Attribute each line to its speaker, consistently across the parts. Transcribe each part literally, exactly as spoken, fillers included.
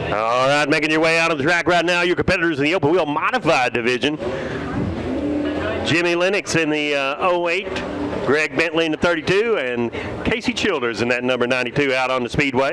Speaker 1: All right, making your way out of the track right now, your competitors in the open wheel modified division. Jimmy Lennox in the uh, oh eight, Greg Bentley in the thirty-two, and Casey Childers in that number ninety-two out on the Speedway.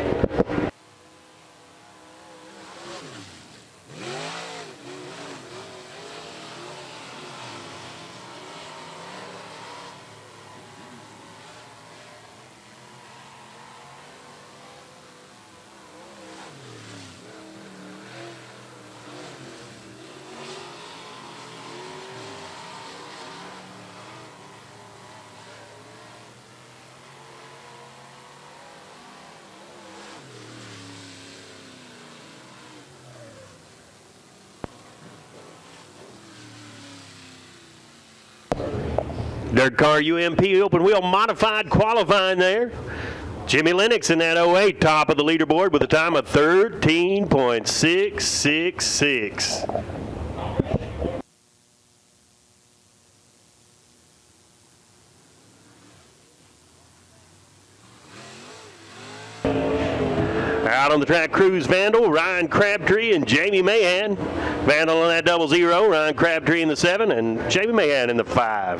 Speaker 1: Dirt Car U M P open wheel modified qualifying there. Jimmy Lennox in that oh eight, top of the leaderboard with a time of thirteen point six six six. Out on the track, Cruz Vandal, Ryan Crabtree, and Jamie Mahan. Vandal on that double zero, Ryan Crabtree in the seven, and Jamie Mahan in the five.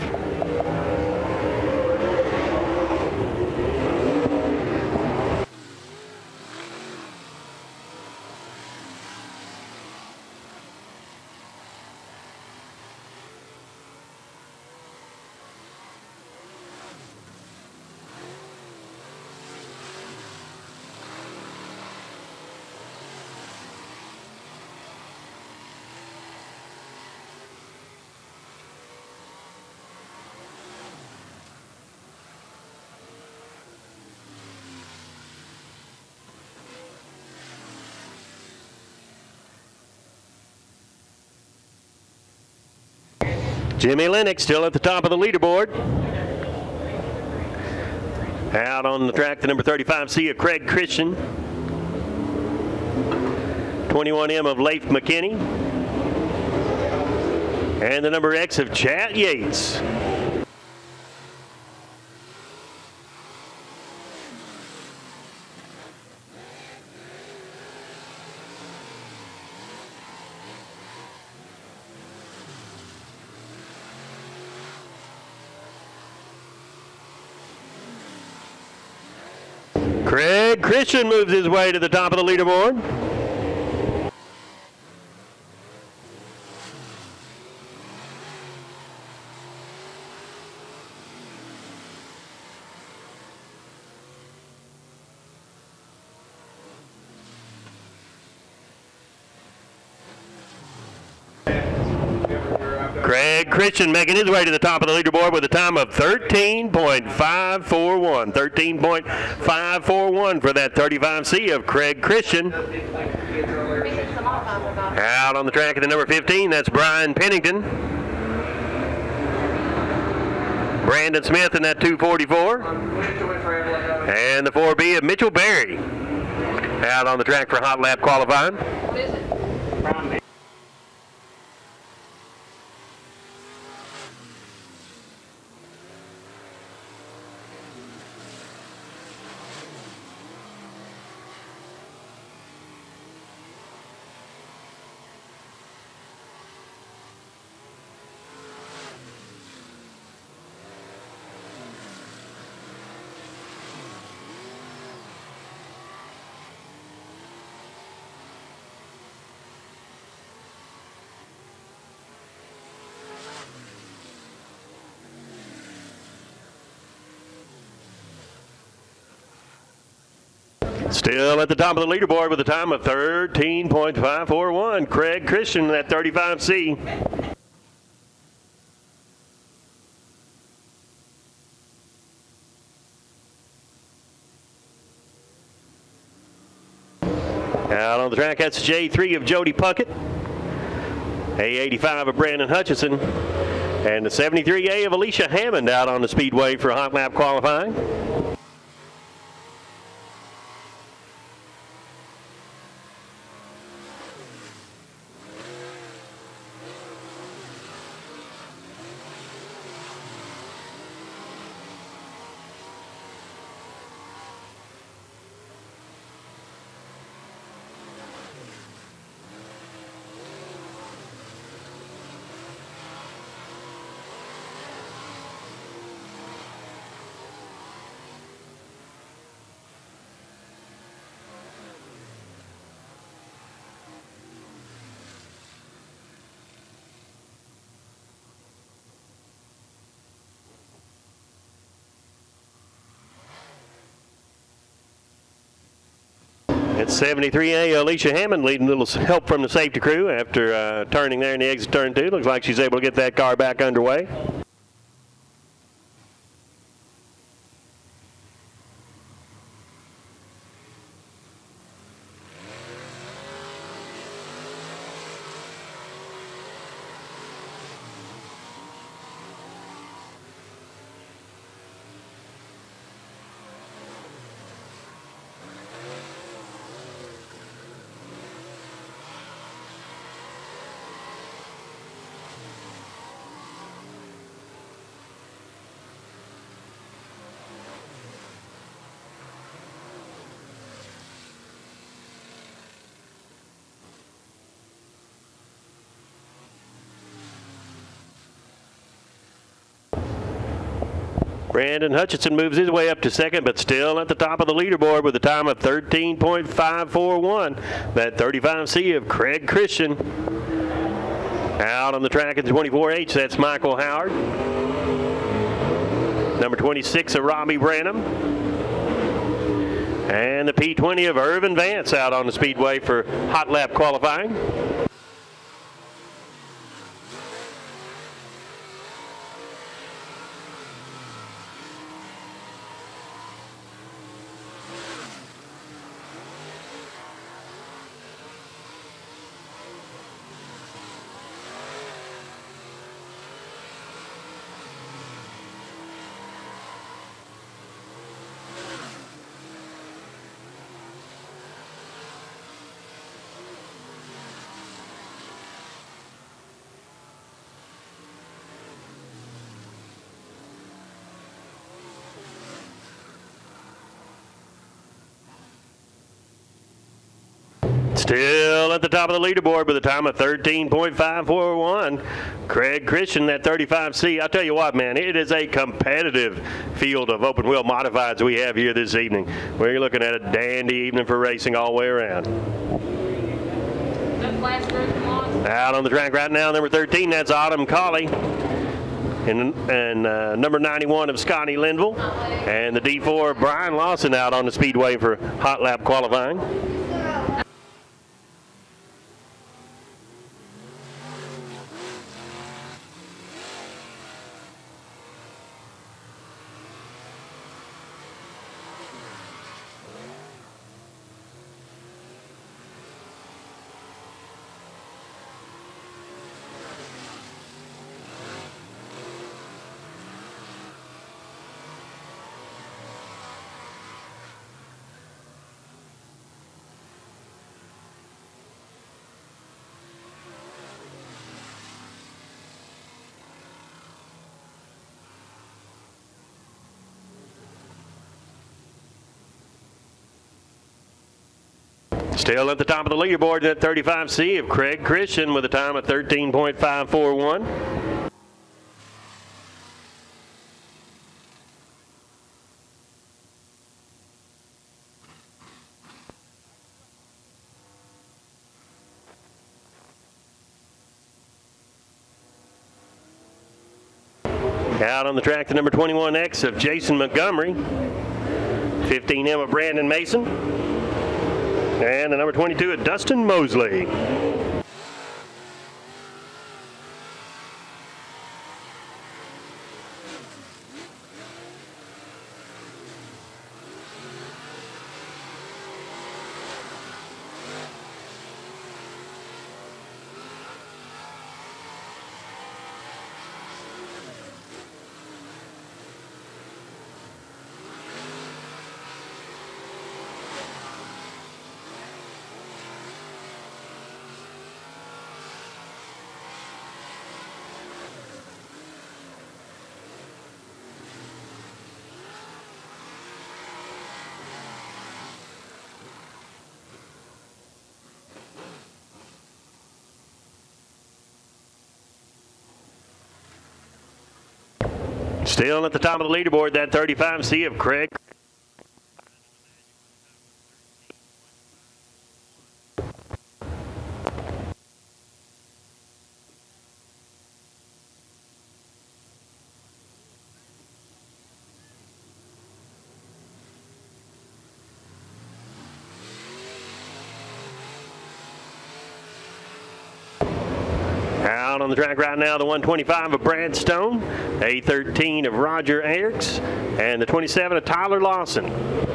Speaker 1: Jimmy Lennox still at the top of the leaderboard. Out on the track, the number thirty-five C of Craig Christian. twenty-one M of Leif McKinney. And the number X of Chad Yates. Craig Christian moves his way to the top of the leaderboard. Craig Christian making his way to the top of the leaderboard with a time of thirteen point five four one. thirteen point five four one for that thirty-five C of Craig Christian. Out on the track at the number fifteen, that's Brian Pennington. Brandon Smith in that two forty-four. And the four B of Mitchell Berry. Out on the track for hot lap qualifying. Still at the top of the leaderboard with a time of thirteen point five four one. Craig Christian, that thirty-five C. Out on the track, that's J three of Jody Puckett. A eighty-five of Brandon Hutchison. And the seventy-three A of Alicia Hammond out on the Speedway for hot lap qualifying. It's seventy-three A, Alicia Hammond leading a little help from the safety crew after uh, turning there in the exit turn two. Looks like she's able to get that car back underway. Brandon Hutchinson moves his way up to second, but still at the top of the leaderboard with a time of thirteen point five four one. That thirty-five C of Craig Christian. Out on the track in the twenty-four H, that's Michael Howard. Number twenty-six of Robbie Branham. And the P twenty of Irvin Vance out on the Speedway for hot lap qualifying. Still at the top of the leaderboard with a time of thirteen point five four one. Craig Christian, that thirty-five C. I'll tell you what, man, it is a competitive field of open wheel modifieds we have here this evening. We're looking at a dandy evening for racing all the way around. Out on the track right now, number thirteen, that's Autumn Colley. And, and uh, number ninety-one of Scotty Linville. And the D four of Brian Lawson out on the Speedway for hot lap qualifying. Still at the top of the leaderboard, that thirty-five C of Craig Christian with a time of thirteen point five four one. Out on the track, the number twenty-one X of Jason Montgomery, fifteen M of Brandon Mason, and the number twenty-two of Dustin Mosley. Still at the top of the leaderboard, that thirty-five C of Craig. on the track right now, the one twenty-five of Brad Stone, A thirteen of Roger Ayers, and the twenty-seven of Tyler Lawson.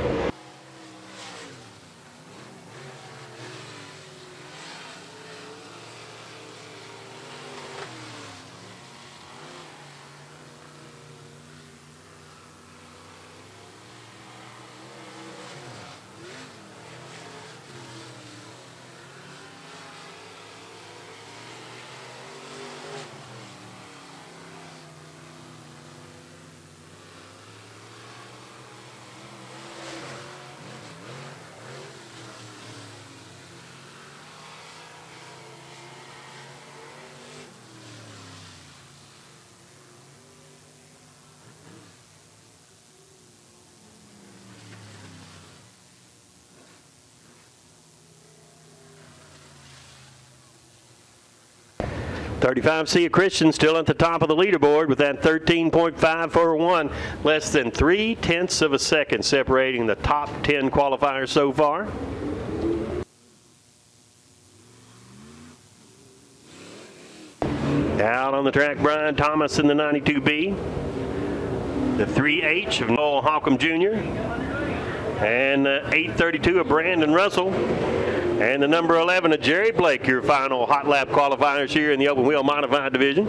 Speaker 1: thirty-five C of Christian still at the top of the leaderboard with that thirteen point five four one, less than three tenths of a second separating the top ten qualifiers so far. Out on the track, Brian Thomas in the ninety-two B, the three H of Noel Holcomb Junior, and the eight thirty-two of Brandon Russell. And the number eleven of Jerry Blake, your final hot lap qualifiers here in the open wheel modified division.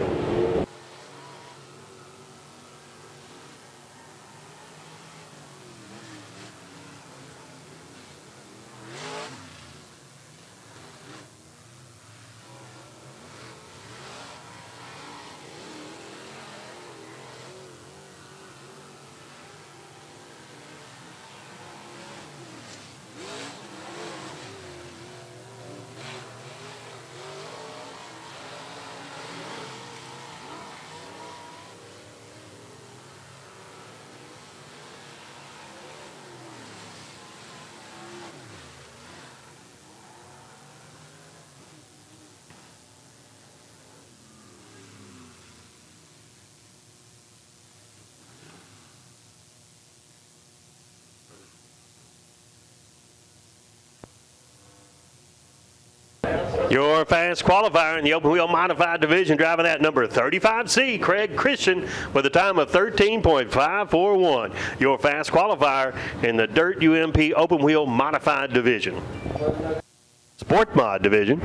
Speaker 1: Your fast qualifier in the open wheel modified division, driving that number thirty-five C, Craig Christian, with a time of thirteen point five four one. Your fast qualifier in the Dirt U M P open wheel modified division. Sport mod division.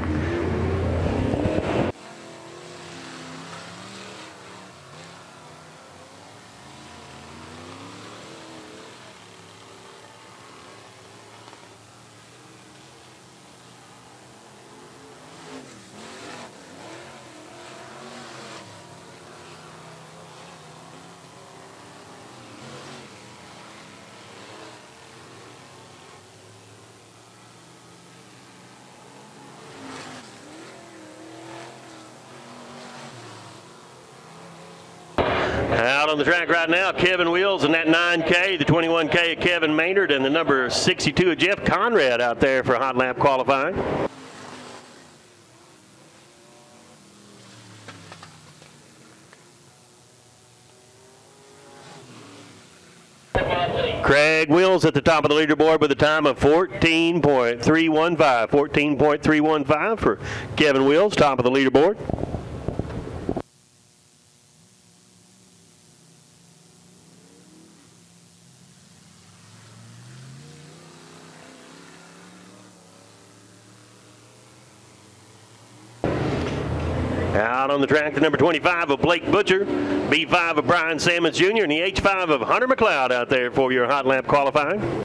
Speaker 1: Out on the track right now, Kevin Wills in that nine K, the twenty-one K of Kevin Maynard, and the number sixty-two of Jeff Conrad out there for hot lap qualifying. Craig Wills at the top of the leaderboard with a time of fourteen point three one five. fourteen point three one five for Kevin Wills, top of the leaderboard. Out on the track, the number twenty-five of Blake Butcher, B five of Brian Sammons Junior, and the H five of Hunter McLeod out there for your hot lap qualifying.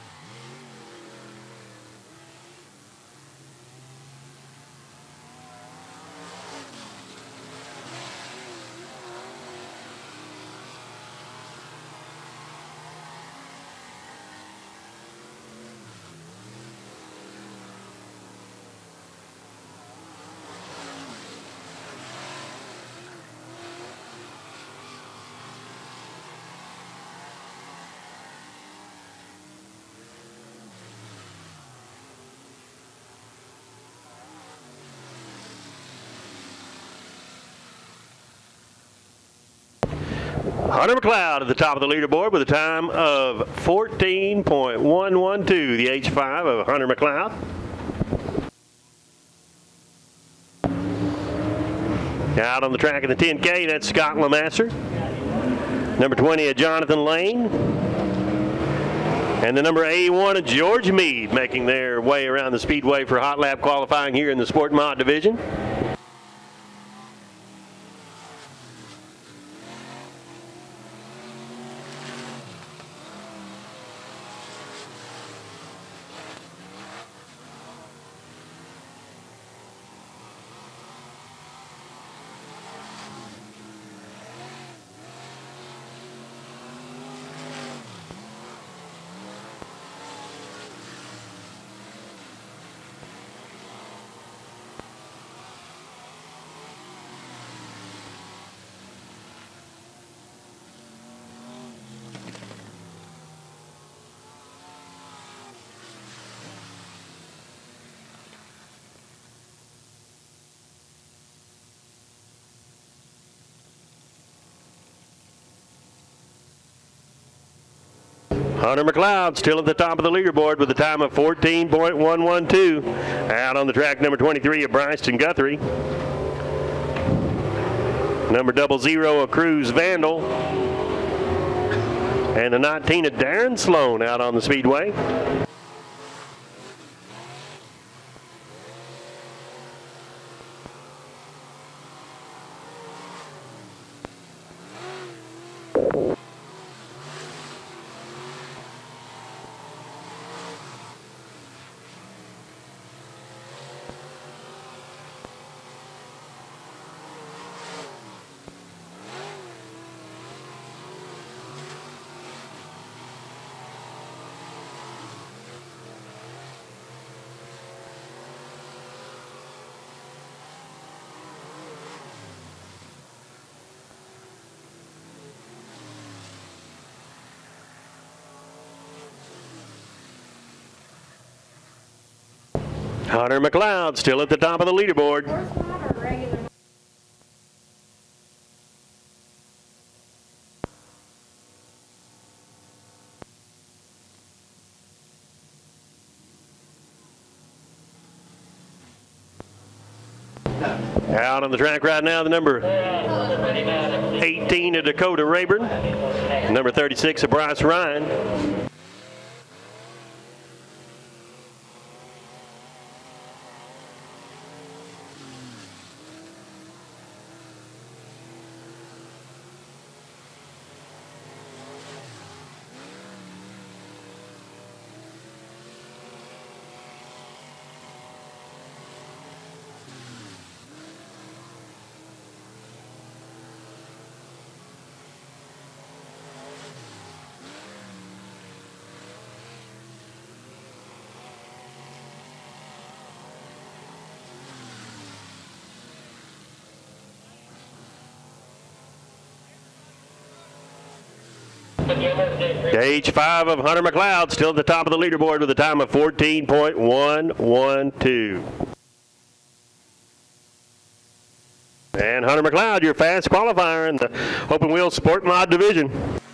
Speaker 1: Hunter McLeod at the top of the leaderboard with a time of fourteen point one one two, the H five of Hunter McLeod. Out on the track in the ten K, that's Scott Lamaster. Number twenty, a Jonathan Lane. And the number eighty-one, a George Meade, making their way around the Speedway for hot lap qualifying here in the Sport Mod division. Hunter McLeod still at the top of the leaderboard with a time of fourteen point one one two. Out on the track, number twenty-three, a Bryson Guthrie. Number double zero, a Cruz Vandal. And the nineteen, a Darren Sloan out on the Speedway. Hunter McLeod still at the top of the leaderboard. Out on the track right now, the number eighteen, of Dakota Rayburn. Number thirty-six, of Bryce Ryan. Stage five of Hunter McLeod still at the top of the leaderboard with a time of fourteen point one one two. And Hunter McLeod, your fast qualifier in the open wheel sport mod division.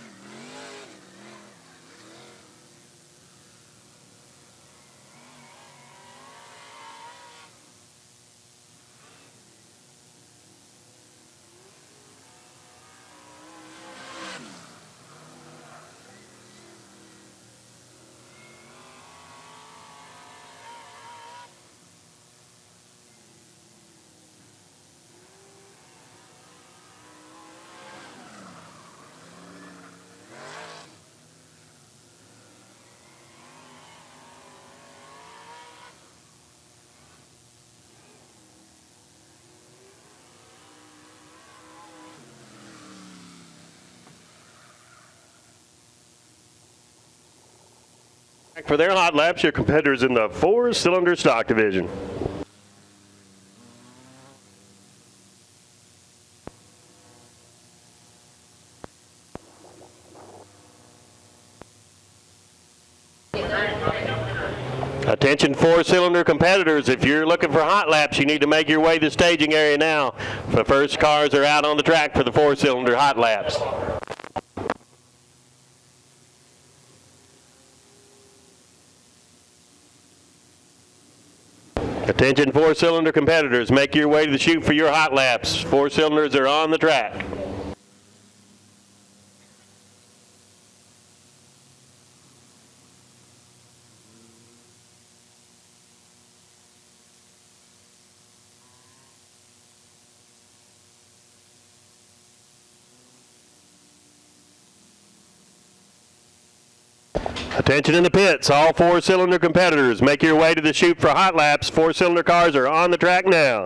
Speaker 1: For their hot laps, your competitors in the four-cylinder stock division. Attention four-cylinder competitors, if you're looking for hot laps, you need to make your way to the staging area now. The first cars are out on the track for the four-cylinder hot laps. Attention four-cylinder competitors, make your way to the chute for your hot laps. Four cylinders are on the track. Attention in the pits, all four-cylinder competitors, make your way to the chute for hot laps. Four-cylinder cars are on the track now.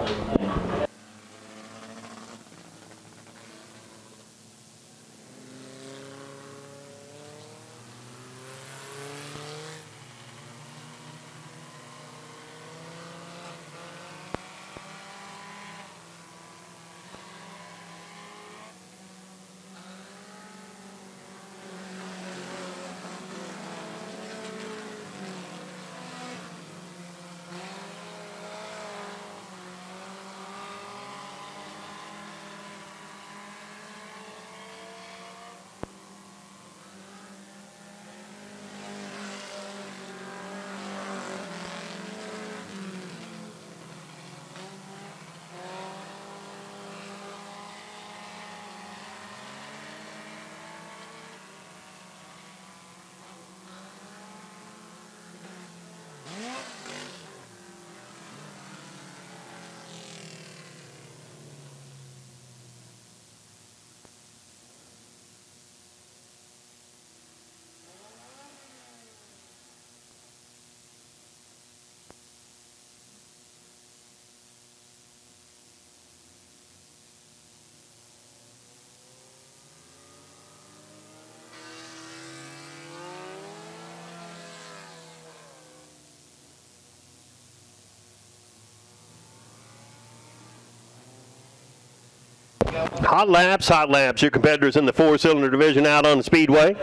Speaker 1: Hot laps, hot laps. Your competitors in the four-cylinder division out on the Speedway.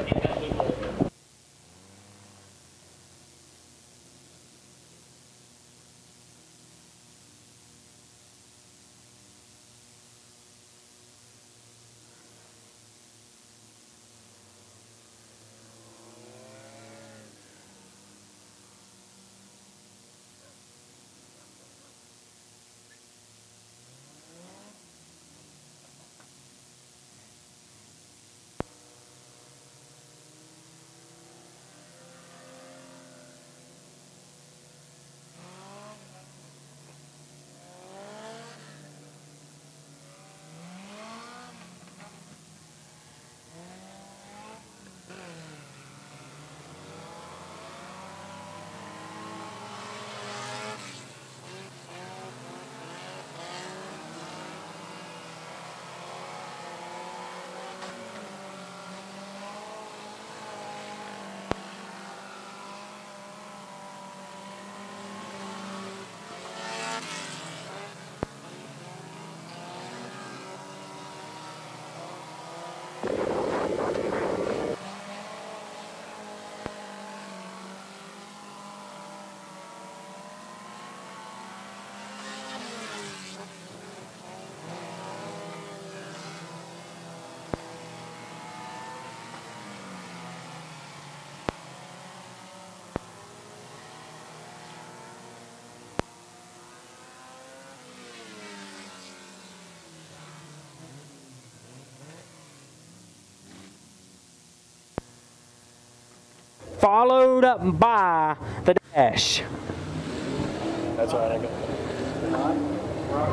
Speaker 2: Followed up by the dash.
Speaker 1: That's all right, I got it.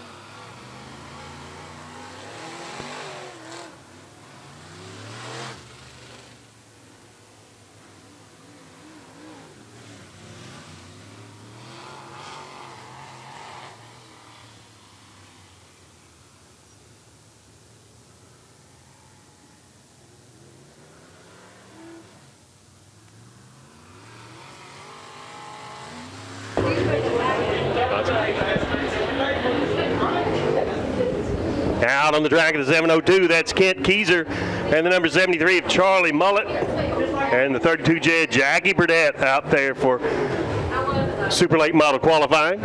Speaker 1: Out on the track of the seven oh two, that's Kent Keyser, and the number seventy-three of Charlie Mullet, and the thirty-two J Jackie Burdett out there for Super Late Model qualifying.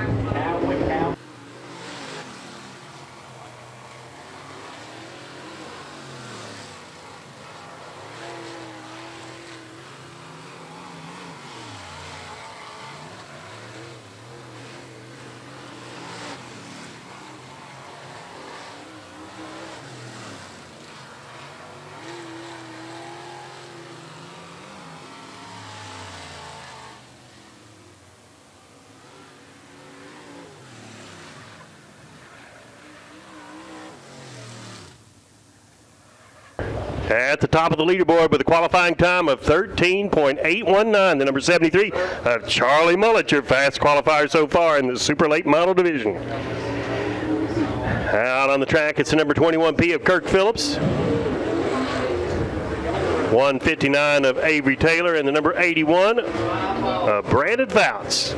Speaker 1: At the top of the leaderboard with a qualifying time of thirteen point eight one nine, the number seventy-three, uh, Charlie Mullet, your fast qualifier so far in the super late model division. Out on the track, it's the number twenty-one P of Kirk Phillips, one fifty-nine of Avery Taylor, and the number eighty-one of Brandon Fouts.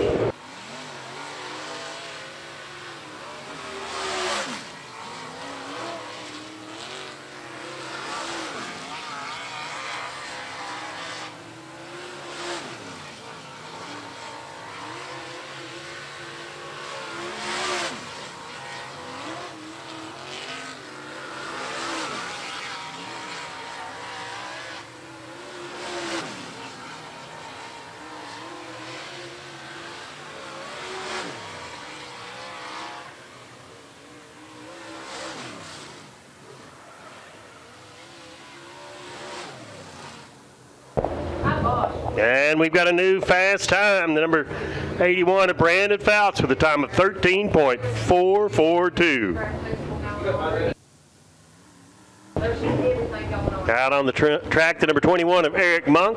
Speaker 1: And we've got a new fast time, the number eighty-one of Brandon Fouts with a time of thirteen point four four two. Out on the tra track, the number twenty-one of Eric Monk,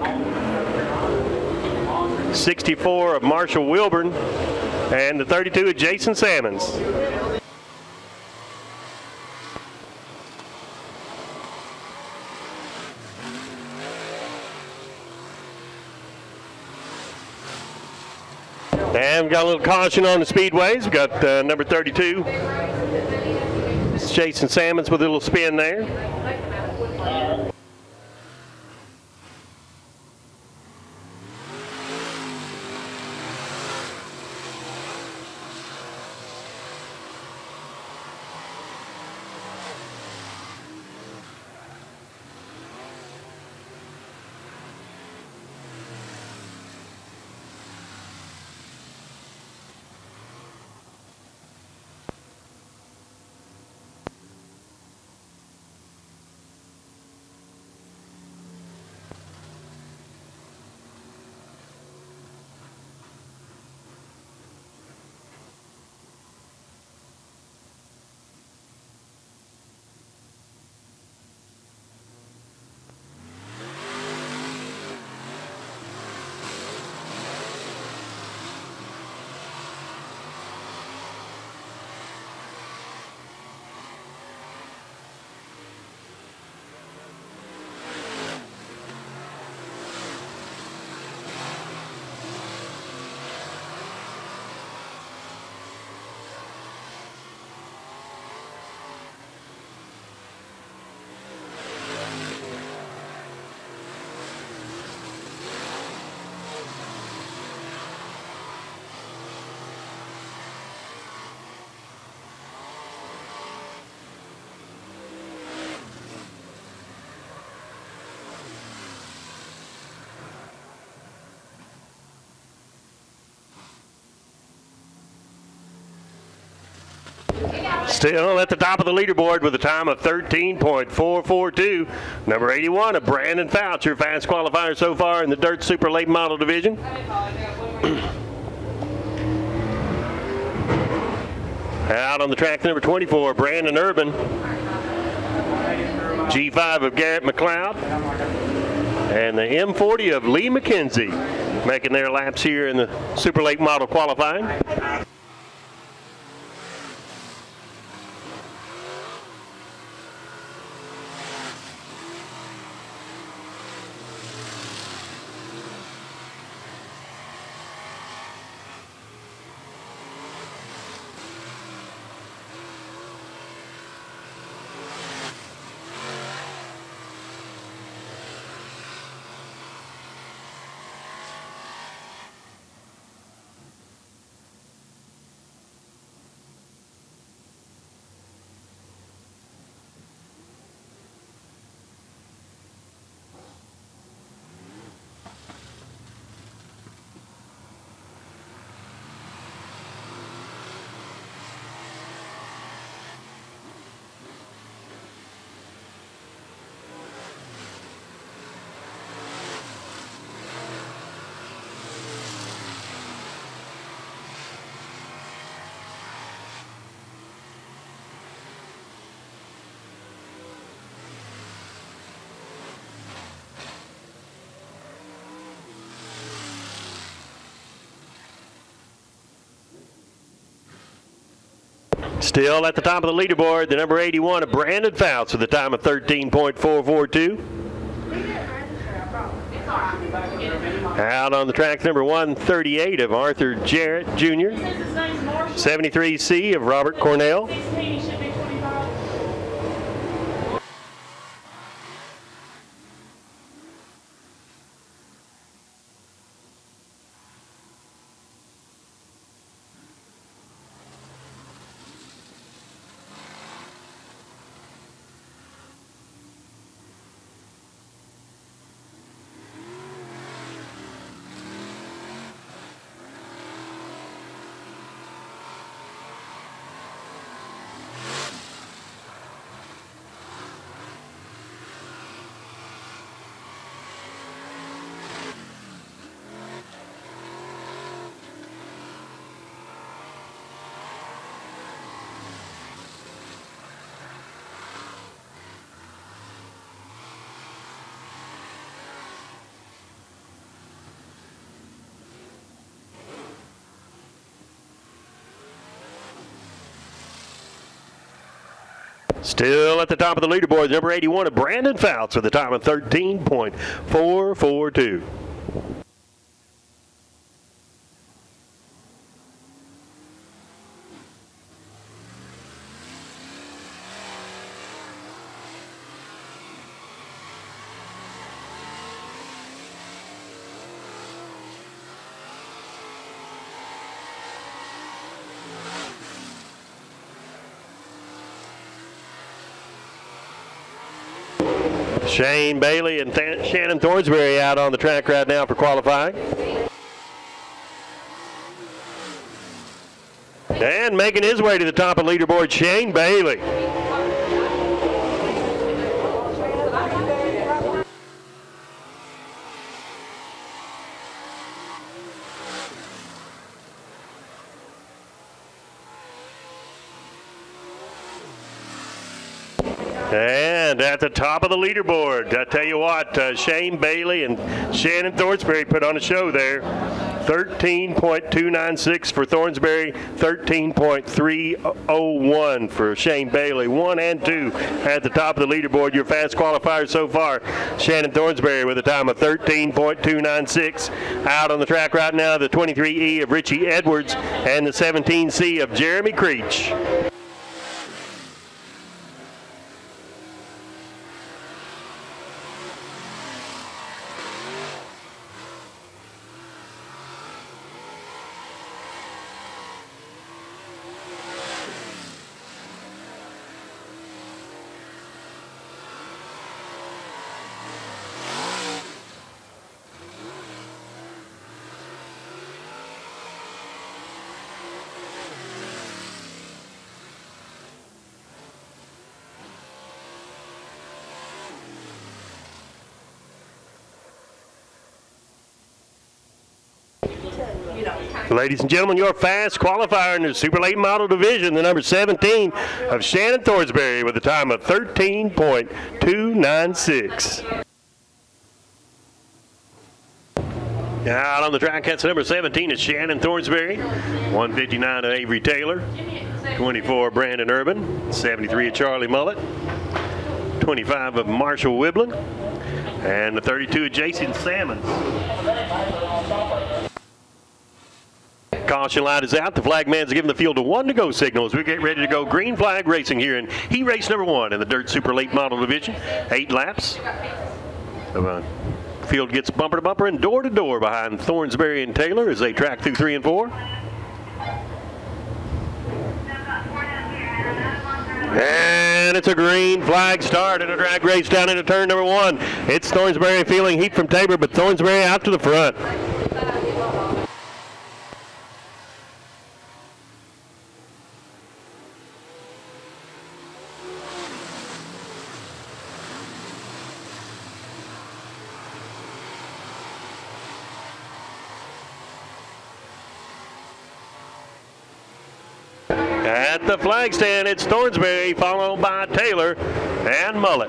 Speaker 1: sixty-four of Marshall Wilburn, and the thirty-two of Jason Sammons. And we've got a little caution on the speedways. We've got uh, number thirty-two. It's Jason Sammons with a little spin there. Still at the top of the leaderboard with a time of thirteen point four four two. Number eighty-one of Brandon Fouts, your fast qualifier so far in the Dirt Super Late Model Division. Out on the track, number twenty-four, Brandon Urban. G five of Garrett McLeod. And the M forty of Lee McKenzie making their laps here in the Super Late Model qualifying. Still at the top of the leaderboard, the number eighty-one of Brandon Fouts with a time of thirteen point four four two. Out on the track, number one thirty-eight of Arthur Jarrett Junior seventy-three C of Robert Cornell. Still at the top of the leaderboard, number eighty-one of Brandon Fouts with a time of thirteen point four four two. Shane Bailey and Th Shannon Thornsberry out on the track right now for qualifying. And making his way to the top of the leaderboard, Shane Bailey. And at the top of the leaderboard, I tell you what, uh, Shane Bailey and Shannon Thornsberry put on a show there. thirteen point two nine six for Thornsberry, thirteen point three oh one for Shane Bailey. One and two at the top of the leaderboard. Your fast qualifiers so far, Shannon Thornsberry with a time of thirteen point two nine six. Out on the track right now, the twenty-three E of Richie Edwards and the seventeen C of Jeremy Creech. Ladies and gentlemen, your fast qualifier in the Super Late Model Division, the number seventeen of Shannon Thornsberry with a time of thirteen point two nine six. Out on the track, that's number seventeen is Shannon Thornsberry, one fifty-nine of Avery Taylor, twenty-four of Brandon Urban, seventy-three of Charlie Mullet, twenty-five of Marshall Wiblin, and the thirty-two of Jason Salmons. Caution light is out. The flag man's giving the field a one to go signal as we get ready to go green flag racing here in heat race number one in the Dirt Super Late Model Division. Eight laps. The field gets bumper to bumper and door to door behind Thornsberry and Taylor as they track through three and four. And it's a green flag start and a drag race down into turn number one. It's Thornsberry feeling heat from Tabor, but Thornsberry out to the front. At the flag stand, it's Thornsberry, followed by Taylor and Mullet.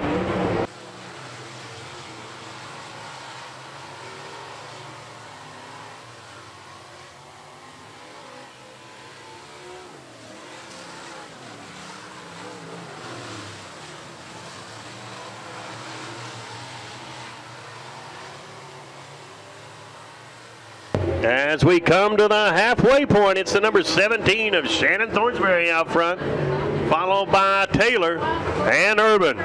Speaker 1: As we come to the halfway point, it's the number seventeen of Shannon Thornsberry out front, followed by Taylor and Urban.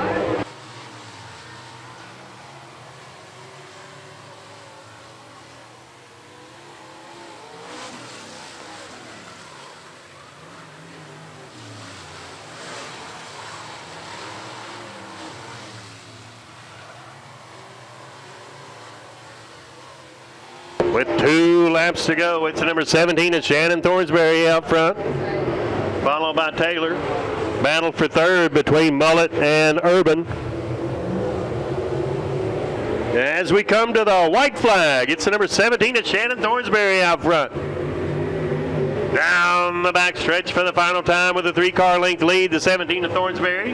Speaker 1: With two laps to go, it's the number seventeen of Shannon Thornsberry out front, followed by Taylor. Battle for third between Mullet and Urban. As we come to the white flag, it's the number seventeen of Shannon Thornsberry out front. Down the back stretch for the final time with a three-car length lead, the seventeen of Thornsberry.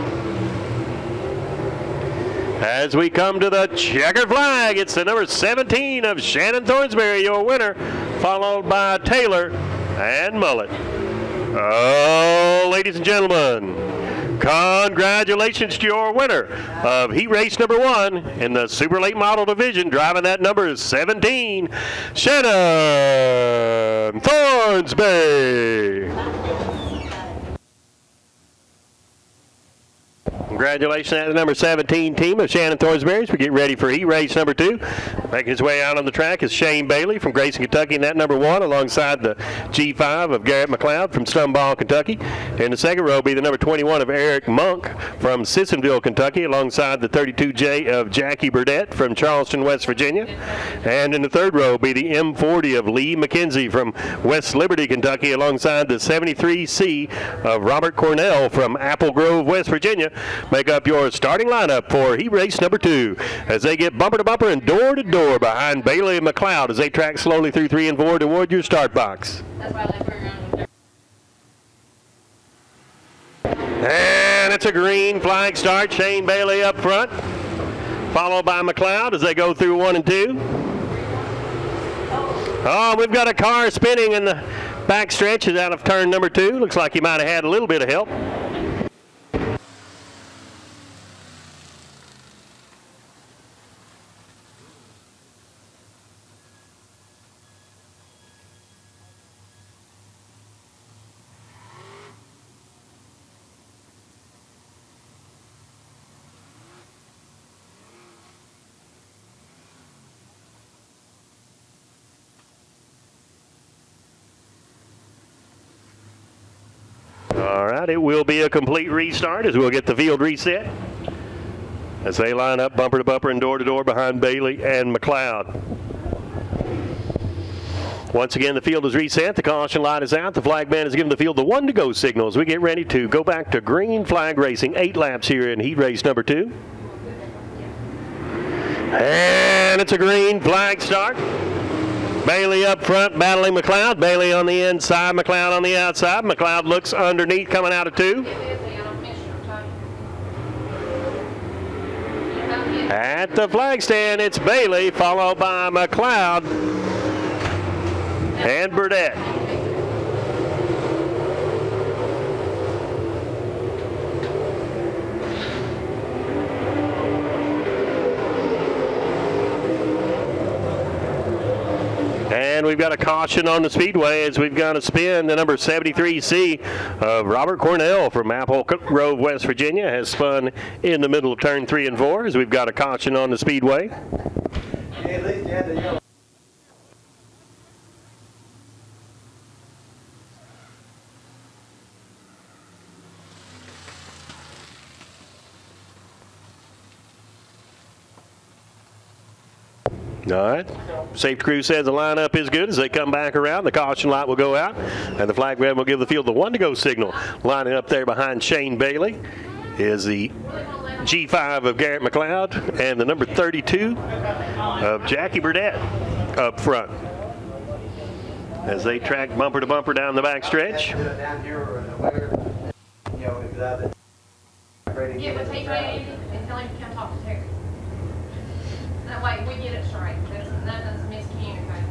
Speaker 1: As we come to the checkered flag, it's the number seventeen of Shannon Thornsberry, your winner, followed by Taylor and Mullet. Oh, ladies and gentlemen, congratulations to your winner of heat race number one in the super late model division. Driving that number is seventeen, Shannon Thornsberry. Congratulations to the number seventeen team of Shannon Thornsberry as we get ready for heat race number two. Making his way out on the track is Shane Bailey from Grayson, Kentucky in that number one, alongside the G five of Garrett McLeod from Stoneball, Kentucky. In the second row will be the number twenty-one of Eric Monk from Sissonville, Kentucky, alongside the thirty-two J of Jackie Burdett from Charleston, West Virginia. And in the third row will be the M forty of Lee McKenzie from West Liberty, Kentucky, alongside the seventy-three C of Robert Cornell from Apple Grove, West Virginia. Make up your starting lineup for heat race number two as they get bumper to bumper and door to door behind Bailey and McLeod as they track slowly through three and four toward your start box.
Speaker 3: That's why I like around.
Speaker 1: And it's a green flag start. Shane Bailey up front, followed by McLeod as they go through one and two. Oh, we've got a car spinning in the back stretch out of turn number two. Looks like he might have had a little bit of help. All right, it will be a complete restart as we'll get the field reset as they line up bumper to bumper and door to door behind Bailey and McLeod. Once again, the field is reset. The caution light is out. The flag man has given the field the one to go signal as we get ready to go back to green flag racing. Eight laps here in heat race number two. And it's a green flag start. Bailey up front battling McLeod. Bailey on the inside, McLeod on the outside. McLeod looks underneath coming out of two. At the flag stand, it's Bailey followed by McLeod and Burdett. And we've got a caution on the Speedway as we've got a spin. The number seventy-three C of Robert Cornell from Apple Grove, West Virginia has spun in the middle of turn three and four as we've got a caution on the Speedway.
Speaker 4: Yeah, at least you had the yellow.
Speaker 1: All right. Safety crew says the lineup is good as they come back around. The caution light will go out, and the flag man will give the field the one to go signal. Lining up there behind Shane Bailey is the G five of Garrett McLeod and the number thirty-two of Jackie Burdett up front as they track bumper to bumper down the back stretch.
Speaker 3: Get with T J and tell him to come talk to Terry. That way we get it straight. Nothing's miscommunicated.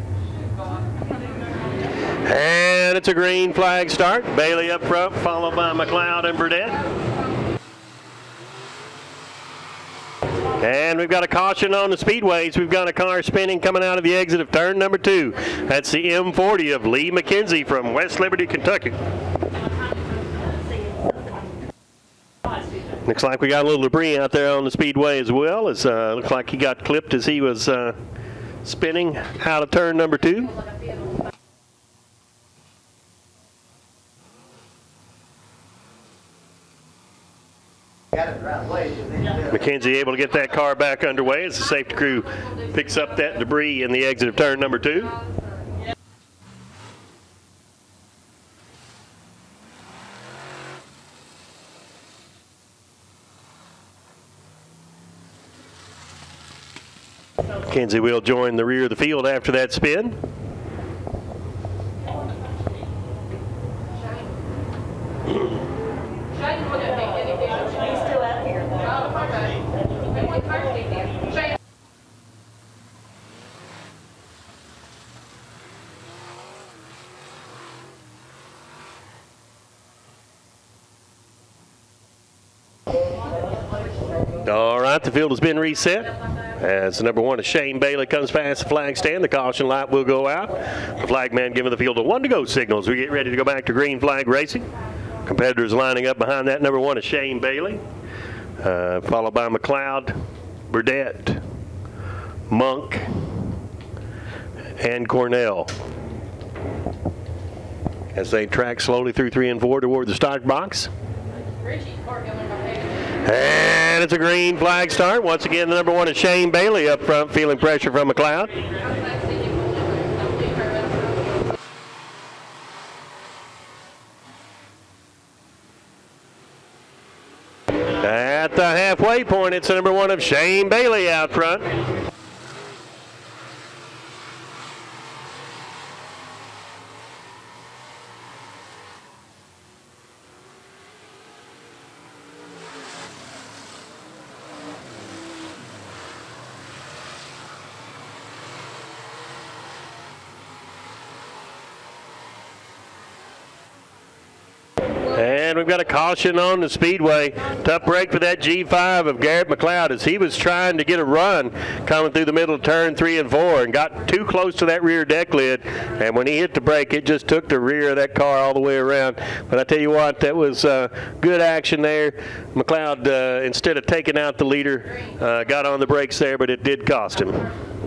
Speaker 1: And it's a green flag start. Bailey up front, followed by McLeod and Burdett. And we've got a caution on the Speedways. We've got a car spinning coming out of the exit of turn number two. That's the M forty of Lee McKenzie from West Liberty, Kentucky. Looks like we got a little debris out there on the Speedway as well. It uh, looks like he got clipped as he was uh, spinning out of turn number two. McKenzie able to get that car back underway as the safety crew picks up that debris in the exit of turn number two. McKenzie will join the rear of the field after that spin. All right, the field has been reset. As the number one of Shane Bailey comes past the flag stand, the caution light will go out. The flag man giving the field a one to go signal as we get ready to go back to green flag racing. Competitors lining up behind that number one of Shane Bailey, uh, followed by McLeod, Burdett, Monk, and Cornell. As they track slowly through three and four toward the start box. And it's a green flag start. Once again, the number one is Shane Bailey up front, feeling pressure from McLeod. At the halfway point, it's the number one of Shane Bailey out front. And we've got a caution on the Speedway. Tough break for that G five of Garrett McLeod as he was trying to get a run coming through the middle of turn three and four and got too close to that rear deck lid. And when he hit the brake, it just took the rear of that car all the way around. But I tell you what, that was uh, good action there. McLeod, uh, instead of taking out the leader, uh, got on the brakes there, but it did cost him.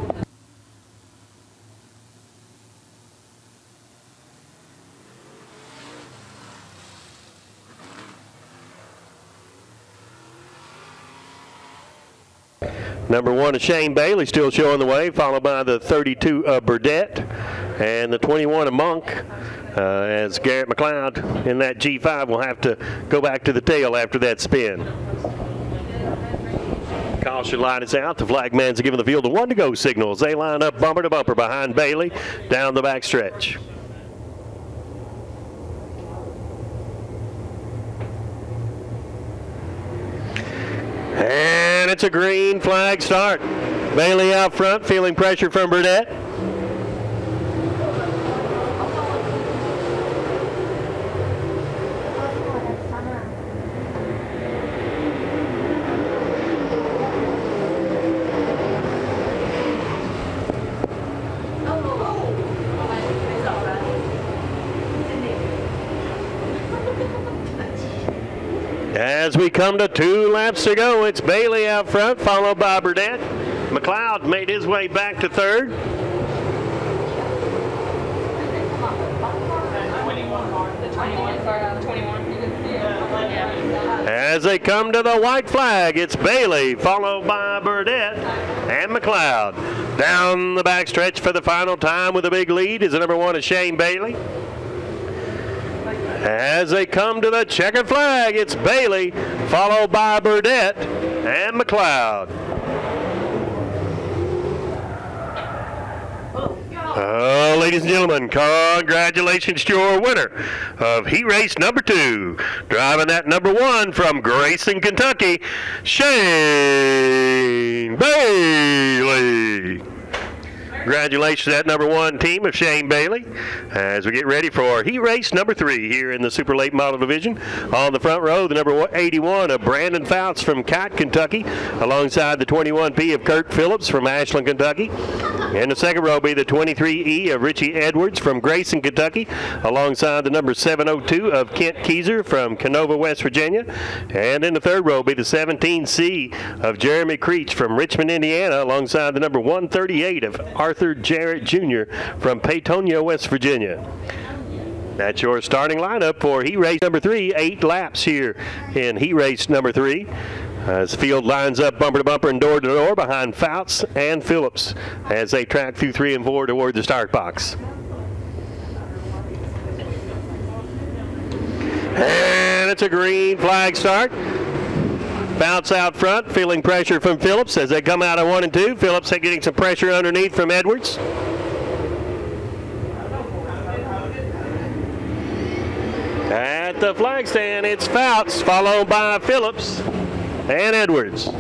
Speaker 1: Number one is Shane Bailey still showing the way, followed by the thirty-two of Burdett and the twenty-one of Monk. Uh, as Garrett McLeod in that G five will have to go back to the tail after that spin. Caution light is out. The flag man's giving the field a one to go signal as they line up bumper to bumper behind Bailey down the back stretch. And it's a green flag start. Bailey out front, feeling pressure from Burdett. As we come to two laps to go, it's Bailey out front, followed by Burdett. McLeod made his way back to third. As they come to the white flag, it's Bailey, followed by Burdett and McLeod. Down the back stretch for the final time with a big lead is the number one of Shane Bailey. As they come to the checkered flag, it's Bailey, followed by Burdett and McLeod. Uh, ladies and gentlemen, congratulations to your winner of heat race number two. Driving that number one from Grayson, Kentucky, Shane Bailey. Congratulations to that number one team of Shane Bailey as we get ready for heat race number three here in the Super Late Model Division. On the front row, the number eighty-one of Brandon Fouts from Kite, Kentucky, alongside the twenty-one P of Kirk Phillips from Ashland, Kentucky. In the second row will be the twenty-three E of Richie Edwards from Grayson, Kentucky, alongside the number seven oh two of Kent Keyser from Canova, West Virginia. And in the third row will be the seventeen C of Jeremy Creech from Richmond, Indiana, alongside the number one thirty-eight of Arthur Jarrett Junior from Peytonia, West Virginia. That's your starting lineup for heat race number three. Eight laps here in heat race number three. As the field lines up bumper to bumper and door to door behind Fouts and Phillips as they track through three and four toward the start box. And it's a green flag start. Fouts out front, feeling pressure from Phillips as they come out of one and two. Phillips getting some pressure underneath from Edwards. At the flag stand, it's Fouts, followed by Phillips and Edwards.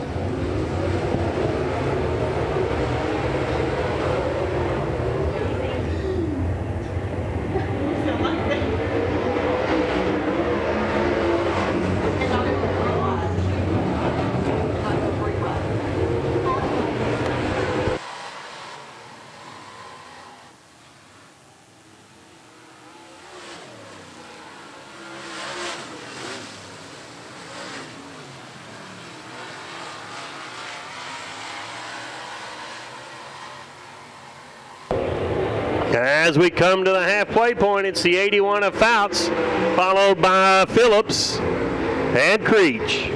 Speaker 1: As we come to the halfway point, it's the eighty-one of Fouts, followed by Phillips and Creech.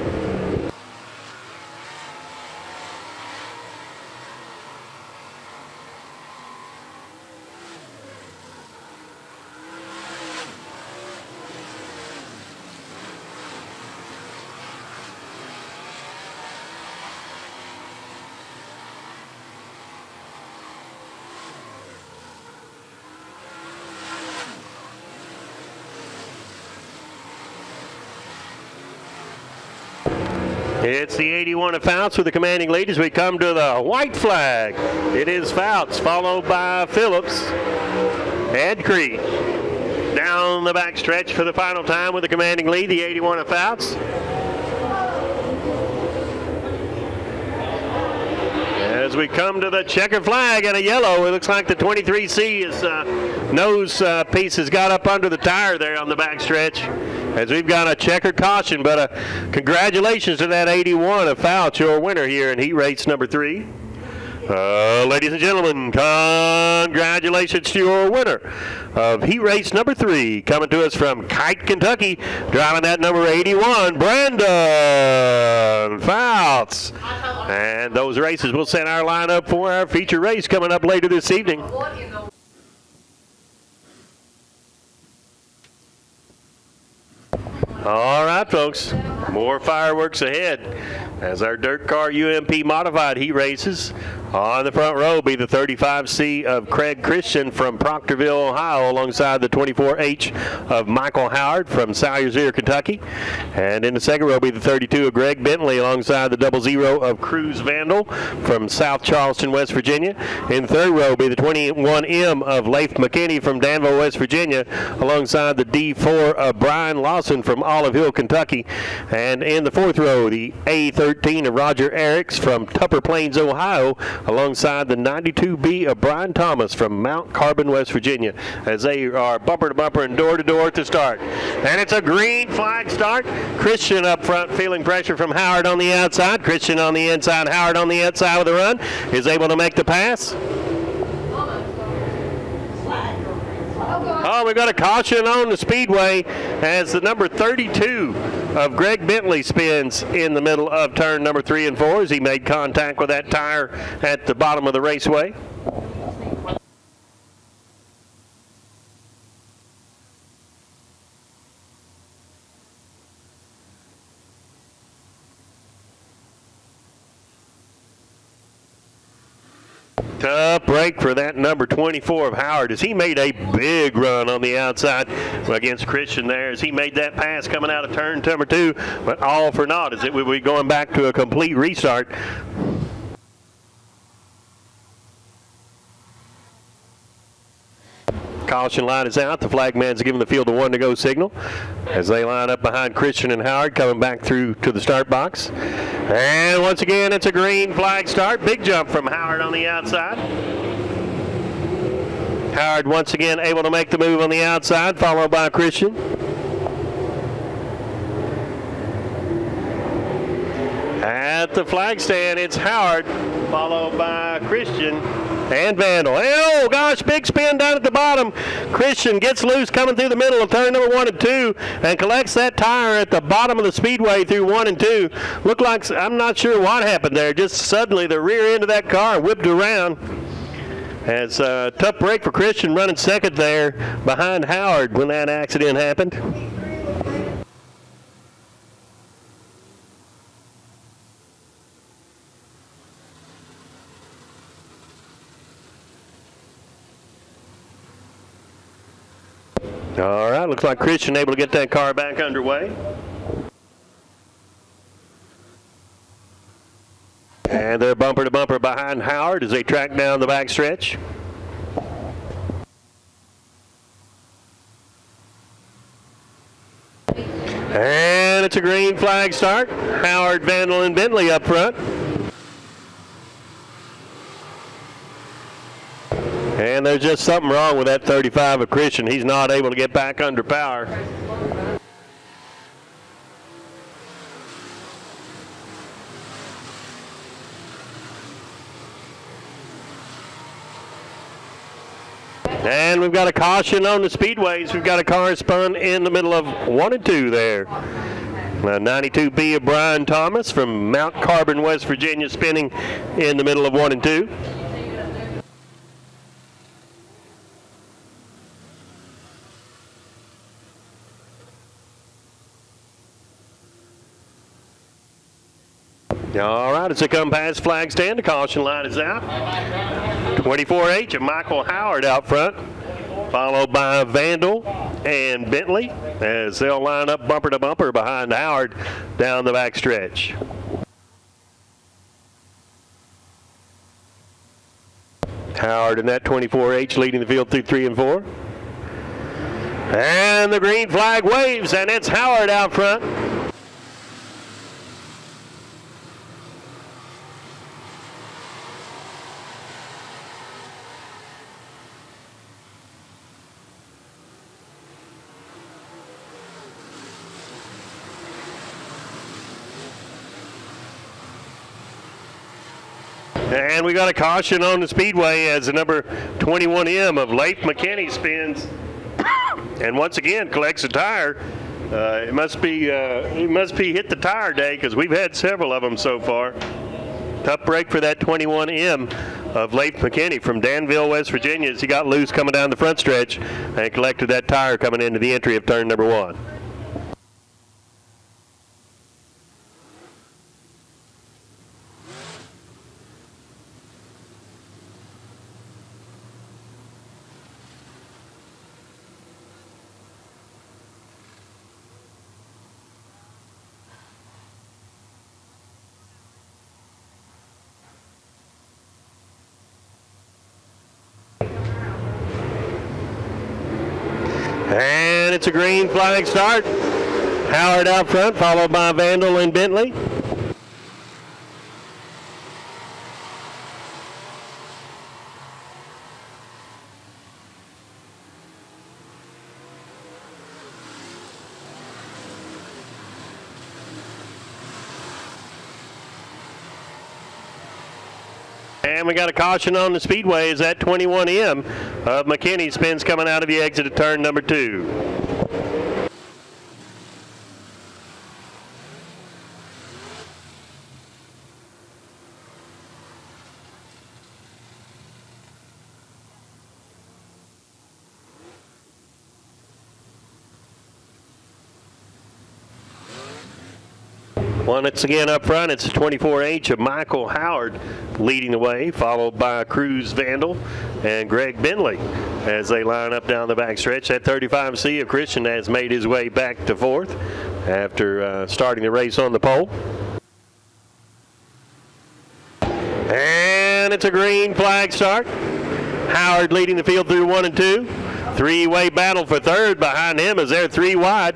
Speaker 1: It's the eighty-one of Fouts with the commanding lead as we come to the white flag. It is Fouts, followed by Phillips and Creech. Down the back stretch for the final time with the commanding lead, the eighty-one of Fouts. As we come to the checkered flag and a yellow, it looks like the twenty-three C is uh, nose uh, piece has got up under the tire there on the back stretch. As we've got a checkered caution, but uh, congratulations to that eighty-one of Fouts, your winner here in heat race number three. Uh, ladies and gentlemen, congratulations to your winner of heat race number three, coming to us from Kite, Kentucky, driving that number eighty-one, Brandon Fouts. And those races will set our lineup for our feature race coming up later this evening. All right, folks, more fireworks ahead as our dirt car U M P modified heat races. On the front row will be the thirty-five C of Craig Christian from Proctorville, Ohio, alongside the twenty-four H of Michael Howard from Salyers, Kentucky. And in the second row will be the thirty-two of Greg Bentley alongside the double zero of Cruz Vandal from South Charleston, West Virginia. In the third row will be the twenty-one M of Leif McKinney from Danville, West Virginia, alongside the D four of Brian Lawson from Olive Hill, Kentucky. And in the fourth row, the A thirteen of Roger Eriks from Tupper Plains, Ohio, alongside the ninety-two B of Brian Thomas from Mount Carbon, West Virginia, as they are bumper to bumper and door to door to start. And it's a green flag start. Christian up front feeling pressure from Howard on the outside. Christian on the inside, Howard on the outside with the run. Is able to make the pass. Oh, we've got a caution on the Speedway as the number thirty-two of Greg Bentley spins in the middle of turn number three and four as he made contact with that tire at the bottom of the raceway. Tough break for that number twenty-four of Howard as he made a big run on the outside against Christian there as he made that pass coming out of turn number two, but all for naught as it would be going back to a complete restart. caution line is out. The flagman's giving the field a one to go signal as they line up behind Christian and Howard coming back through to the start box. And once again, it's a green flag start. Big jump from Howard on the outside. Howard once again able to make the move on the outside, followed by Christian. At the flag stand, it's Howard, followed by Christian and Vandal. Oh, gosh, big spin down at the bottom. Christian gets loose coming through the middle of turn number one and two and collects that tire at the bottom of the speedway through one and two. Looked like, I'm not sure what happened there. Just suddenly the rear end of that car whipped around. It's a tough break for Christian running second there behind Howard when that accident happened. All right, looks like Christian able to get that car back underway. And they're bumper to bumper behind Howard as they track down the back stretch. And it's a green flag start. Howard, Vandal, and Bentley up front. And there's just something wrong with that thirty-five of Christian. He's not able to get back under power. And we've got a caution on the speedways. We've got a car spun in the middle of one and two there. Uh, ninety-two B of Brian Thomas from Mount Carbon, West Virginia, spinning in the middle of one and two. All right, as they come past flag stand, the caution line is out. twenty-four H of Michael Howard out front, followed by Vandal and Bentley as they'll line up bumper to bumper behind Howard down the back stretch. Howard in that twenty-four H leading the field through three and four. And the green flag waves, and it's Howard out front. And we got a caution on the speedway as the number twenty-one M of Leif McKinney spins and once again collects a tire. Uh, it must be uh, it must be hit the tire day because we've had several of them so far. Tough break for that twenty-one M of Leif McKinney from Danville, West Virginia, as he got loose coming down the front stretch and collected that tire coming into the entry of turn number one. And it's a green flag start. Howard out front, followed by Vandal and Bentley. And we got a caution on the speedway as that twenty-one M of McKinney spins coming out of the exit of turn number two. Once again up front, it's twenty-four H of Michael Howard leading the way, followed by Cruz Vandal and Greg Bentley as they line up down the back stretch. That thirty-five C of Christian has made his way back to fourth after uh, starting the race on the pole. And it's a green flag start. Howard leading the field through one and two, Three-way battle for third behind him as they're three wide.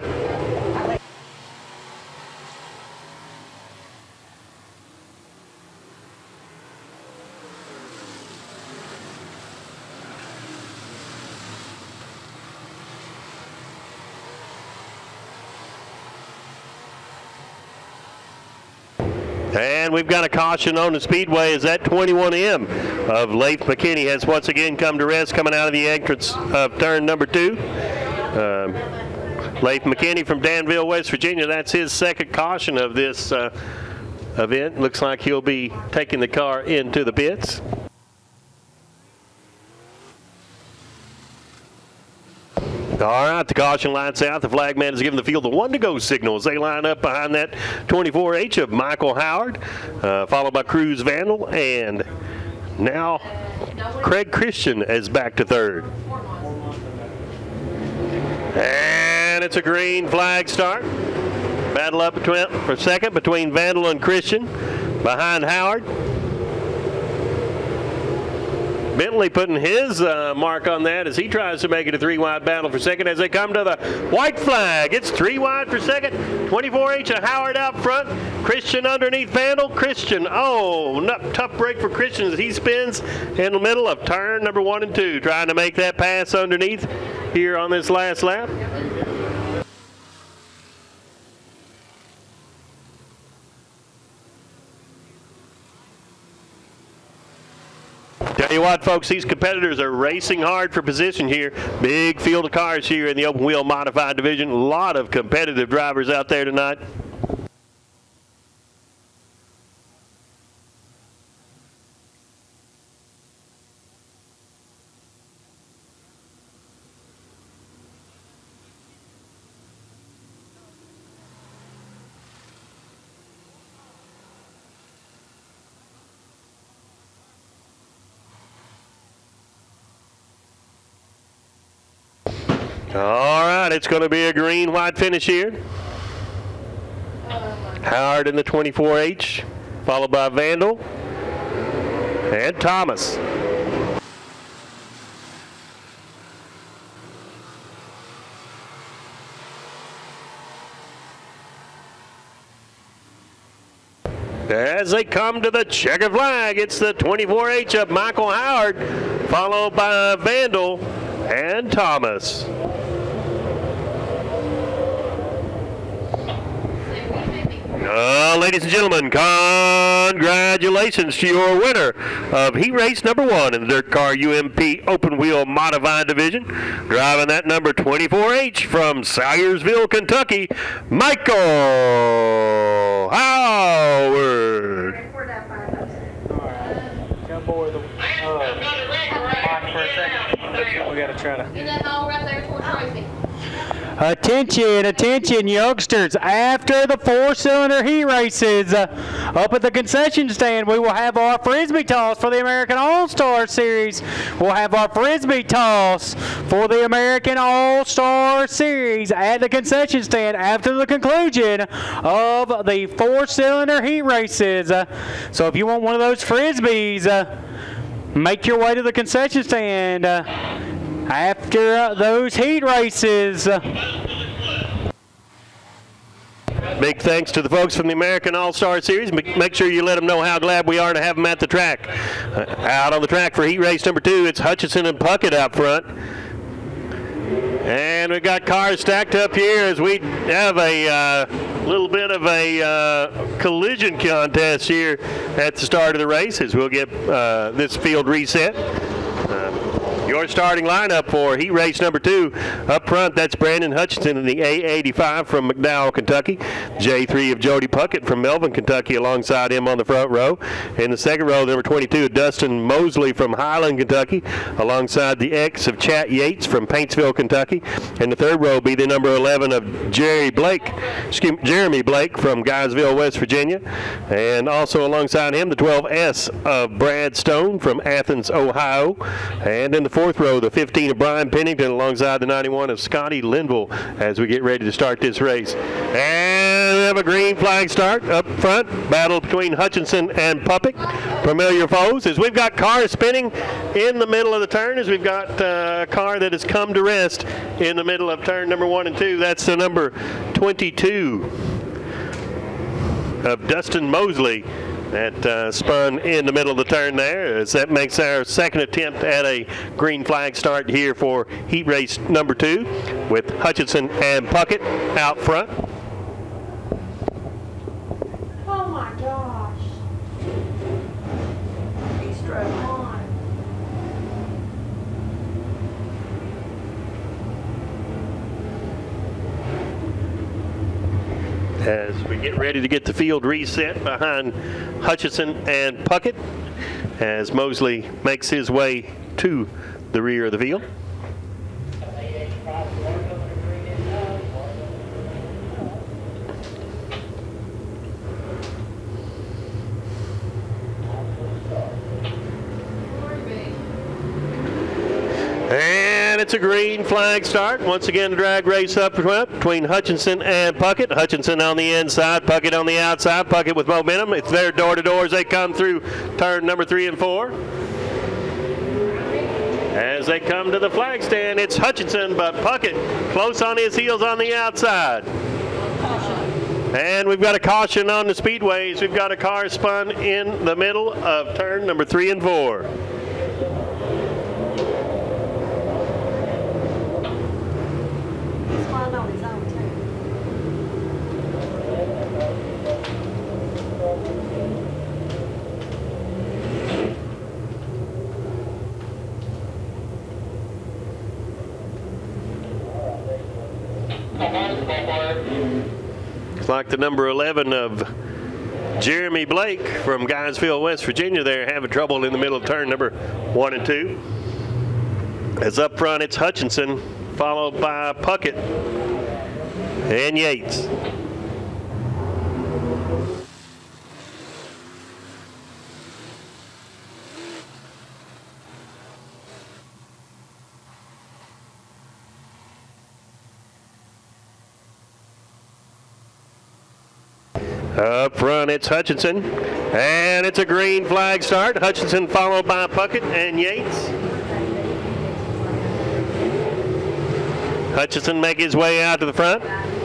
Speaker 1: And we've got a caution on the Speedway as that twenty-one M of Leif McKinney has once again come to rest coming out of the entrance of turn number two. Um, Leif McKinney from Danville, West Virginia, that's his second caution of this uh, event. Looks like he'll be taking the car into the pits. All right, the caution lights out. The flag man has given the field the one to go signal as they line up behind that twenty-four H of Michael Howard, uh, followed by Cruz Vandal, and now Craig Christian is back to third. And it's a green flag start. Battle up between, for second between Vandal and Christian behind Howard. Bentley putting his uh, mark on that as he tries to make it a three-wide battle for second as they come to the white flag. It's three wide for second. twenty-four H of Howard out front. Christian underneath Vandal. Christian, oh, not, tough break for Christian as he spins in the middle of turn number one and two, trying to make that pass underneath here on this last lap. Tell you what, folks, these competitors are racing hard for position here. Big field of cars here in the open wheel modified division. A lot of competitive drivers out there tonight. All right, it's going to be a green-white finish here. Howard in the twenty-four H, followed by Vandal and Thomas. As they come to the checkered flag, it's the twenty-four H of Michael Howard, followed by Vandal and Thomas. Uh, ladies and gentlemen, congratulations to your winner of heat race number one in the Dirt Car U M P Open Wheel Modified Division. Driving that number twenty-four H from Salyersville, Kentucky, Michael Howard.
Speaker 2: Jump aboard the uh, mic for a second. We got to try to.
Speaker 3: In that hole right there towards Tracy.
Speaker 2: Attention, attention, youngsters. After the four-cylinder heat races, uh, up at the concession stand, we will have our Frisbee toss for the American All-Star Series. We'll have our Frisbee toss for the American All-Star Series at the concession stand after the conclusion of the four-cylinder heat races. Uh, so if you want one of those Frisbees, uh, make your way to the concession stand. Uh, After uh, those heat races.
Speaker 1: Big thanks to the folks from the American All-Star Series. Make sure you let them know how glad we are to have them at the track. Uh, out on the track for heat race number two, it's Hutchinson and Puckett out front. And we've got cars stacked up here as we have a uh, little bit of a uh, collision contest here at the start of the race as we'll get uh, this field reset. Uh, Your starting lineup for heat race number two. Up front, that's Brandon Hutchinson in the A eighty-five from McDowell, Kentucky. J three of Jody Puckett from Melvin, Kentucky, alongside him on the front row. In the second row, number twenty-two, Dustin Mosley from Highland, Kentucky, alongside the X of Chat Yates from Paintsville, Kentucky. In the third row, be the number eleven of Jerry Blake, excuse me, Jeremy Blake from Guysville, West Virginia. And also alongside him, the twelve S of Brad Stone from Athens, Ohio. And in the fourth row, the fifteen of Brian Pennington alongside the ninety-one of Scotty Linville as we get ready to start this race. And we have a green flag start up front. Battle between Hutchinson and Puckett. familiar foes, as we've got cars spinning in the middle of the turn, as we've got uh, a car that has come to rest in the middle of turn number one and two. That's the number twenty-two of Dustin Mosley that uh, spun in the middle of the turn there, as that makes our second attempt at a green flag start here for heat race number two, with Hutchinson and Puckett out front.
Speaker 3: Oh my gosh. He's drove on.
Speaker 1: As we get ready to get the field reset behind Hutchinson and Puckett, as Mosley makes his way to the rear of the field. And it's a green flag start. Once again, the drag race up front between Hutchinson and Puckett. Hutchinson on the inside, Puckett on the outside. Puckett with momentum. It's their door to door as they come through turn number three and four. As they come to the flag stand, it's Hutchinson, but Puckett close on his heels on the outside. And we've got a caution on the speedways. We've got a car spun in the middle of turn number three and four. Looks like the number eleven of Jeremy Blake from Guysville, West Virginia there having trouble in the middle of turn number one and two. As up front, it's Hutchinson, followed by Puckett and Yates. Up front, it's Hutchinson, and it's a green flag start. Hutchinson followed by Puckett and Yates. Hutchinson make his way out to the front.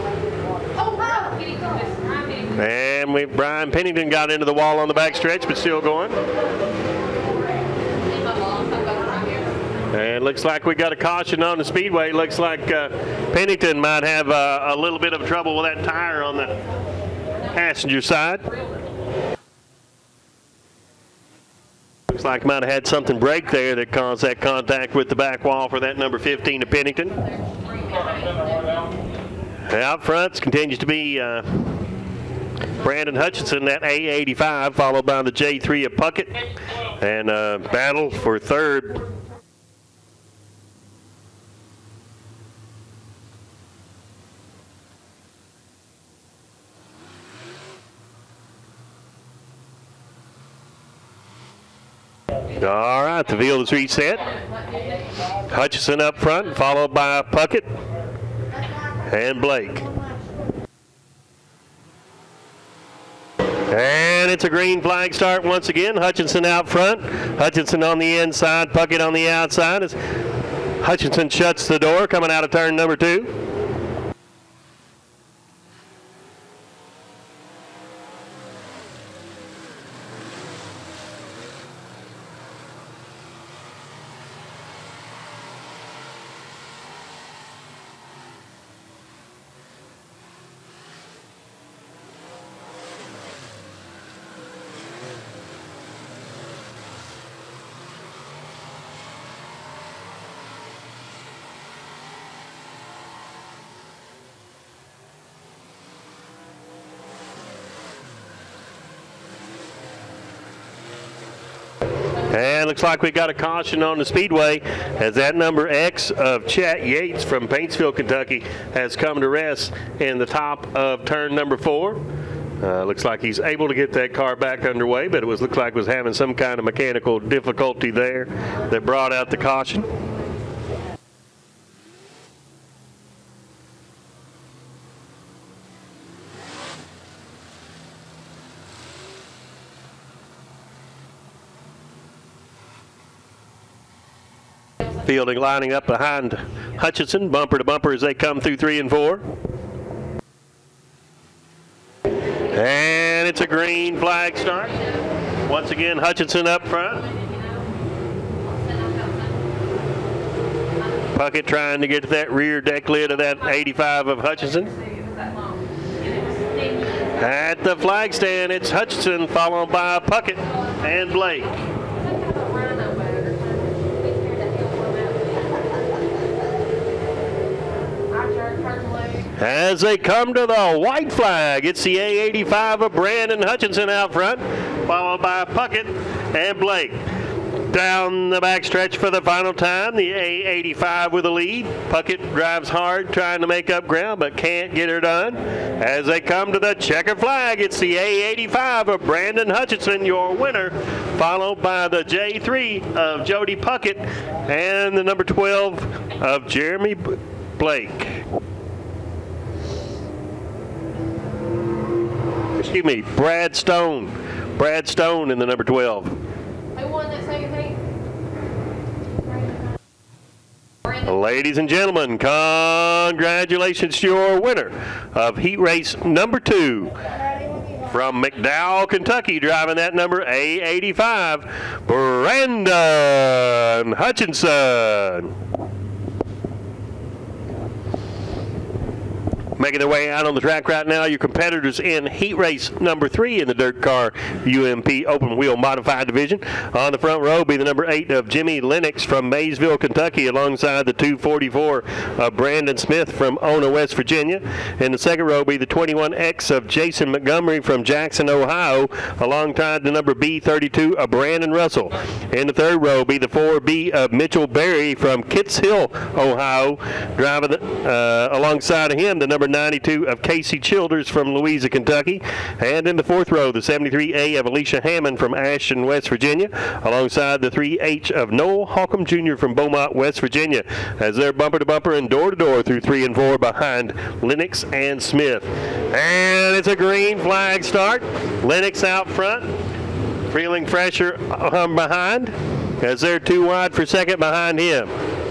Speaker 1: And we, Brian Pennington got into the wall on the back stretch, but still going. And looks like we got a caution on the speedway. Looks like uh, Pennington might have uh, a little bit of trouble with that tire on the passenger side. Looks like might have had something break there that caused that contact with the back wall for that number fifteen of Pennington. Out front continues to be uh, Brandon Hutchinson, that A eighty-five, followed by the J three of Puckett, and uh, battle for third. All right, the field is reset. Hutchinson up front, followed by Puckett and Blake. And it's a green flag start once again. Hutchinson out front. Hutchinson on the inside, Puckett on the outside. As Hutchinson shuts the door coming out of turn number two. And looks like we got a caution on the speedway as that number X of Chet Yates from Paintsville, Kentucky has come to rest in the top of turn number four. Uh, looks like he's able to get that car back underway, but it was looked like was having some kind of mechanical difficulty there that brought out the caution. Fielding lining up behind Hutchinson, bumper to bumper as they come through three and four. And it's a green flag start. Once again, Hutchinson up front. Puckett trying to get to that rear deck lid of that eighty-five of Hutchinson. At the flag stand, it's Hutchinson followed by Puckett and Blake. As they come to the white flag, it's the A eighty-five of Brandon Hutchinson out front, followed by Puckett and Blake. Down the backstretch for the final time, the A eighty-five with the lead. Puckett drives hard, trying to make up ground, but can't get her done. As they come to the checkered flag, it's the A eighty-five of Brandon Hutchinson, your winner, followed by the J three of Jody Puckett and the number twelve of Jeremy Blake. Excuse me, Brad Stone. Brad Stone in the number twelve.
Speaker 3: Who won that second heat?
Speaker 1: Ladies and gentlemen, congratulations to your winner of heat race number two. From McDowell, Kentucky, driving that number A eighty-five, Brandon Hutchinson. Making their way out on the track right now, your competitors in heat race number three in the dirt car U M P open wheel modified division. On the front row be the number eight of Jimmy Lennox from Maysville, Kentucky, alongside the two forty-four of Brandon Smith from Ona, West Virginia. In the second row be the twenty-one X of Jason Montgomery from Jackson, Ohio, alongside the number B thirty-two of Brandon Russell. In the third row be the four B of Mitchell Berry from Kitts Hill, Ohio, driving the, uh, alongside of him the number ninety-two of Casey Childers from Louisa, Kentucky. And in the fourth row, the seventy-three A of Alicia Hammond from Ashton, West Virginia, alongside the three H of Noel Holcomb Junior from Beaumont, West Virginia, as they're bumper to bumper and door to door through three and four behind Lennox and Smith. And it's a green flag start. Lennox out front, feeling fresher um, behind, as they're too wide for second behind him.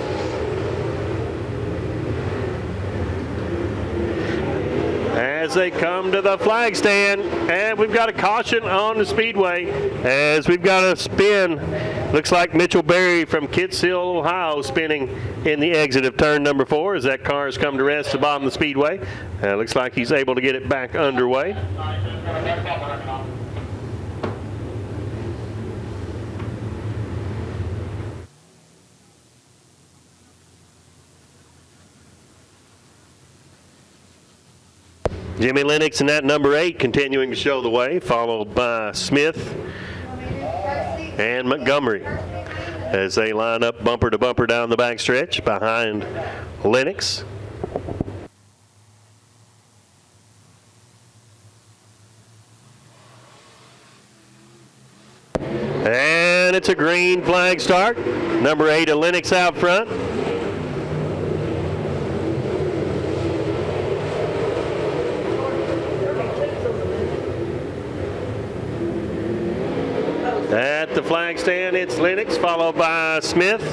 Speaker 1: As they come to the flag stand, and we've got a caution on the Speedway as we've got a spin. Looks like Mitchell Berry from Kitts Hill, Ohio, spinning in the exit of turn number four as that car has come to rest at the bottom of the Speedway. Uh, looks like he's able to get it back underway. Jimmy Lennox in that number eight continuing to show the way, followed by Smith and Montgomery as they line up bumper to bumper down the backstretch behind Lennox. And it's a green flag start. Number eight of Lennox out front. At the flag stand, it's Lennox, followed by Smith.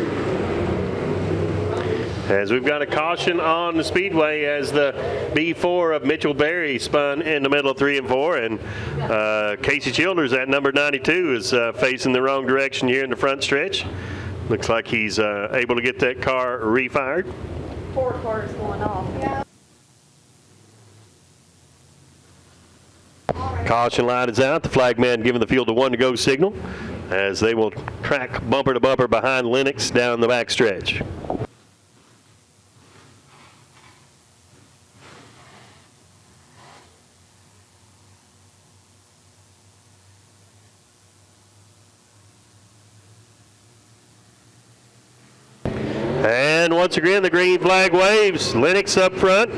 Speaker 1: As we've got a caution on the Speedway as the B four of Mitchell Berry spun in the middle of three and four, and uh, Casey Childers at number ninety-two is uh, facing the wrong direction here in the front stretch. Looks like he's uh, able to get that car refired.
Speaker 3: Four cars going off. Yeah.
Speaker 1: Caution light is out. The flag man giving the field a one to go signal as they will track bumper to bumper behind Lennox down the back stretch. And once again, the green flag waves. Lennox up front.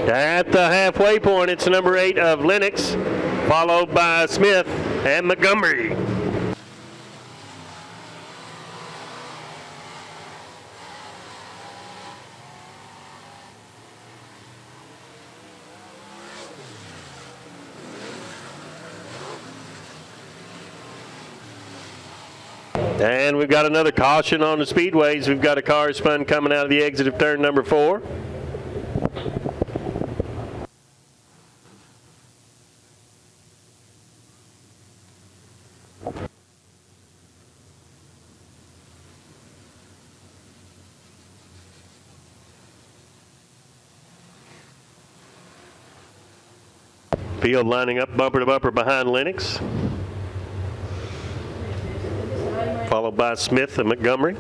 Speaker 1: At the halfway point, it's number eight of Lennox, followed by Smith and Montgomery. And we've got another caution on the speedways. We've got a car spun coming out of the exit of turn number four. Field lining up bumper to bumper behind Lennox, followed by Smith and Montgomery.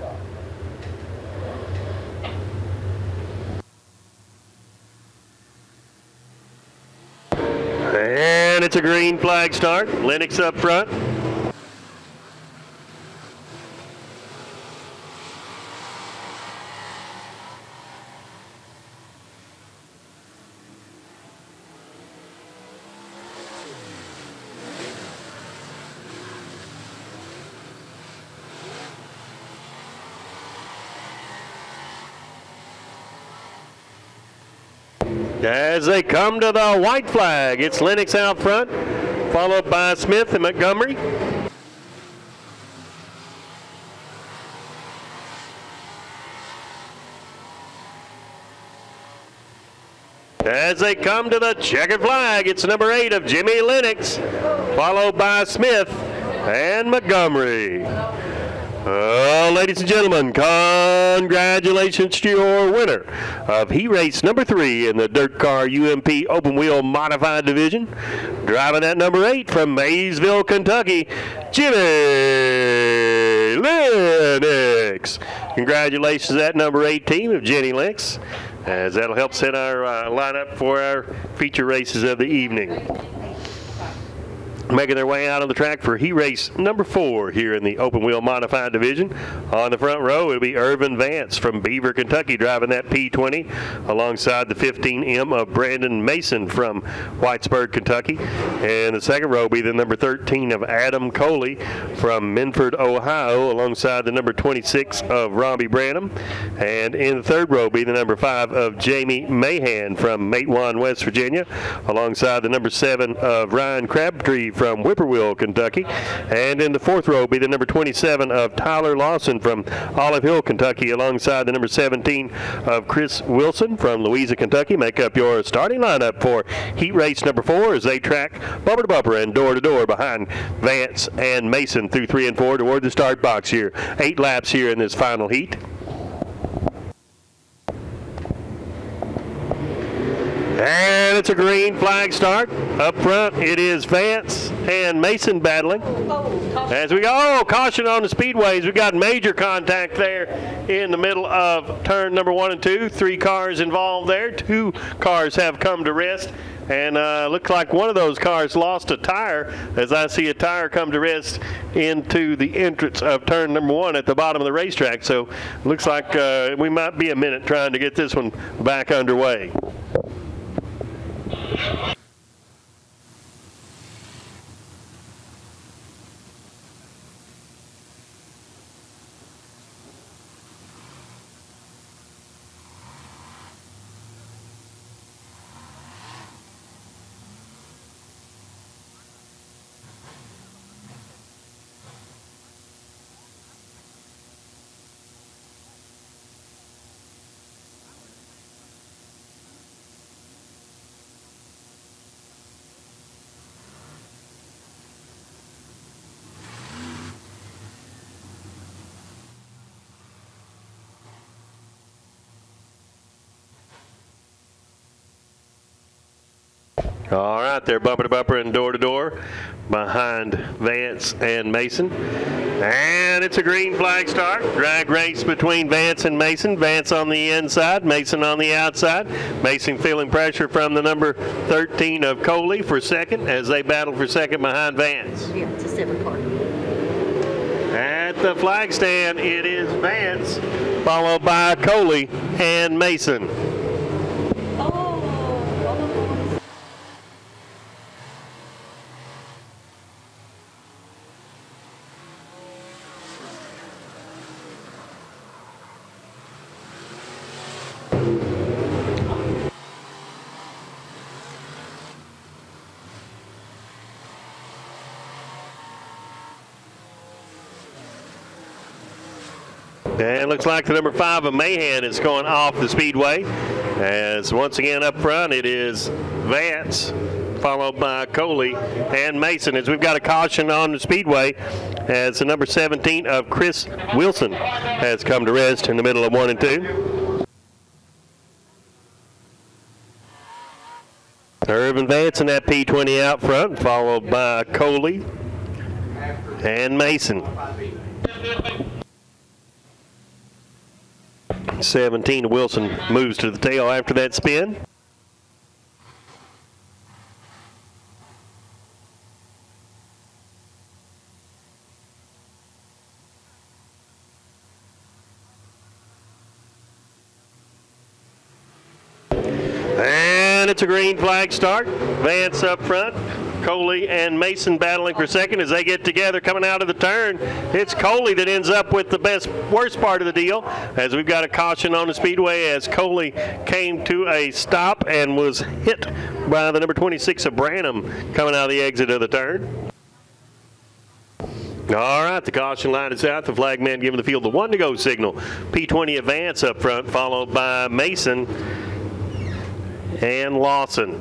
Speaker 1: And it's a green flag start. Lennox up front. As they come to the white flag, it's Lennox out front, followed by Smith and Montgomery. As they come to the checkered flag, it's number eight of Jimmy Lennox, followed by Smith and Montgomery. Uh, ladies and gentlemen, congratulations to your winner of heat race number three in the Dirt Car U M P Open Wheel Modified Division. Driving at number eight from Maysville, Kentucky, Jimmy Lennox. Congratulations to that number eight team of Jenny Lennox, as that'll help set our uh, lineup for our feature races of the evening. Making their way out on the track for heat race number four here in the Open Wheel Modified Division. On the front row, it'll be Irvin Vance from Beaver, Kentucky, driving that P twenty, alongside the fifteen M of Brandon Mason from Whitesburg, Kentucky. And the second row will be the number thirteen of Adam Coley from Minford, Ohio, alongside the number twenty-six of Robbie Branham. And in the third row will be the number five of Jamie Mahan from Matewan, West Virginia, alongside the number seven of Ryan Crabtree from Whippoorwill, Kentucky. And in the fourth row will be the number twenty-seven of Tyler Lawson from Olive Hill, Kentucky, alongside the number seventeen of Chris Wilson from Louisa, Kentucky. Make up your starting lineup for heat race number four as they track bumper to bumper and door to door behind Vance and Mason through three and four toward the start box here. Eight laps here in this final heat. And it's a green flag start. Up front, it is Vance and Mason battling. As we go, oh, caution on the speedways. We've got major contact there in the middle of turn number one and two. Three cars involved there. Two cars have come to rest. And uh, looks like one of those cars lost a tire, as I see a tire come to rest into the entrance of turn number one at the bottom of the racetrack. So looks like uh, we might be a minute trying to get this one back underway. All right, they're bumper to bumper and door to door behind Vance and Mason. And it's a green flag start. Drag race between Vance and Mason. Vance on the inside, Mason on the outside. Mason feeling pressure from the number thirteen of Coley for second as they battle for second behind Vance.
Speaker 5: Yeah, it's a separate car.
Speaker 1: At the flag stand, it is Vance, followed by Coley and Mason.
Speaker 5: Oh.
Speaker 1: And looks like the number five of Mahan is going off the Speedway. As once again up front it is Vance, followed by Coley and Mason, as we've got a caution on the Speedway as the number seventeen of Chris Wilson has come to rest in the middle of one and two. Irvin Vance in that P twenty out front, followed by Coley and Mason. seventeen Wilson moves to the tail after that spin. And it's a green flag start. Vance up front. Coley and Mason battling for second as they get together coming out of the turn. It's Coley that ends up with the best, worst part of the deal, as we've got a caution on the Speedway as Coley came to a stop and was hit by the number twenty-six of Branham coming out of the exit of the turn. All right, the caution line is out. The flag man giving the field the one to go signal. P twenty Advance up front, followed by Mason and Lawson.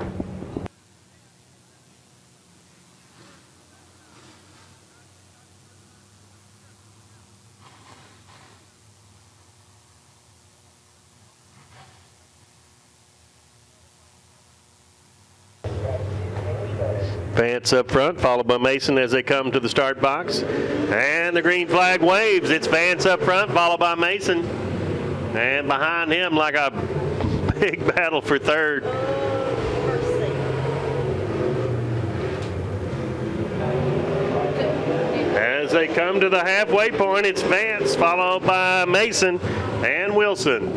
Speaker 1: Vance up front, followed by Mason as they come to the start box. And the green flag waves. It's Vance up front, followed by Mason. And behind him, like a big battle for third, as they come to the halfway point, it's Vance, followed by Mason and Wilson.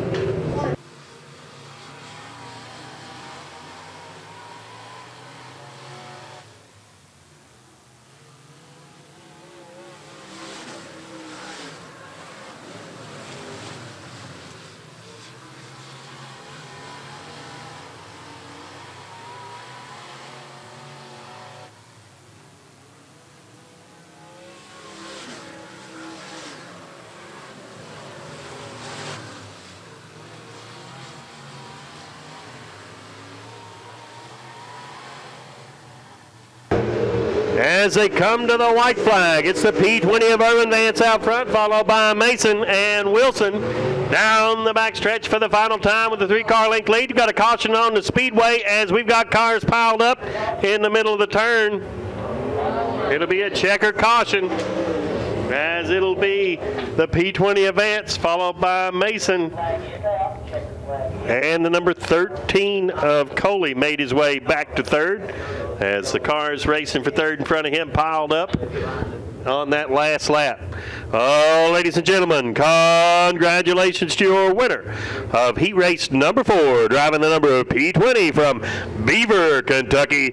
Speaker 1: As they come to the white flag, it's the P twenty of Irvin Vance out front, followed by Mason and Wilson down the backstretch for the final time with the three-car length lead. You've got a caution on the Speedway as we've got cars piled up in the middle of the turn. It'll be a checker caution, as it'll be the P twenty Advance, followed by Mason. And the number thirteen of Coley made his way back to third, as the cars racing for third in front of him piled up on that last lap. Oh, ladies and gentlemen, congratulations to your winner of heat race number four, driving the number of P twenty from Beaver, Kentucky,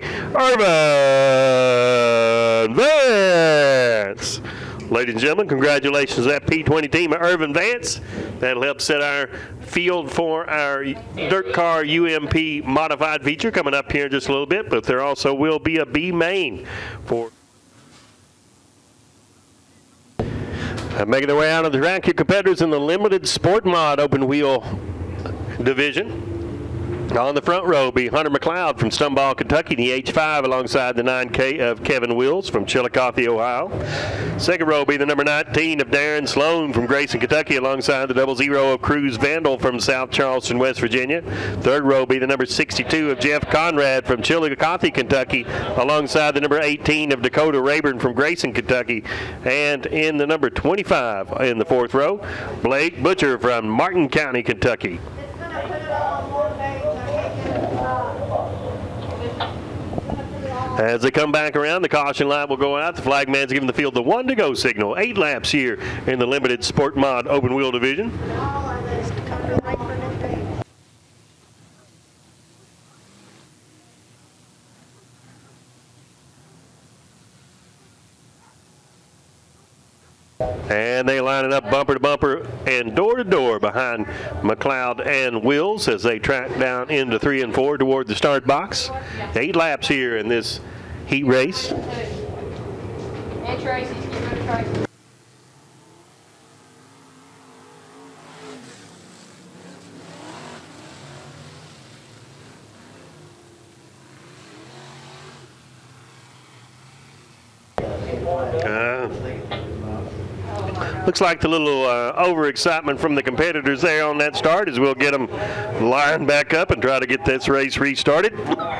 Speaker 1: Irvin Vance. Ladies and gentlemen, congratulations to that P twenty team of Irvin Vance. That'll help set our field for our dirt car U M P modified feature coming up here in just a little bit, but there also will be a B main for uh, making their way out of the track. Your competitors in the limited sport mod open wheel division. On the front row be Hunter McLeod from Stumball, Kentucky, the H five, alongside the nine K of Kevin Wills from Chillicothe, Ohio. Second row be the number nineteen of Darren Sloan from Grayson, Kentucky, alongside the double zero of Cruz Vandal from South Charleston, West Virginia. Third row be the number sixty-two of Jeff Conrad from Chillicothe, Kentucky, alongside the number eighteen of Dakota Rayburn from Grayson, Kentucky. And in the number twenty-five in the fourth row, Blake Butcher from Martin County, Kentucky. As they come back around, the caution light will go out. The flag man's giving the field the one to go signal. Eight laps here in the limited sport mod open wheel division. And they line it up bumper to bumper and door to door behind McLeod and Wills as they track down into three and four toward the start box. Eight laps here in this heat race. Looks like the little uh, overexcitement from the competitors there on that start as we'll get them lined back up and try to get this race restarted.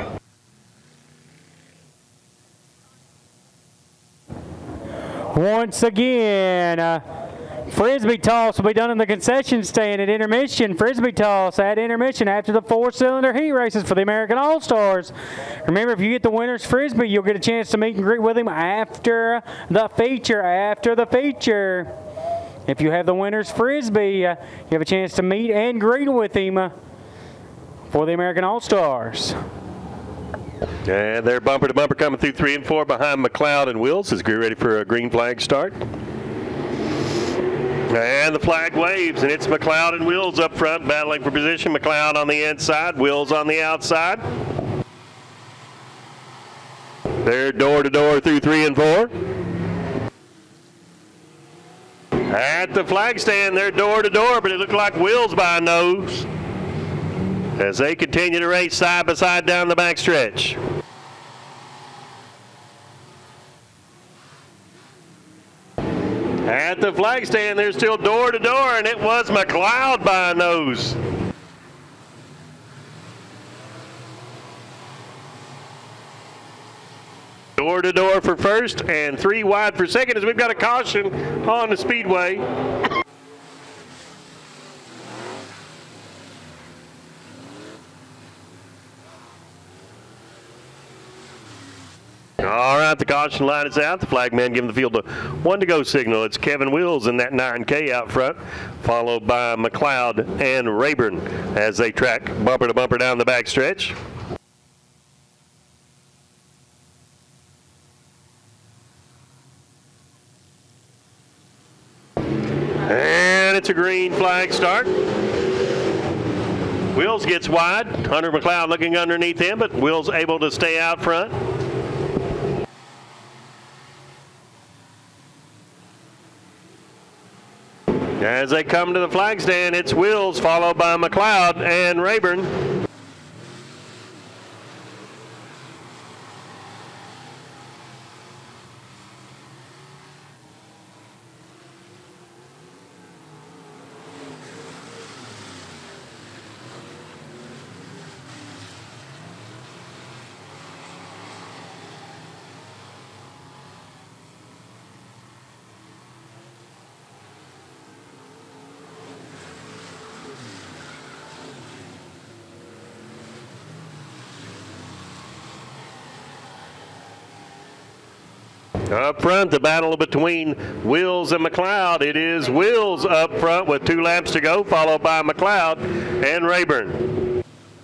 Speaker 2: Once again, uh, Frisbee toss will be done in the concession stand at intermission. Frisbee toss at intermission after the four-cylinder heat races for the American All-Stars. Remember, if you get the winner's Frisbee, you'll get a chance to meet and greet with him after the feature, after the feature. If you have the winner's Frisbee, uh, you have a chance to meet and greet with him uh, for the American All-Stars.
Speaker 1: And they're bumper to bumper coming through three and four behind McLeod and Wills as we're ready for a green flag start. And the flag waves, and it's McLeod and Wills up front battling for position. McLeod on the inside, Wills on the outside. They're door to door through three and four. At the flag stand, they're door to door, but it looked like Wills by a nose as they continue to race side by side down the back stretch. At the flag stand, they're still door to door, and it was McLeod by a nose. Door to door for first and three wide for second as we've got a caution on the Speedway. All right, the caution line is out. The flagman giving the field a one to go signal. It's Kevin Wills in that nine K out front, followed by McLeod and Rayburn as they track bumper to bumper down the back stretch. And it's a green flag start. Wills gets wide. Hunter McLeod looking underneath him, but Wills able to stay out front. As they come to the flag stand, it's Wills followed by McLeod and Rayburn. Up front, the battle between Wills and McLeod. It is Wills up front with two laps to go, followed by McLeod and Rayburn.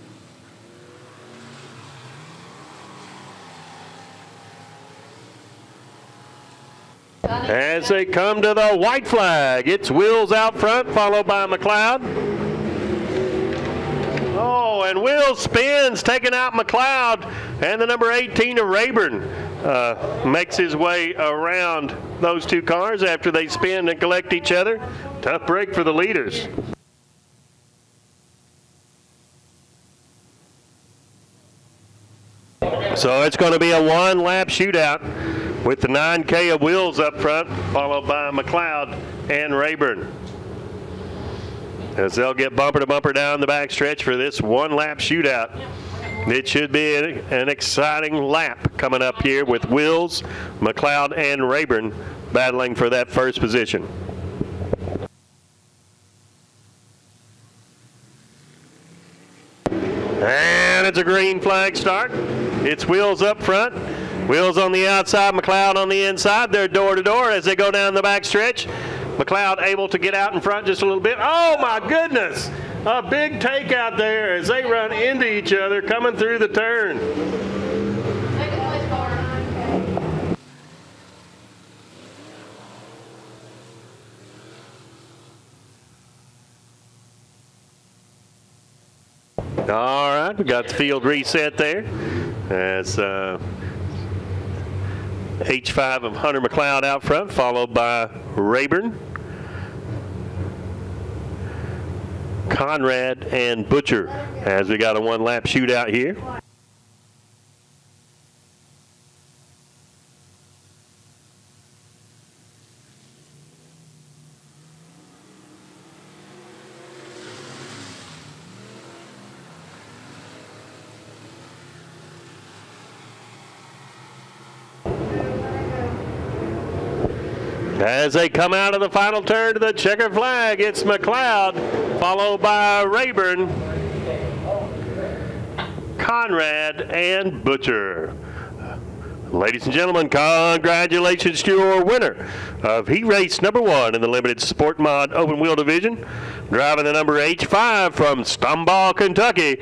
Speaker 1: As they come to the white flag, it's Wills out front, followed by McLeod. Oh, and Wills spins, taking out McLeod, and the number eighteen of Rayburn uh, makes his way around those two cars after they spin and collect each other. Tough break for the leaders. So it's going to be a one-lap shootout with the nine K of Wills up front, followed by McLeod and Rayburn, as they'll get bumper to bumper down the back stretch for this one-lap shootout. It should be an exciting lap coming up here with Wills, McLeod, and Rayburn battling for that first position. And it's a green flag start. It's Wills up front, Wills on the outside, McLeod on the inside. They're door to door as they go down the back stretch. McLeod able to get out in front just a little bit. Oh my goodness! A big take out there as they run into each other coming through the turn.
Speaker 3: Second place car.
Speaker 1: All right, we got the field reset there. That's uh, H five of Hunter McLeod out front, followed by Rayburn, Conrad, and Butcher, as we got a one-lap shootout here. As they come out of the final turn to the checkered flag, it's McLeod, followed by Rayburn, Conrad, and Butcher. Ladies and gentlemen, congratulations to your winner of heat race number one in the limited sport mod open wheel division. Driving the number H five from Stumbaugh, Kentucky,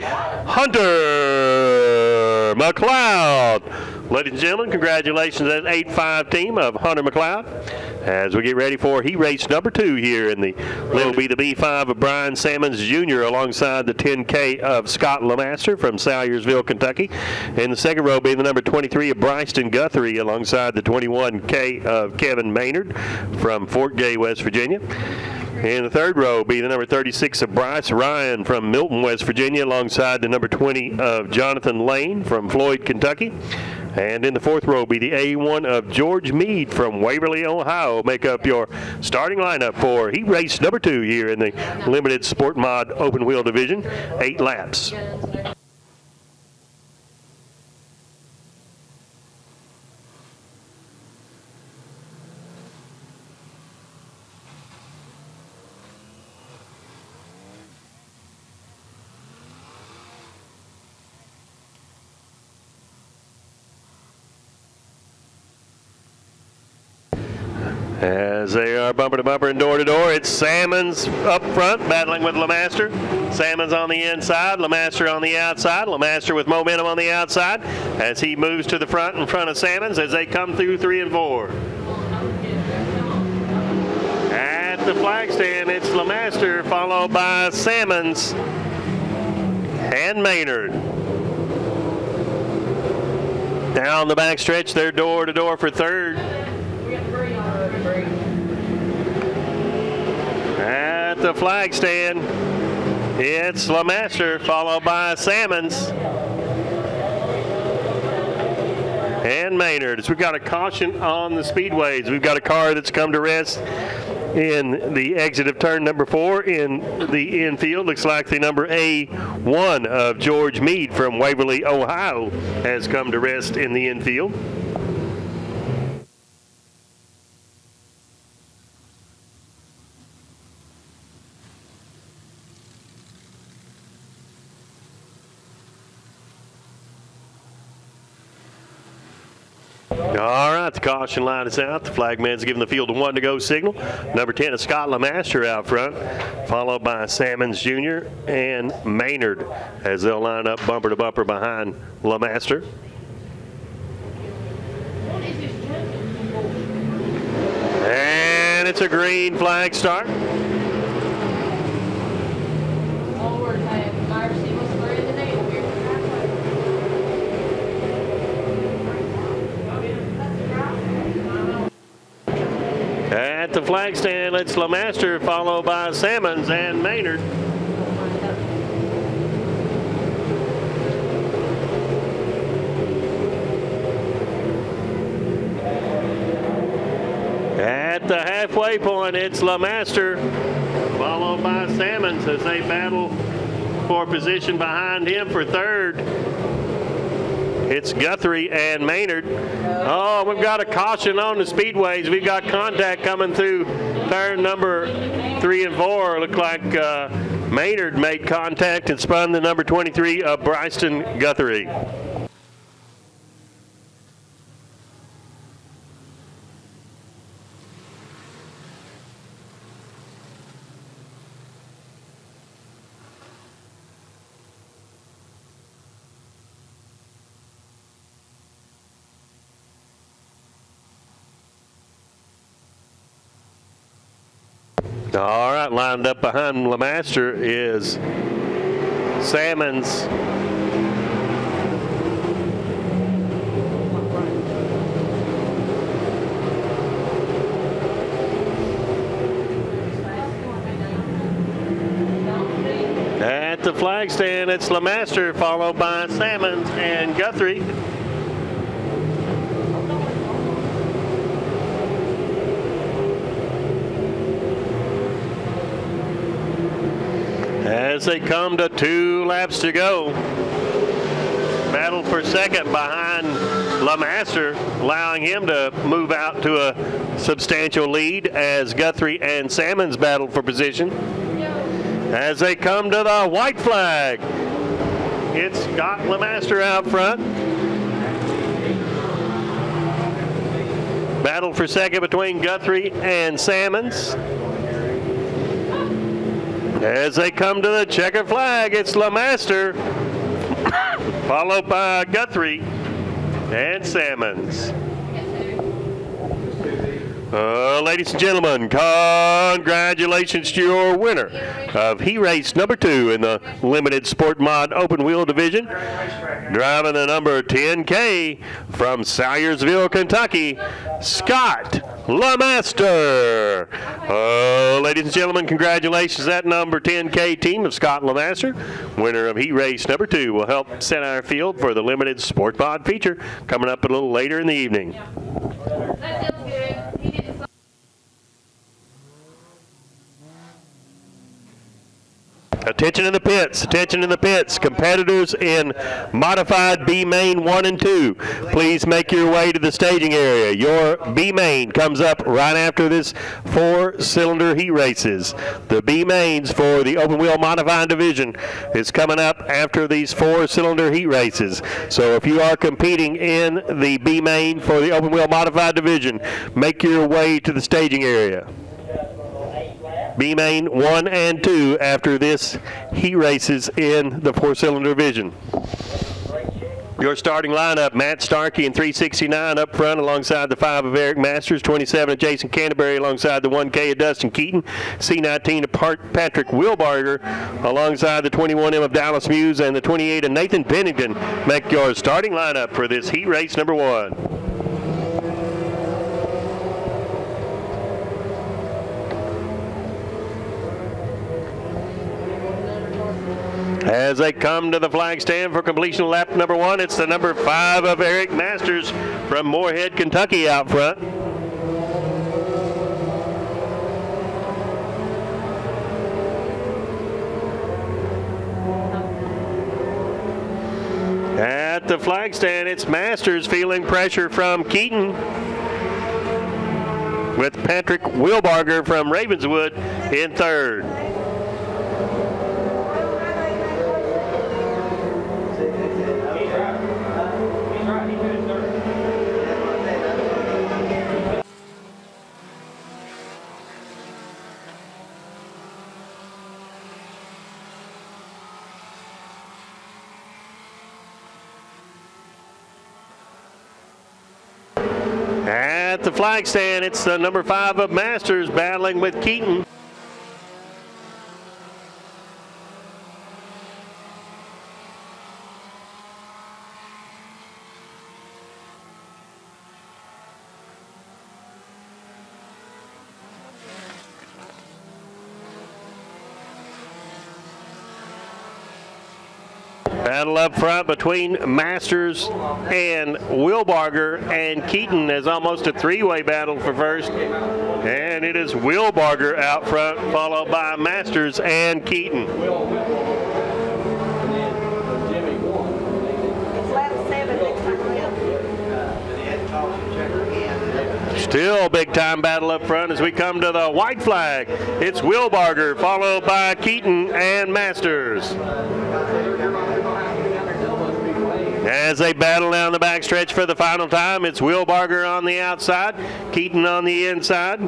Speaker 1: Hunter McLeod. Ladies and gentlemen, congratulations to that eight five team of Hunter McLeod. As we get ready for heat race number two here in the will be the B five of Brian Sammons Junior alongside the ten K of Scott Lemaster from Salyersville, Kentucky. In the second row be the number twenty-three of Bryston Guthrie alongside the twenty-one K of Kevin Maynard from Fort Gay, West Virginia. In the third row be the number thirty-six of Bryce Ryan from Milton, West Virginia alongside the number twenty of Jonathan Lane from Floyd, Kentucky. And in the fourth row be the A one of George Meade from Waverly, Ohio. Make up your starting lineup for heat race number two here in the limited sport mod open wheel division. Eight laps. As they are bumper to bumper and door to door, it's Sammons up front battling with Lemaster. Sammons on the inside, Lemaster on the outside. Lemaster with momentum on the outside as he moves to the front in front of Sammons as they come through three and four. At the flag stand, it's Lemaster followed by Sammons and Maynard. Down the back stretch, they're door to door for third. At the flag stand, it's Lemaster followed by Sammons and Maynard. So we've got a caution on the speedways. We've got a car that's come to rest in the exit of turn number four in the infield. Looks like the number A one of George Meade from Waverly, Ohio has come to rest in the infield. All right, the caution line is out. The flagman's giving the field a one to go signal. Number ten is Scott Lemaster out front, followed by Sammons Junior and Maynard as they'll line up bumper to bumper behind Lemaster. And it's a green flag start. At the flag stand, it's Lemaster followed by Sammons and Maynard. At the halfway point, it's Lemaster followed by Sammons as they battle for position behind him for third. It's Guthrie and Maynard. Oh, we've got a caution on the speedways. We've got contact coming through turn number three and four. Looked like uh, Maynard made contact and spun the number twenty-three of Bryston Guthrie. All right, lined up behind Lemaster is Sammons. At the flag stand, it's Lemaster followed by Sammons and Guthrie. As they come to two laps to go, battle for second behind LeMaster, allowing him to move out to a substantial lead as Guthrie and Salmons battle for position. As they come to the white flag, it's Scott LeMaster out front. Battle for second between Guthrie and Salmons. As they come to the checker flag, it's LeMaster, followed by Guthrie and Salmons. Uh, ladies and gentlemen, congratulations to your winner of Heat Race number two in the Limited Sport Mod Open Wheel Division. Driving the number ten K from Salyersville, Kentucky, Scott LeMaster. Uh, ladies and gentlemen, congratulations to that number ten K team of Scott LeMaster. Winner of Heat Race number two will help set our field for the Limited Sport Mod feature coming up a little later in the evening.
Speaker 3: That sounds good. He didn't.
Speaker 1: Attention in the pits, attention in the pits. Competitors in modified B main one and two, please make your way to the staging area. Your B main comes up right after this four cylinder heat races. The B mains for the open wheel modified division is coming up after these four cylinder heat races. So if you are competing in the B main for the open wheel modified division, make your way to the staging area. B main one and two after this heat races in the four-cylinder division. Your starting lineup: Matt Starkey in three sixty-nine up front alongside the five of Eric Masters, twenty-seven of Jason Canterbury alongside the one K of Dustin Keaton, C nineteen of Patrick Wilbarger alongside the twenty-one M of Dallas Muse, and the twenty-eight of Nathan Pennington make your starting lineup for this heat race number one. As they come to the flag stand for completion of lap number one, it's the number five of Eric Masters from Moorhead, Kentucky out front. At the flag stand, it's Masters feeling pressure from Keaton, with Patrick Wilbarger from Ravenswood in third. At the flag stand, it's the number five of Masters battling with Keaton. Battle up front between Masters and Wilbarger, and Keaton is almost a three-way battle for first. And it is Wilbarger out front, followed by Masters and Keaton. Still big-time battle up front as we come to the white flag. It's Wilbarger, followed by Keaton and Masters. As they battle down the backstretch for the final time, it's Wilbarger on the outside, Keaton on the inside.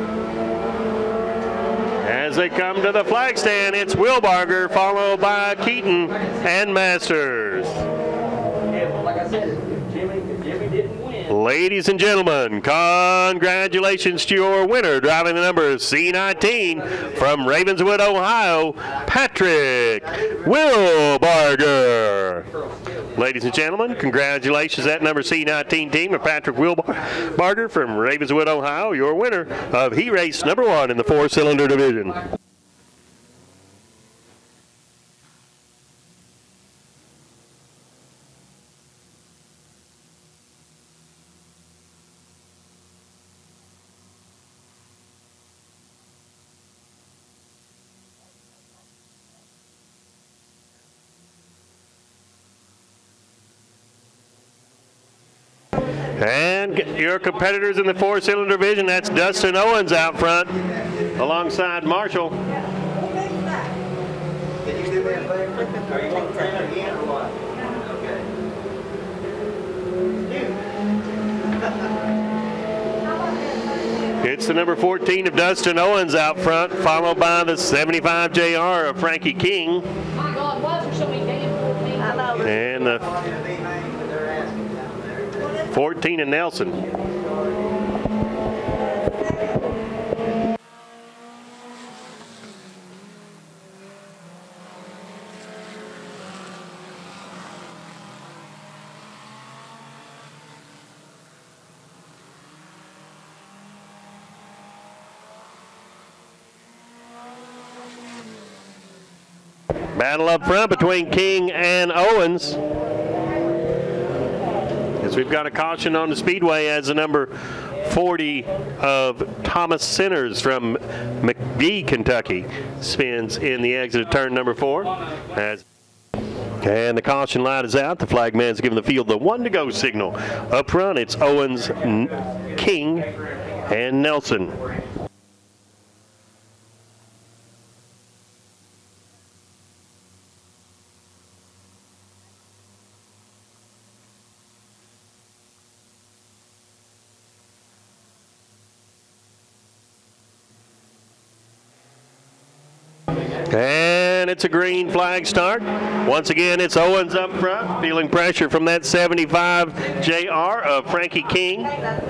Speaker 1: As they come to the flag stand, it's Wilbarger, followed by Keaton and Masters. Ladies and gentlemen, congratulations to your winner, driving the number C nineteen from Ravenswood, Ohio, Patrick Wilbarger. Ladies and gentlemen, congratulations to that number C nineteen team of Patrick Wilbarger from Ravenswood, Ohio, your winner of heat race number one in the four-cylinder division. And your competitors in the four-cylinder division, that's Dustin Owens out front alongside Marshall.
Speaker 4: Can you do me a favor? Are you going to train again or what? Okay.
Speaker 1: It's the number fourteen of Dustin Owens out front, followed by the seventy-five J R of Frankie King.
Speaker 3: My God, why is there so many damn fourteen? I know.
Speaker 1: And the fourteen of Nelson. Battle up front between King and Owens. As we've got a caution on the Speedway as the number forty of Thomas Sinners from McGee, Kentucky, spins in the exit of turn number four. As and the caution light is out. The flag man's giving the field the one to go signal. Up front, it's Owens, King, and Nelson. And it's a green flag start. Once again, it's Owens up front, feeling pressure from that seventy-five J R of Frankie King.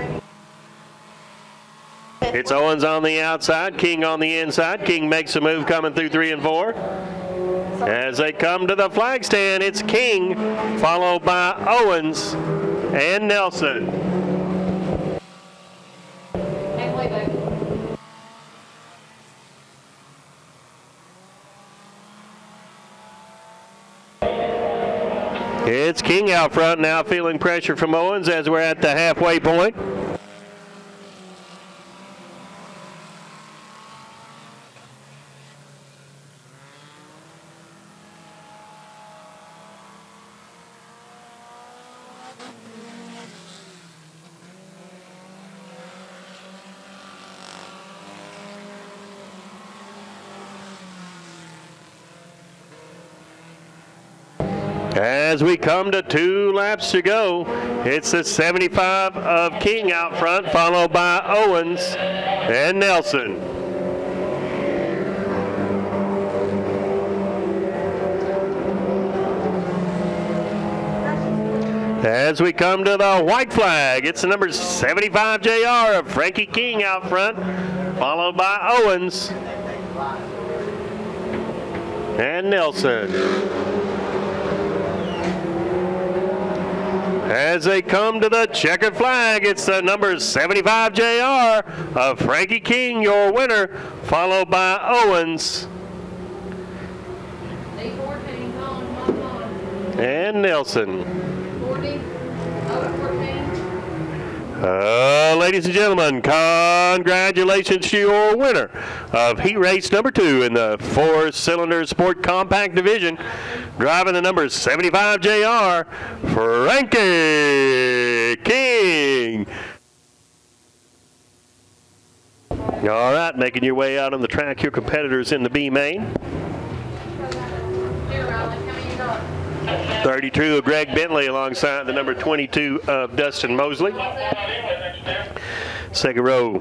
Speaker 1: It's Owens on the outside, King on the inside. King makes a move coming through three and four. As they come to the flag stand, it's King, followed by Owens and Nelson. It's King out front now, feeling pressure from Owens as we're at the halfway point. As we come to two laps to go, it's the seventy-five of King out front, followed by Owens and Nelson. As we come to the white flag, it's the number seventy-five J R of Frankie King out front, followed by Owens and Nelson. As they come to the checkered flag, it's the number seventy-five J R of Frankie King, your winner, followed by Owens and Nelson. Uh, ladies and gentlemen, congratulations to your winner of heat race number two in the four-cylinder sport compact division, driving the number seventy-five J R, Frankie King. All right, making your way out on the track, your competitors in the B main. thirty-two of Greg Bentley alongside the number twenty-two of Dustin Mosley. Second row.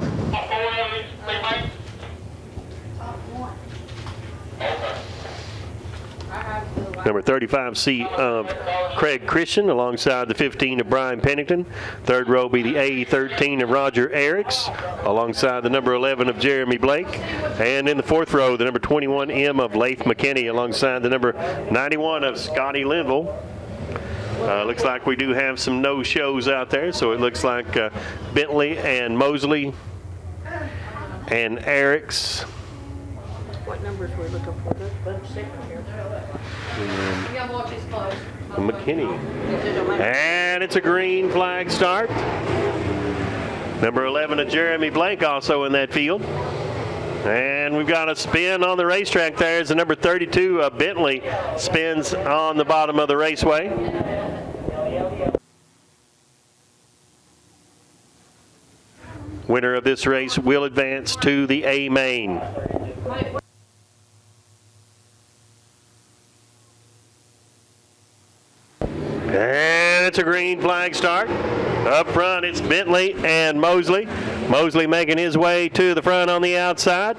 Speaker 1: Number thirty-five C of Craig Christian alongside the fifteen of Brian Pennington. Third row be the A thirteen of Roger Eriks alongside the number eleven of Jeremy Blake. And in the fourth row, the number twenty-one M of Leif McKinney alongside the number ninety-one of Scotty Linville. Uh, looks like we do have some no-shows out there, so it looks like uh, Bentley and Mosley and Eriks.
Speaker 5: What numbers we're looking for? Let's see here.
Speaker 1: McKinney. And it's a green flag start. Number eleven of Jeremy Blake also in that field. And we've got a spin on the racetrack there as the number thirty-two of Bentley spins on the bottom of the raceway. Winner of this race will advance to the A main. And it's a green flag start. Up front, it's Bentley and Mosley. Mosley making his way to the front on the outside.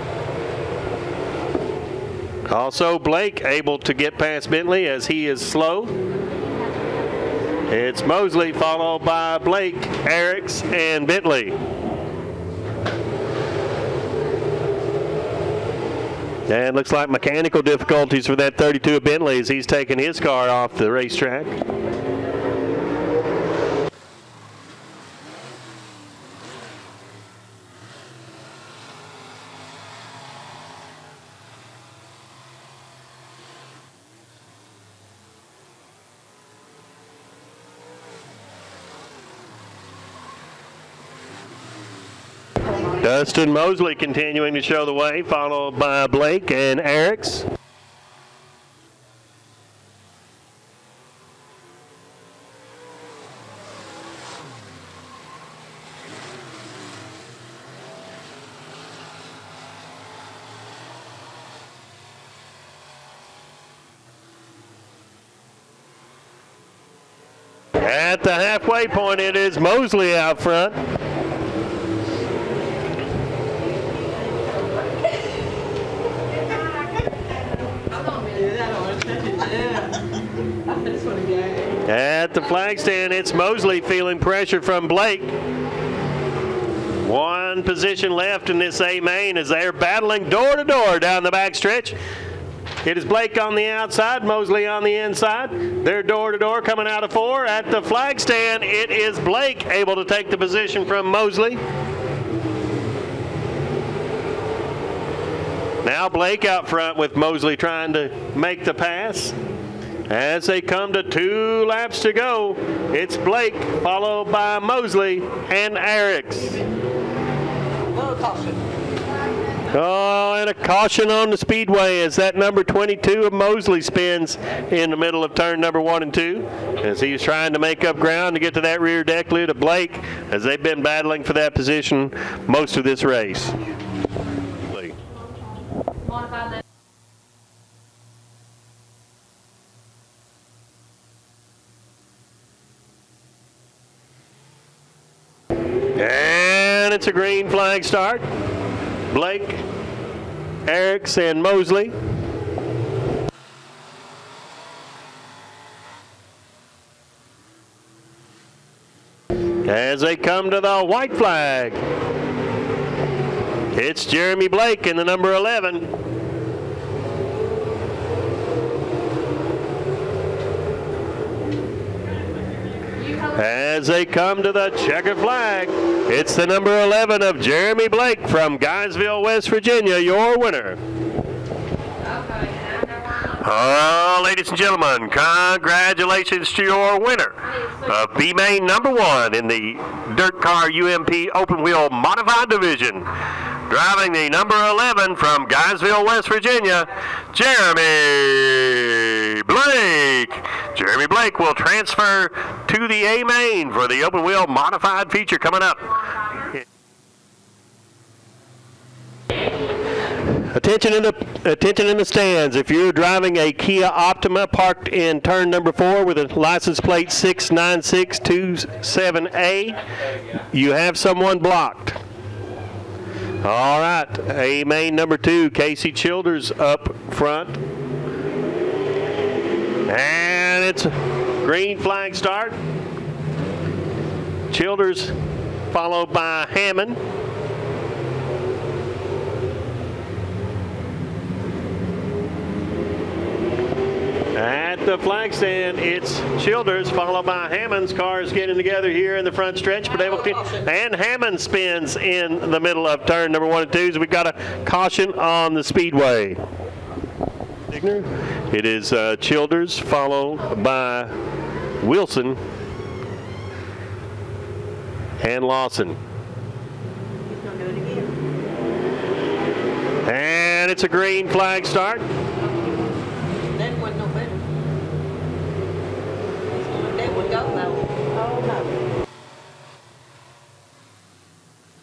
Speaker 1: Also, Blake able to get past Bentley as he is slow. It's Mosley followed by Blake, Eriks, and Bentley. And looks like mechanical difficulties for that thirty-two of Bentley as he's taking his car off the racetrack. Dustin Mosley continuing to show the way, followed by Blake and Eriks. At the halfway point, it is Mosley out front. At the flag stand, it's Mosley feeling pressure from Blake. One position left in this A main as they're battling door to door down the back stretch. It is Blake on the outside, Mosley on the inside. They're door to door coming out of four. At the flag stand, it is Blake able to take the position from Mosley. Now Blake out front with Mosley trying to make the pass. As they come to two laps to go, it's Blake followed by Mosley and Eriks.
Speaker 5: Little caution.
Speaker 1: Oh, and a caution on the Speedway as that number twenty-two of Mosley spins in the middle of turn number one and two as he's trying to make up ground to get to that rear deck lid of Blake as they've been battling for that position most of this race. And it's a green flag start. Blake, Eriks, and Mosley. As they come to the white flag, it's Jeremy Blake in the number eleven. As they come to the checkered flag, it's the number eleven of Jeremy Blake from Guysville, West Virginia, your winner. Oh, ladies and gentlemen, congratulations to your winner of B main number one in the Dirt Car U M P Open Wheel Modified Division. Driving the number eleven from Guysville, West Virginia, Jeremy Blake. Jeremy Blake will transfer to the A main for the Open Wheel Modified feature coming up. Attention in the attention in the stands. If you're driving a Kia Optima parked in turn number four with a license plate six nine six two seven A, you have someone blocked. All right, A main number two, Casey Childers up front. And it's a green flag start. Childers followed by Hammond. At the flag stand, it's Childers followed by Hammond's cars getting together here in the front stretch, but able to, and Hammond spins in the middle of turn number one and two. So we've got a caution on the Speedway. It is uh, Childers followed by Wilson and Lawson. And it's a green flag start.
Speaker 5: That wasn't no better. That would go though. Oh no.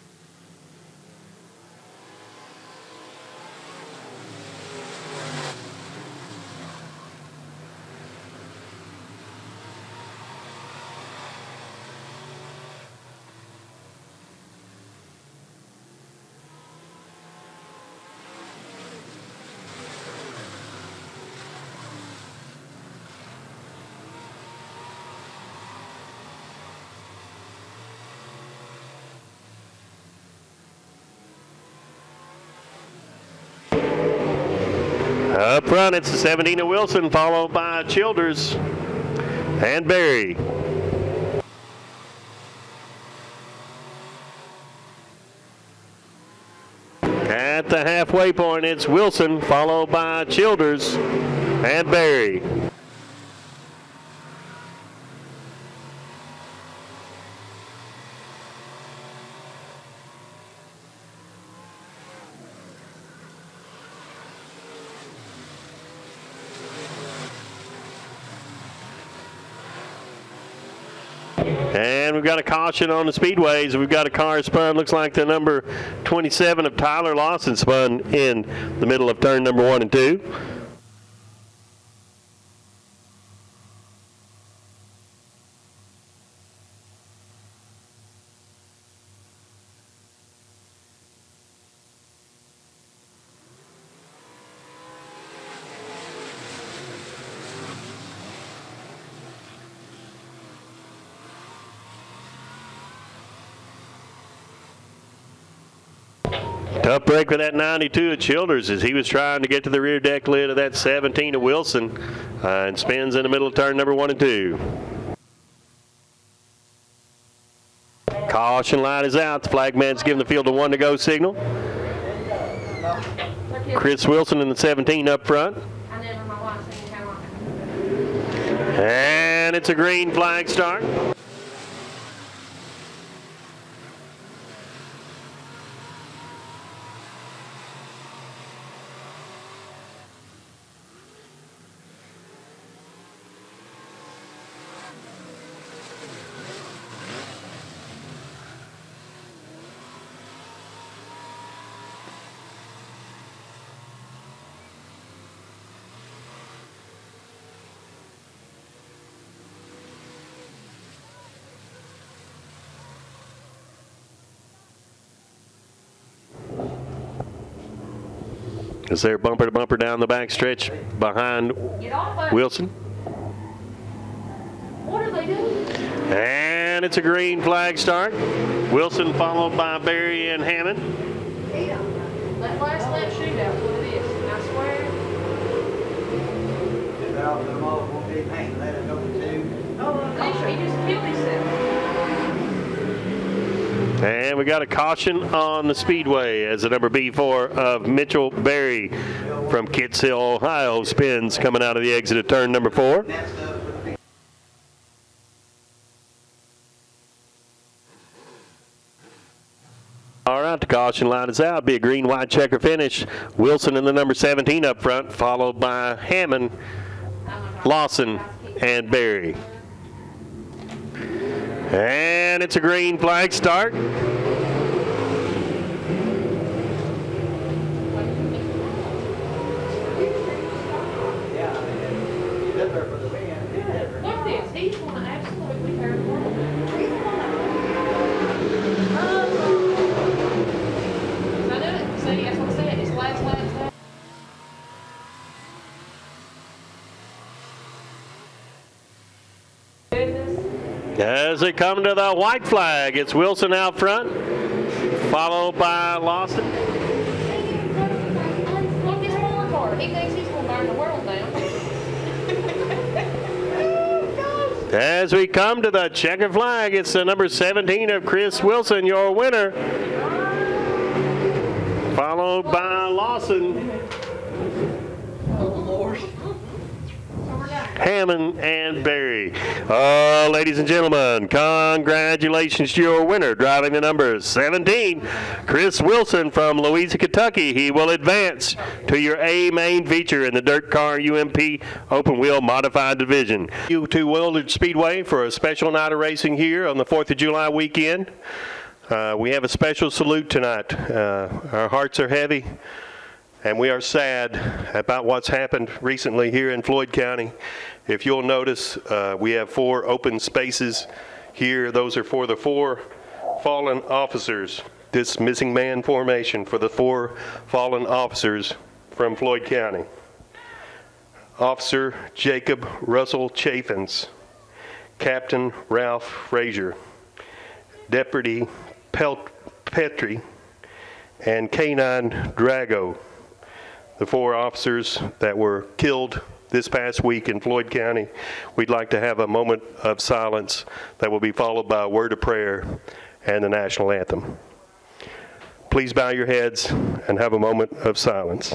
Speaker 1: front, it's the seventeen of Wilson, followed by Childers and Berry. At the halfway point, it's Wilson, followed by Childers and Berry. And we've got a caution on the Speedways. We've got a car spun. Looks like the number twenty-seven of Tyler Lawson spun in the middle of turn number one and two. Tough break for that ninety-two of Childers as he was trying to get to the rear deck lid of that seventeen of Wilson uh, and spins in the middle of turn number one and two. Caution light is out. The flagman's giving the field a one to go signal. Chris Wilson in the seventeen up front. And it's a green flag start. Is there bumper to bumper down the back stretch behind Wilson?
Speaker 3: What are they doing?
Speaker 1: And it's a green flag start. Wilson followed by Berry and Hammond.
Speaker 3: That last lap shootout, what it is, I swear. He just killed himself.
Speaker 1: And we got a caution on the Speedway as the number B four of Mitchell Berry from Kitts Hill, Ohio, spins coming out of the exit of turn number four. All right, the caution line is out. Be a green, white checker finish. Wilson in the number seventeen up front, followed by Hammond, Lawson, and Berry. And it's a green flag start.
Speaker 3: Look this, he's one absolutely terrible. I knew it. See, that's what I said. His last lap's there.
Speaker 1: As they come to the white flag, it's Wilson out front, followed by Lawson.
Speaker 3: Look, his forward car. He thinks he's going to burn the world down.
Speaker 1: As we come to the checkered flag, it's the number seventeen of Chris Wilson, your winner, followed by Lawson, Hammond, and Berry. Uh, ladies and gentlemen, congratulations to your winner, driving the number seventeen, Chris Wilson from Louisa, Kentucky. He will advance to your A main feature in the Dirt Car U M P Open Wheel Modified Division. You to Willard Speedway for a special night of racing here on the fourth of July weekend. Uh, we have a special salute tonight. Uh, our hearts are heavy, and we are sad about what's happened recently here in Floyd County. If you'll notice, uh, we have four open spaces here. Those are for the four fallen officers. This missing man formation for the four fallen officers from Floyd County. Officer Jacob Russell Chaffins, Captain Ralph Frazier, Deputy Pelt Petrie, and K nine Drago. the four officers that were killed this past week in Floyd County, we'd like to have a moment of silence that will be followed by a word of prayer and the national anthem. Please bow your heads and have a moment of silence.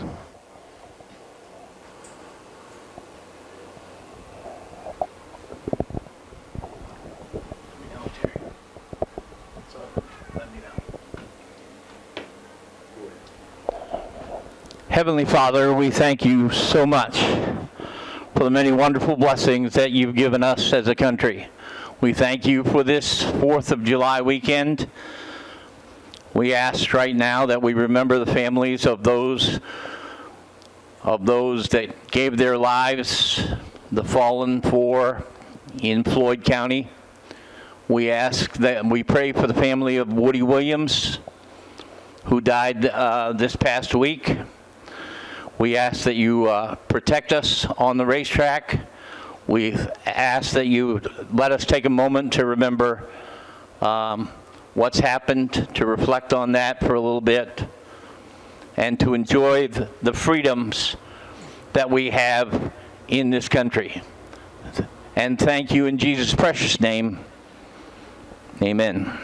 Speaker 6: Heavenly Father, we thank you so much for the many wonderful blessings that you've given us as a country. We thank you for this fourth of July weekend. We ask right now that we remember the families of those of those that gave their lives, the fallen for in Floyd County. We ask that we pray for the family of Woody Williams, who died uh, this past week. We ask that you uh, protect us on the racetrack. We ask that you let us take a moment to remember um, what's happened, to reflect on that for a little bit, and to enjoy the, the freedoms that we have in this country. And thank you in Jesus' precious name. Amen.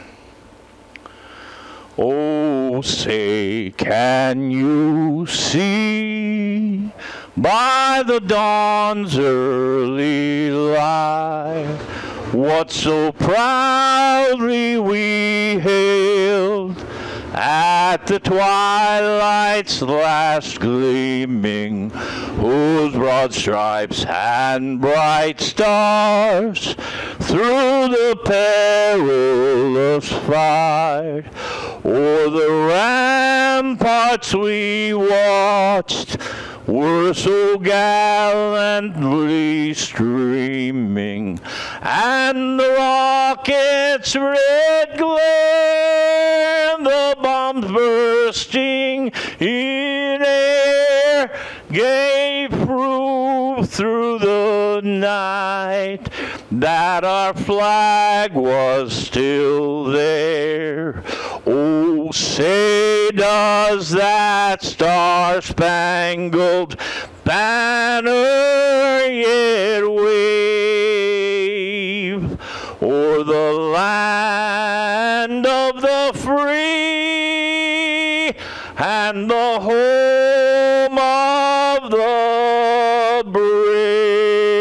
Speaker 6: Oh, say, can you see by the dawn's early light what so proudly we hailed at the twilight's last gleaming, whose broad stripes and bright stars through the perilous fight o'er the ramparts we watched were so gallantly streaming, and the rockets' red glare, the bombs bursting in air, gave proof through the night that our flag was still there. Oh, say does that star-spangled banner yet wave o'er the land of the free and the home of the brave?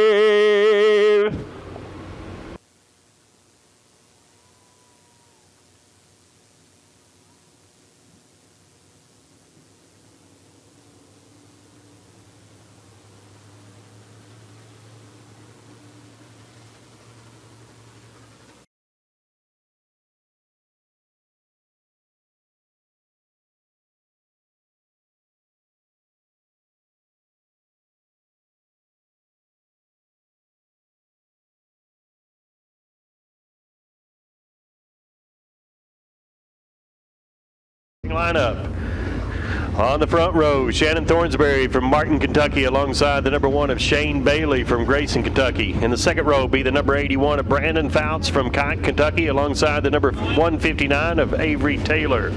Speaker 1: Lineup. On the front row, Shannon Thornsberry from Martin, Kentucky, alongside the number one of Shane Bailey from Grayson, Kentucky. In the second row be the number eighty-one of Brandon Fouts from Kite, Kentucky, alongside the number one fifty-nine of Avery Taylor.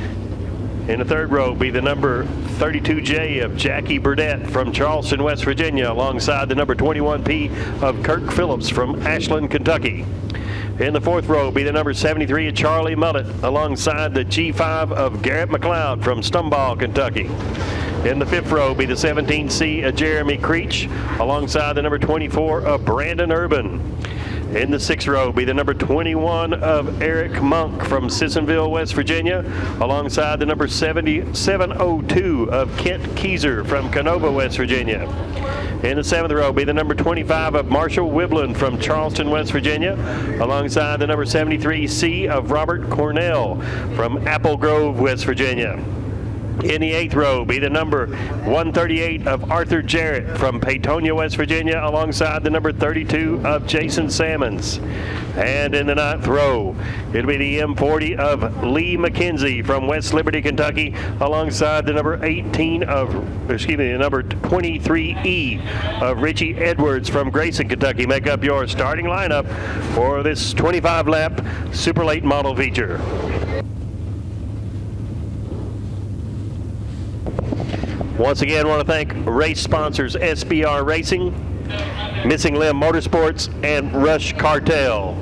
Speaker 1: In the third row be the number thirty-two J of Jackie Burdett from Charleston, West Virginia, alongside the number twenty-one P of Kirk Phillips from Ashland, Kentucky. In the fourth row be the number seventy-three of Charlie Mullet, alongside the G five of Garrett McLeod from Stumball, Kentucky. In the fifth row be the seventeen C of Jeremy Creech, alongside the number twenty-four of Brandon Urban. In the sixth row be the number twenty-one of Eric Monk from Sissonville, West Virginia, alongside the number seventy-seven oh two of Kent Keyser from Canova, West Virginia. In the seventh row be the number twenty-five of Marshall Wibland from Charleston, West Virginia, alongside the number seventy-three C of Robert Cornell from Apple Grove, West Virginia. In the eighth row be the number one thirty-eight of Arthur Jarrett from Peytonia, West Virginia, alongside the number thirty-two of Jason Sammons. And in the ninth row, it'll be the M forty of Lee McKenzie from West Liberty, Kentucky, alongside the number eighteen of, excuse me, the number twenty-three E of Richie Edwards from Grayson, Kentucky. Make up your starting lineup for this twenty-five lap Super Late Model feature. Once again, I want to thank race sponsors S B R Racing, Missing Limb Motorsports, and Rush Cartel.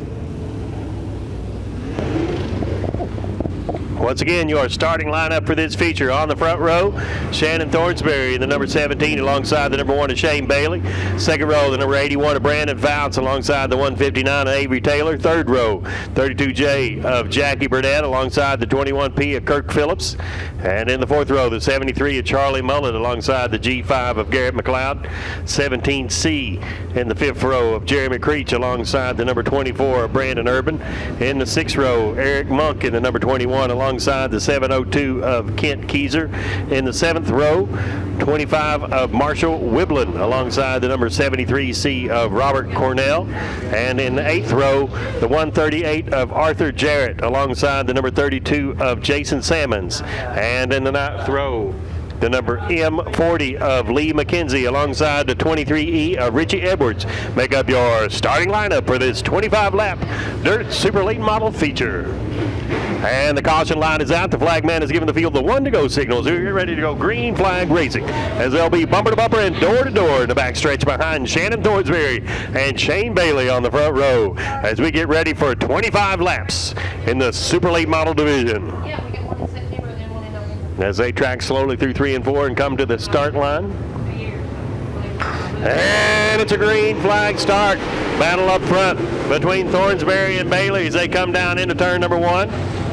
Speaker 1: Once again, your starting lineup for this feature: on the front row, Shannon Thornsberry, the number seventeen, alongside the number one of Shane Bailey. Second row, the number eighty-one of Brandon Fouts, alongside the one fifty-nine of Avery Taylor. Third row, thirty-two J of Jackie Burnett, alongside the twenty-one P of Kirk Phillips. And in the fourth row, the seventy-three of Charlie Mullet, alongside the G five of Garrett McLeod. seventeen C in the fifth row of Jeremy Creech, alongside the number twenty-four of Brandon Urban. In the sixth row, Eric Monk in the number twenty-one, alongside the seven oh two of Kent Keyser. In the seventh row, twenty-five of Marshall Wiblin, alongside the number seventy-three C of Robert Cornell. And in the eighth row, the one thirty-eight of Arthur Jarrett, alongside the number thirty-two of Jason Sammons. And in the ninth row, the number M forty of Lee McKenzie, alongside the twenty-three E of Richie Edwards, make up your starting lineup for this twenty-five lap Dirt Super Late Model feature. And the caution line is out. The flag man has given the field the one to go signal. So you're ready to go. Green flag racing, as they'll be bumper to bumper and door to door in the backstretch behind Shannon Thornsberry and Shane Bailey on the front row, as we get ready for twenty-five laps in the Super Late Model division.
Speaker 3: Yeah, we get one in September and then one in November.
Speaker 1: As they track slowly through three and four and come to the start line.
Speaker 3: A year.
Speaker 1: And it's a green flag start. Battle up front between Thornsberry and Bailey as they come down into turn number one.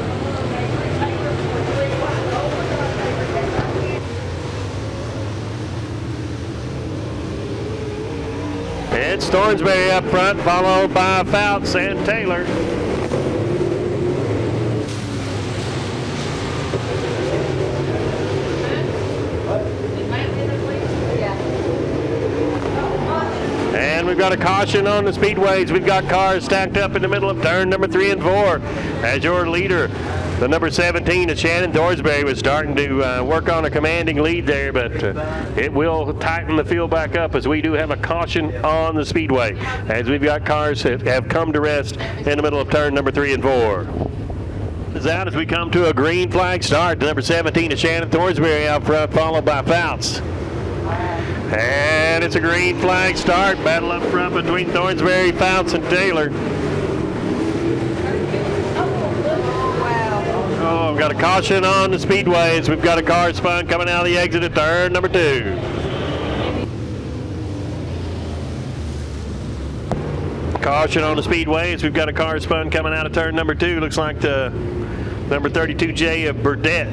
Speaker 1: It's Thornsberry up front, followed by Fouts and Taylor. And we've got a caution on the speedways. We've got cars stacked up in the middle of turn number three and four. As your leader, the number seventeen of Shannon Thornsberry, was starting to uh, work on a commanding lead there, but uh, it will tighten the field back up as we do have a caution on the speedway, as we've got cars that have come to rest in the middle of turn number three and four. Is out as we come to a green flag start. The number seventeen of Shannon Thornsberry out front, followed by Fouts. And it's a green flag start. Battle up front between Thornsberry, Fouts, and Taylor. Oh, we've got a caution on the speedways. We've got a car spun coming out of the exit at turn number two. Caution on the speedways. We've got a car spun coming out of turn number two. Looks like the number thirty-two J of Burdett.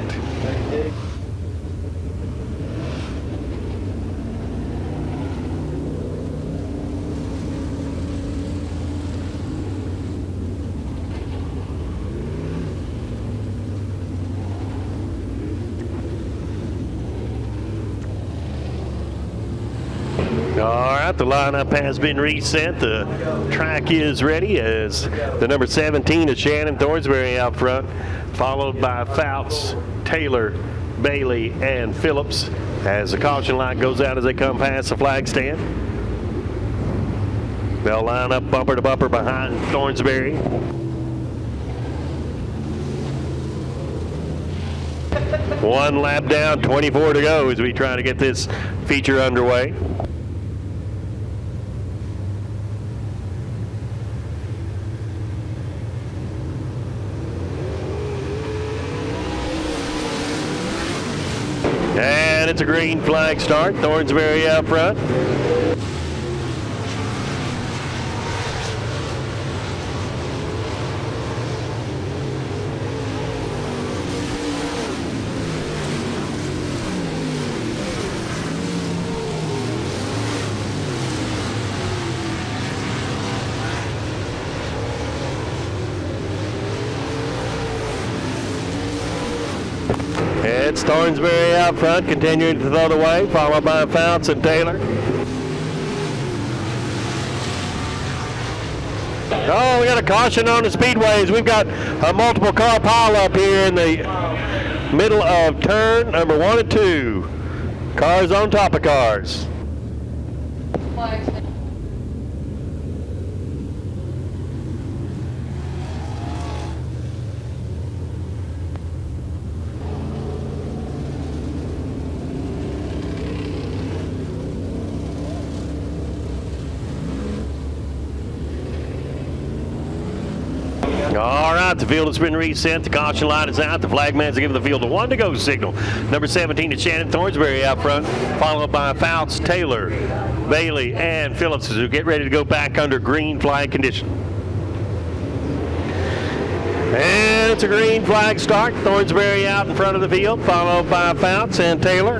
Speaker 1: All right, the lineup has been reset. The track is ready as the number seventeen of Shannon Thornsberry out front, followed by Fouts, Taylor, Bailey, and Phillips, as the caution light goes out as they come past the flag stand. They'll line up bumper to bumper behind Thornsberry. One lap down, twenty-four to go as we try to get this feature underway. And it's a green flag start. Thornsberry out front. It's Thornsberry out front, continuing to throw the way, followed by Fouts and Taylor. Oh, we got a caution on the speedways. We've got a multiple car pile up here in the middle of turn number one and two. Cars on top of cars.
Speaker 3: Flags.
Speaker 1: out. The field has been reset. The caution light is out. The flagman's giving the field a one to go signal. Number seventeen is Shannon Thornsberry out front, followed by Fouts, Taylor, Bailey, and Phillips as we get ready to go back under green flag condition. And it's a green flag start. Thornsberry out in front of the field, followed by Fouts and Taylor.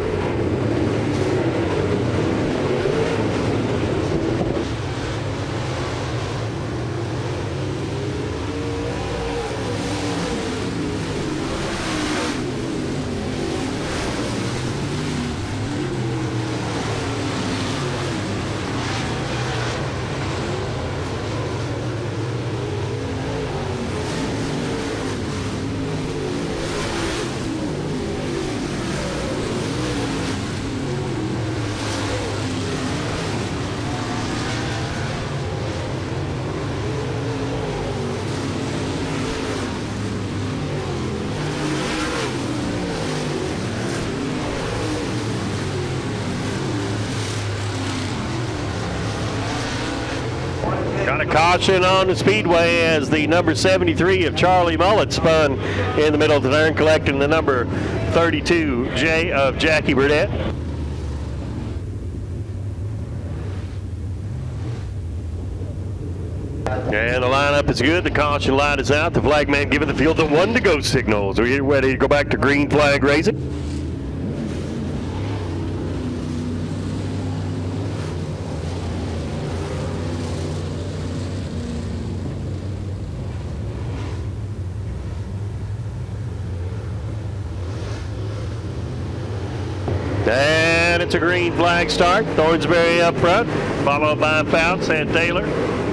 Speaker 1: Got a caution on the Speedway as the number seventy-three of Charlie Mullet spun in the middle of the turn, collecting the number thirty-two, J of Jackie Burdett. And the lineup is good. The caution light is out. The flagman giving the field a one to go signal. So we're ready to go back to green flag racing. And it's a green flag start. Thornsberry up front, followed by Fouts and Taylor.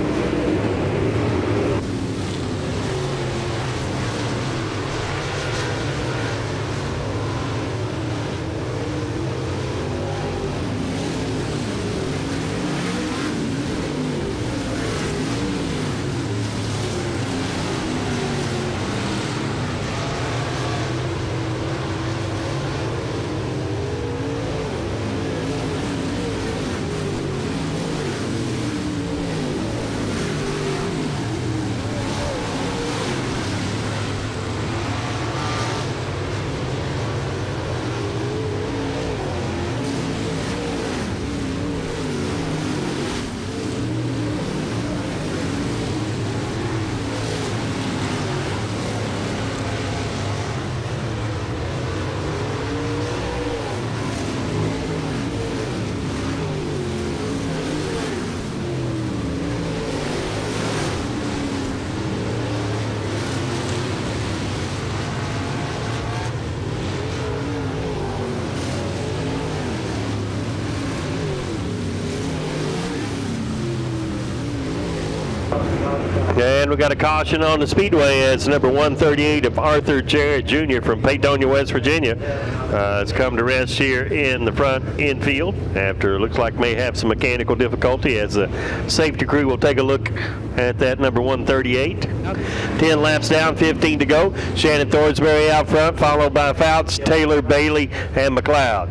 Speaker 1: And we got a caution on the Speedway as number one thirty-eight of Arthur Jarrett Junior from Paytonia, West Virginia uh, has come to rest here in the front infield after it looks like may have some mechanical difficulty, as the safety crew will take a look at that number one thirty-eight. ten laps down, fifteen to go. Shannon Thornsberry out front, followed by Fouts, Taylor, Bailey, and McLeod.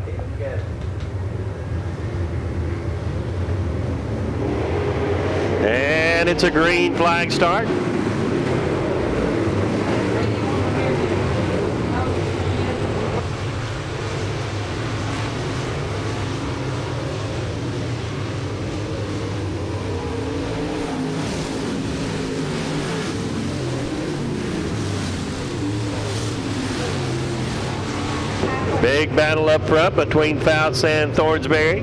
Speaker 1: And it's a green flag start. Big battle up front between Fouts and Thornsberry.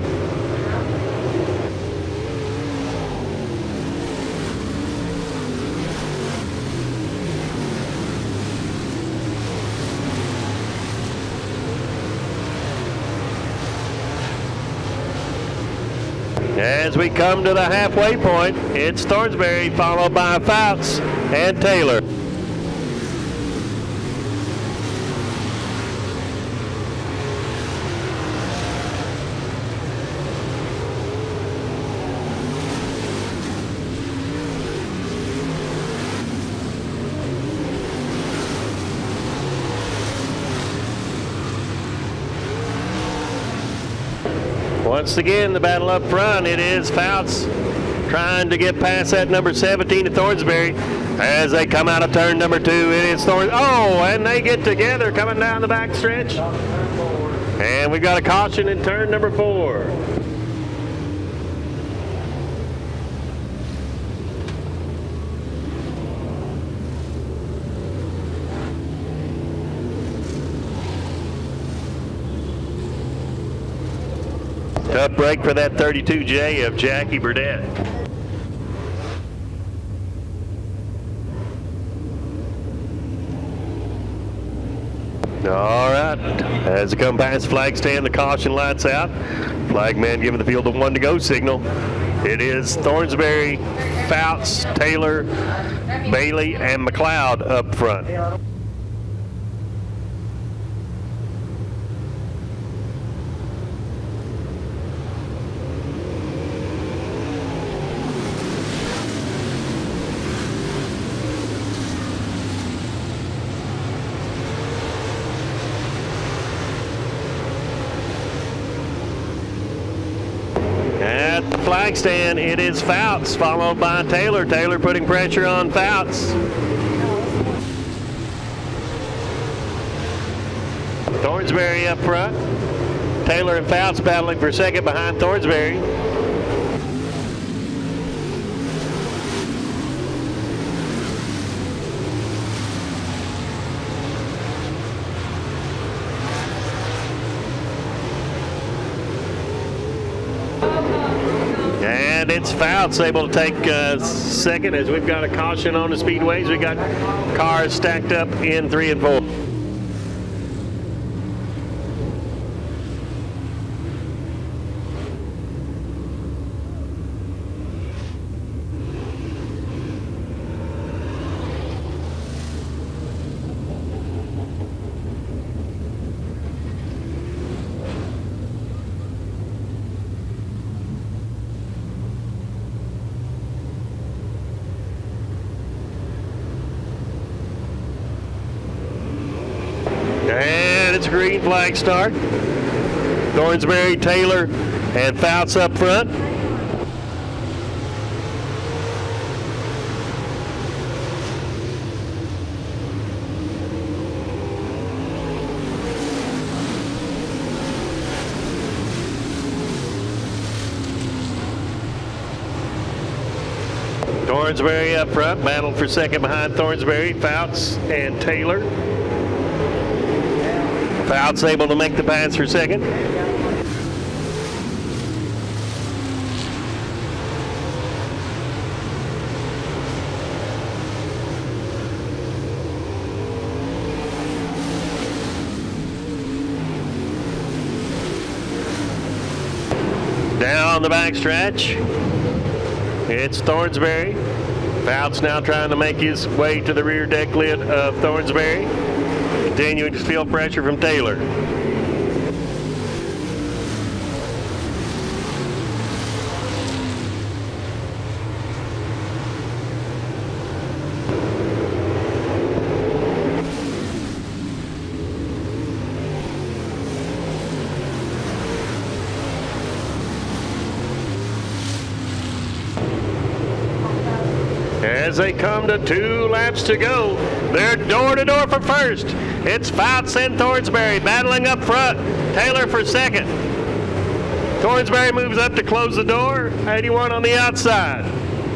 Speaker 1: As we come to the halfway point, it's Thornsberry followed by Fouts and Taylor. Once again, the battle up front, it is Fouts trying to get past that number seventeen of Thornsbury as they come out of turn number two. It is Thorns. Oh, and they get together coming down the back stretch. And we've got a caution in turn number four. Tough break for that thirty-two J of Jackie Burdett. All right, as they come past flag stand, the caution lights out. Flagman giving the field a one to go signal. It is Thornsbury, Fouts, Taylor, Bailey, and McLeod up front. At the flag stand, it is Fouts, followed by Taylor. Taylor putting pressure on Fouts. Thornsbury up front. Taylor and Fouts battling for second behind Thornsbury. And it's Fouts able to take uh, second as we've got a caution on the speedways. We got cars stacked up in three and four. And it's a green flag start. Thornsbury, Taylor, and Fouts up front. Thornsbury up front, battled for second behind Thornsbury, Fouts, and Taylor. Fouts able to make the pass for second. Down the back stretch, it's Thornsbury. Fouts now trying to make his way to the rear deck lid of Thornsbury. Continuing to feel pressure from Taylor. As they come to two laps to go, they're door to door for first. It's Fouts and Thornsbury battling up front. Taylor for second. Thornsbury moves up to close the door. eighty-one on the outside.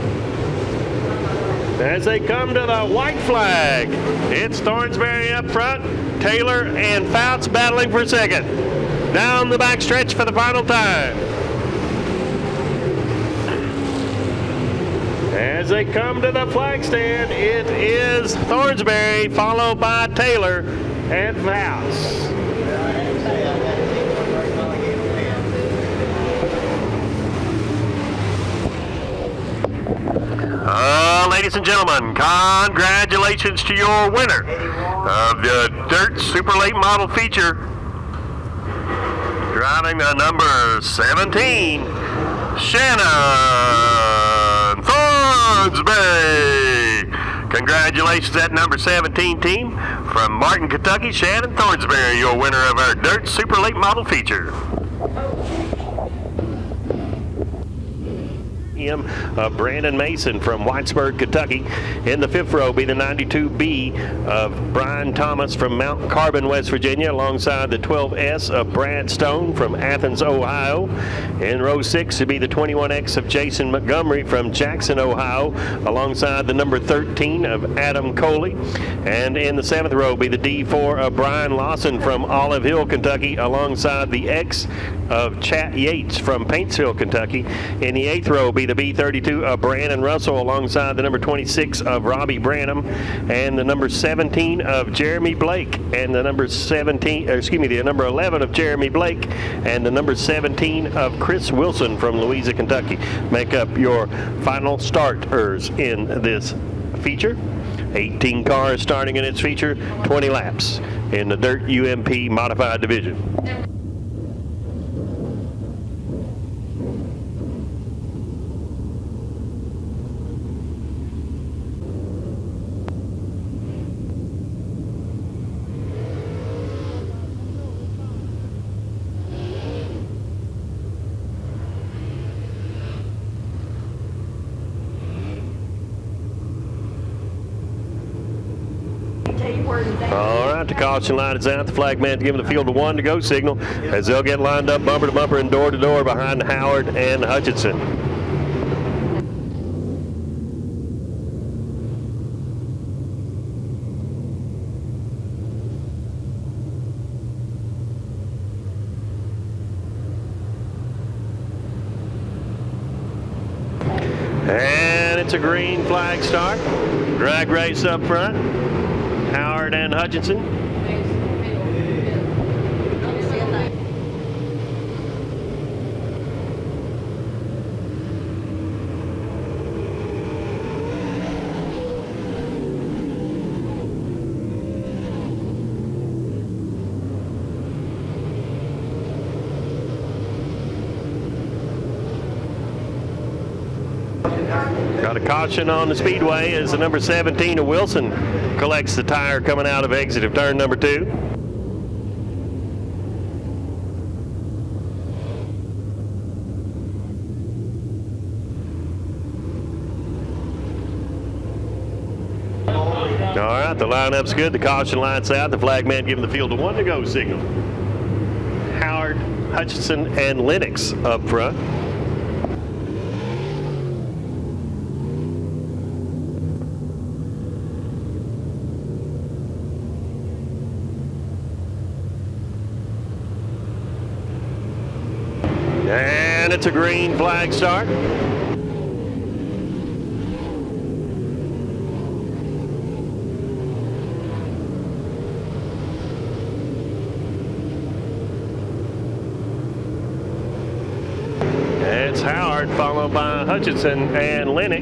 Speaker 1: As they come to the white flag, it's Thornsbury up front. Taylor and Fouts battling for second. Down the back stretch for the final time. As they come to the flag stand, it is Thornsbury followed by Taylor and Fouts. Uh, ladies and gentlemen, congratulations to your winner of the Dirt Super Late Model feature. Driving the number seventeen, Shannon Thornsbury. Congratulations, that number seventeen team from Martin, Kentucky. Shannon Thornsbury, your winner of our Dirt Super Late Model feature. M of Brandon Mason from Whitesburg, Kentucky. In the fifth row will be the ninety-two B of Brian Thomas from Mount Carbon, West Virginia, alongside the twelve S of Brad Stone from Athens, Ohio. In row six will be the twenty-one X of Jason Montgomery from Jackson, Ohio, alongside the number thirteen of Adam Coley. And in the seventh row will be the D four of Brian Lawson from Olive Hill, Kentucky, alongside the X of Chat Yates from Paintsville, Kentucky. In the eighth row will be the B thirty-two of Brandon Russell, alongside the number twenty-six of Robbie Branham, and the number seventeen of Jeremy Blake, and the number seventeen, or excuse me, the number eleven of Jeremy Blake, and the number seventeen of Chris Wilson from Louisa, Kentucky. Make up your final starters in this feature. eighteen cars starting in its feature, twenty laps in the Dirt U M P Modified Division. All right, the caution line is out. The flag man's giving the field a one to go signal as they'll get lined up bumper to bumper and door to door behind Howard and Hutchinson. And it's a green flag start. Drag race up front. Howard and Hutchinson. Got a caution on the Speedway as the number seventeen of Wilson collects the tire coming out of exit of turn number two. All right, the lineup's good. The caution line's out. The flag man giving the field a one to go signal. Howard, Hutchinson, and Lennox up front. And it's a green flag start. It's Howard followed by Hutchinson and Lennox.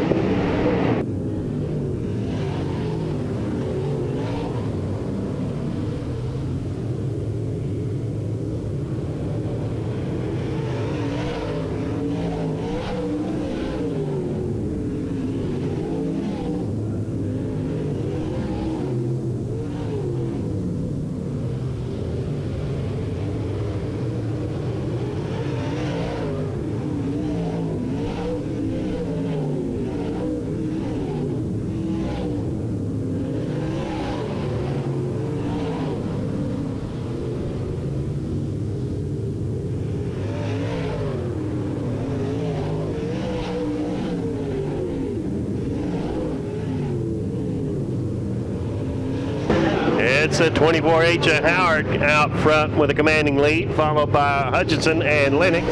Speaker 1: It's a twenty-four H of Howard out front with a commanding lead, followed by Hutchinson and Lennox.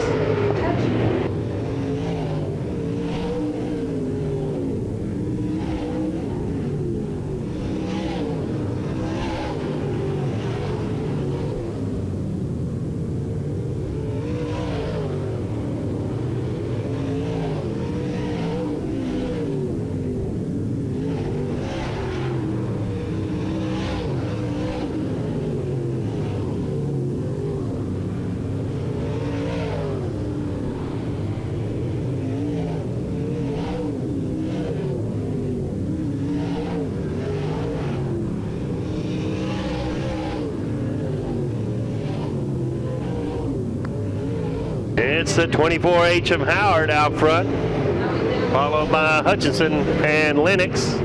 Speaker 1: It's the twenty-four H of Howard out front, followed by Hutchinson and Lennox.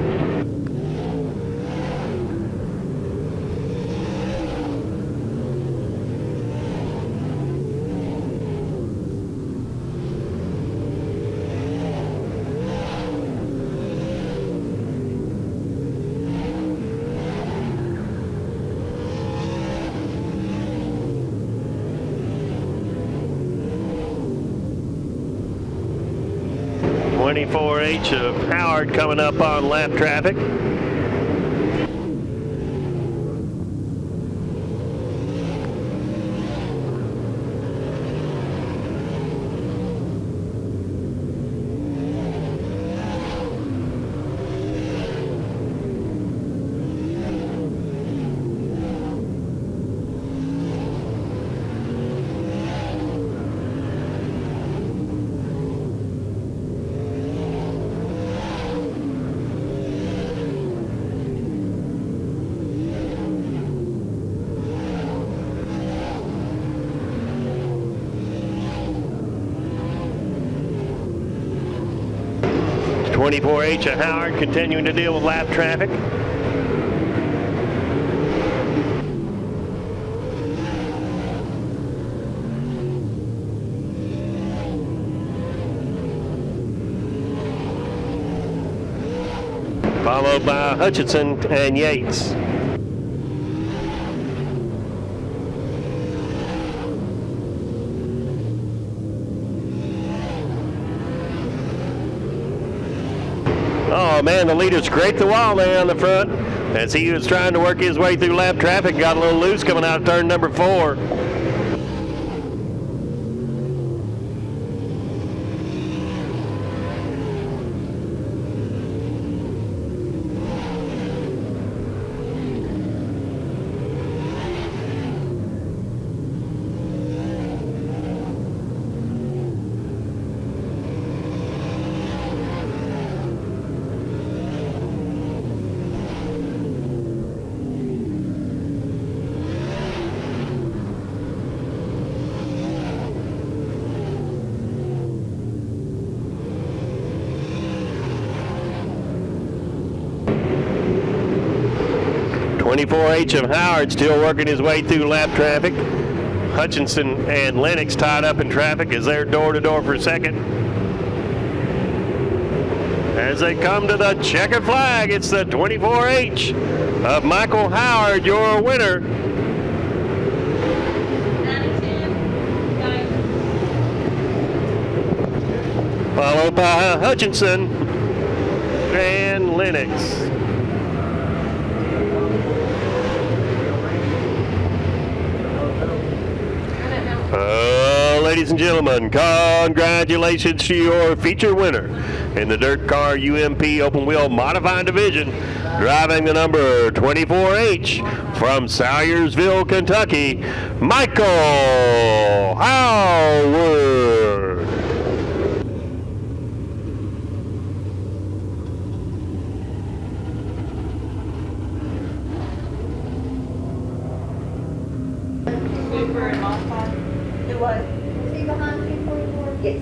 Speaker 1: twenty-four H of Howard coming up on lap traffic. twenty-four H of Howard continuing to deal with lap traffic. Followed by Hutchinson and Yates. Oh man, the leader scraped the wall there on the front as he was trying to work his way through lap traffic. Got a little loose coming out of turn number four. twenty-four H of Howard still working his way through lap traffic. Hutchinson and Lennox tied up in traffic as they're door to door for second. As they come to the checkered flag, it's the twenty-four H of Michael Howard, your winner. Followed by Hutchinson and Lennox. Uh, ladies and gentlemen, congratulations to your feature winner in the Dirt Car U M P Open Wheel Modified Division, driving the number twenty-four H from Salyersville, Kentucky, Michael Howard.
Speaker 5: Super and modified. Do what?
Speaker 7: See behind two forty-four?
Speaker 5: Yes.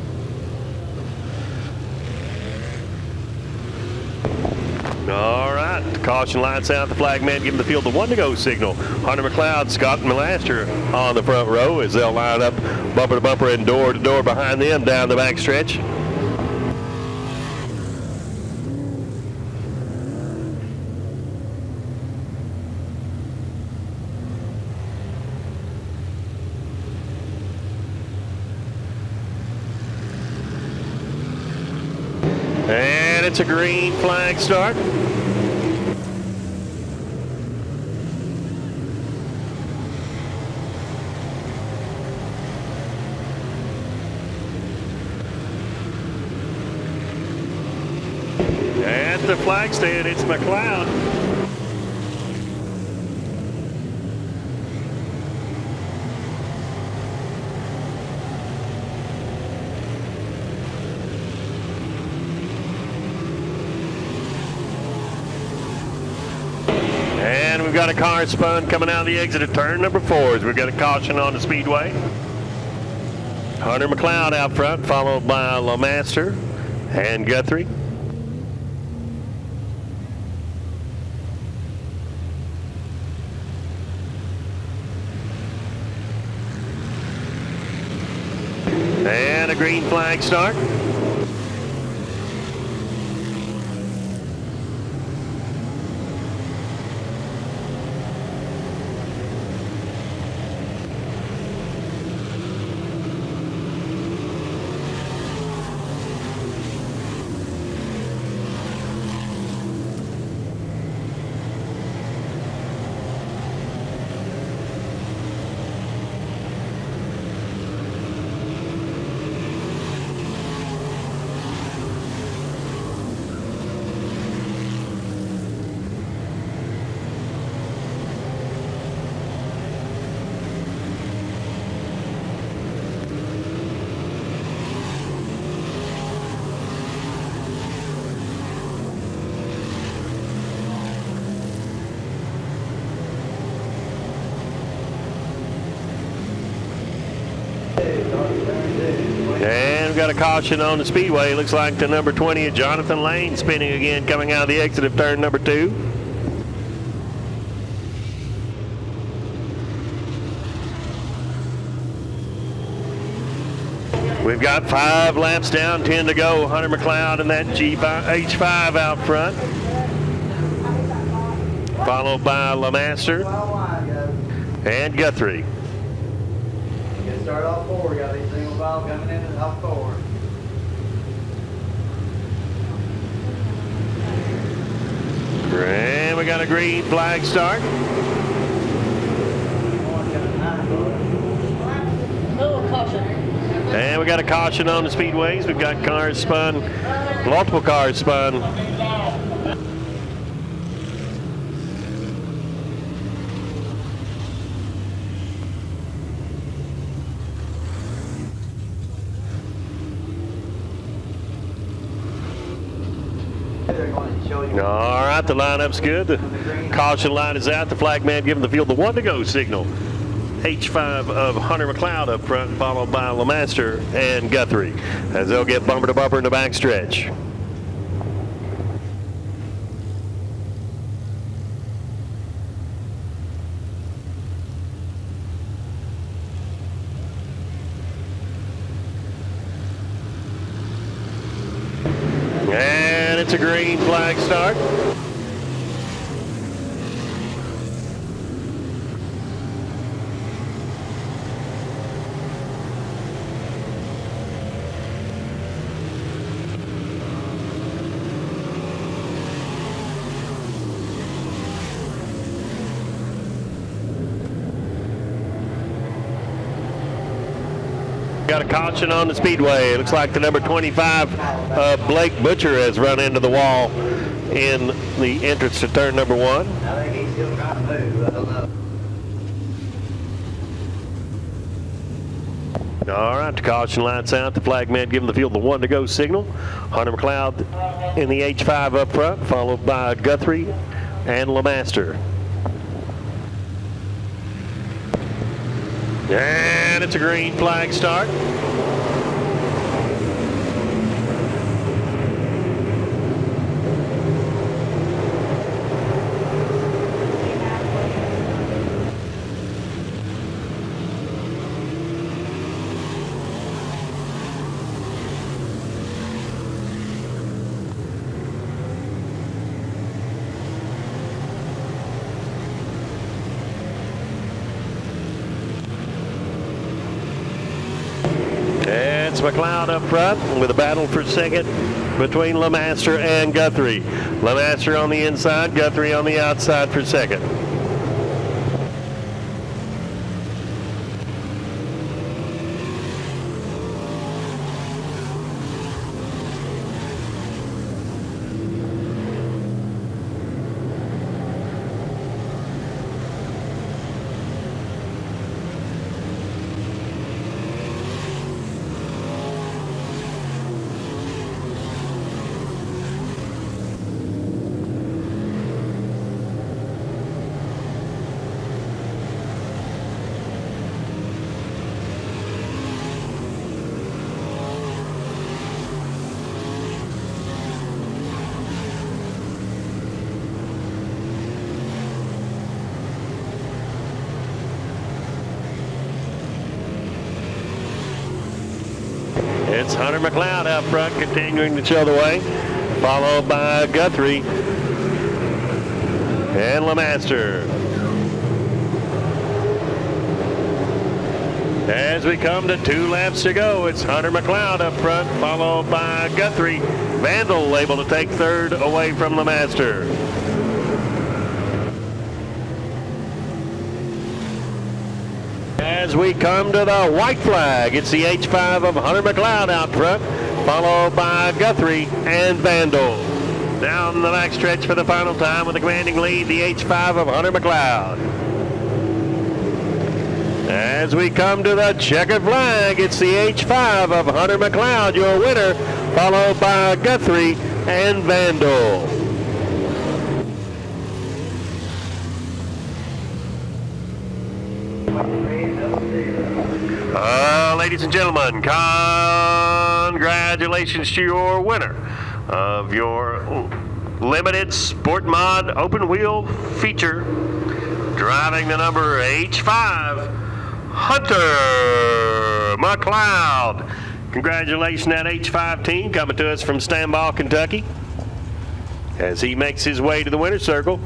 Speaker 1: All right. right, caution lights out. The flag man giving the field the one to go signal. Hunter McLeod, Scott Melaster on the front row as they'll line up bumper to bumper and door to door behind them down the back stretch. And it's a green flag start. At the flag stand, it's McLeod. And we've got a car spun coming out of the exit of turn number four as we've got a caution on the Speedway. Hunter McLeod out front, followed by LeMaster and Guthrie. And a green flag start. And we've got a caution on the Speedway. Looks like the number twenty, Jonathan Lane, spinning again, coming out of the exit of turn number two. We've got five laps down, ten to go. Hunter McLeod and that G five, H five out front, followed by LeMaster and Guthrie.
Speaker 4: Get started off four. We got these single file coming in and off four.
Speaker 1: And we got a green flag start.
Speaker 5: Oh, caution.
Speaker 1: And we got a caution on the Speedways. We've got cars spun, multiple cars spun. All right, the lineup's good. The caution line is out. The flag man giving the field the one to go signal. H five of Hunter McLeod up front, followed by LeMaster and Guthrie, as they'll get bumper to bumper in the back stretch. And it's a green flag start. Got a caution on the Speedway. It looks like the number twenty-five, uh, Blake Butcher, has run into the wall in the entrance to turn number one.
Speaker 4: I think he's still trying to move. I don't know.
Speaker 1: All right, the caution lights out. The flag man giving the field the one to go signal. Hunter McLeod in the H five up front, followed by Guthrie and LeMaster. And it's a green flag start. McLeod up front with a battle for second between LeMaster and Guthrie. LeMaster on the inside, Guthrie on the outside for second. It's Hunter McLeod out front, continuing to show the way, followed by Guthrie and LeMaster. As we come to two laps to go, it's Hunter McLeod up front, followed by Guthrie. Vandal able to take third away from LeMaster. As we come to the white flag, it's the H five of Hunter McLeod out front, followed by Guthrie and Vandal. Down the back stretch for the final time with a commanding lead, the H five of Hunter McLeod. As we come to the checkered flag, it's the H five of Hunter McLeod, your winner, followed by Guthrie and Vandal. Uh, ladies and gentlemen, congratulations to your winner of your limited Sport Mod open wheel feature, driving the number H five, Hunter McLeod. Congratulations, that H five team coming to us from Stanball, Kentucky, as he makes his way to the winner's circle.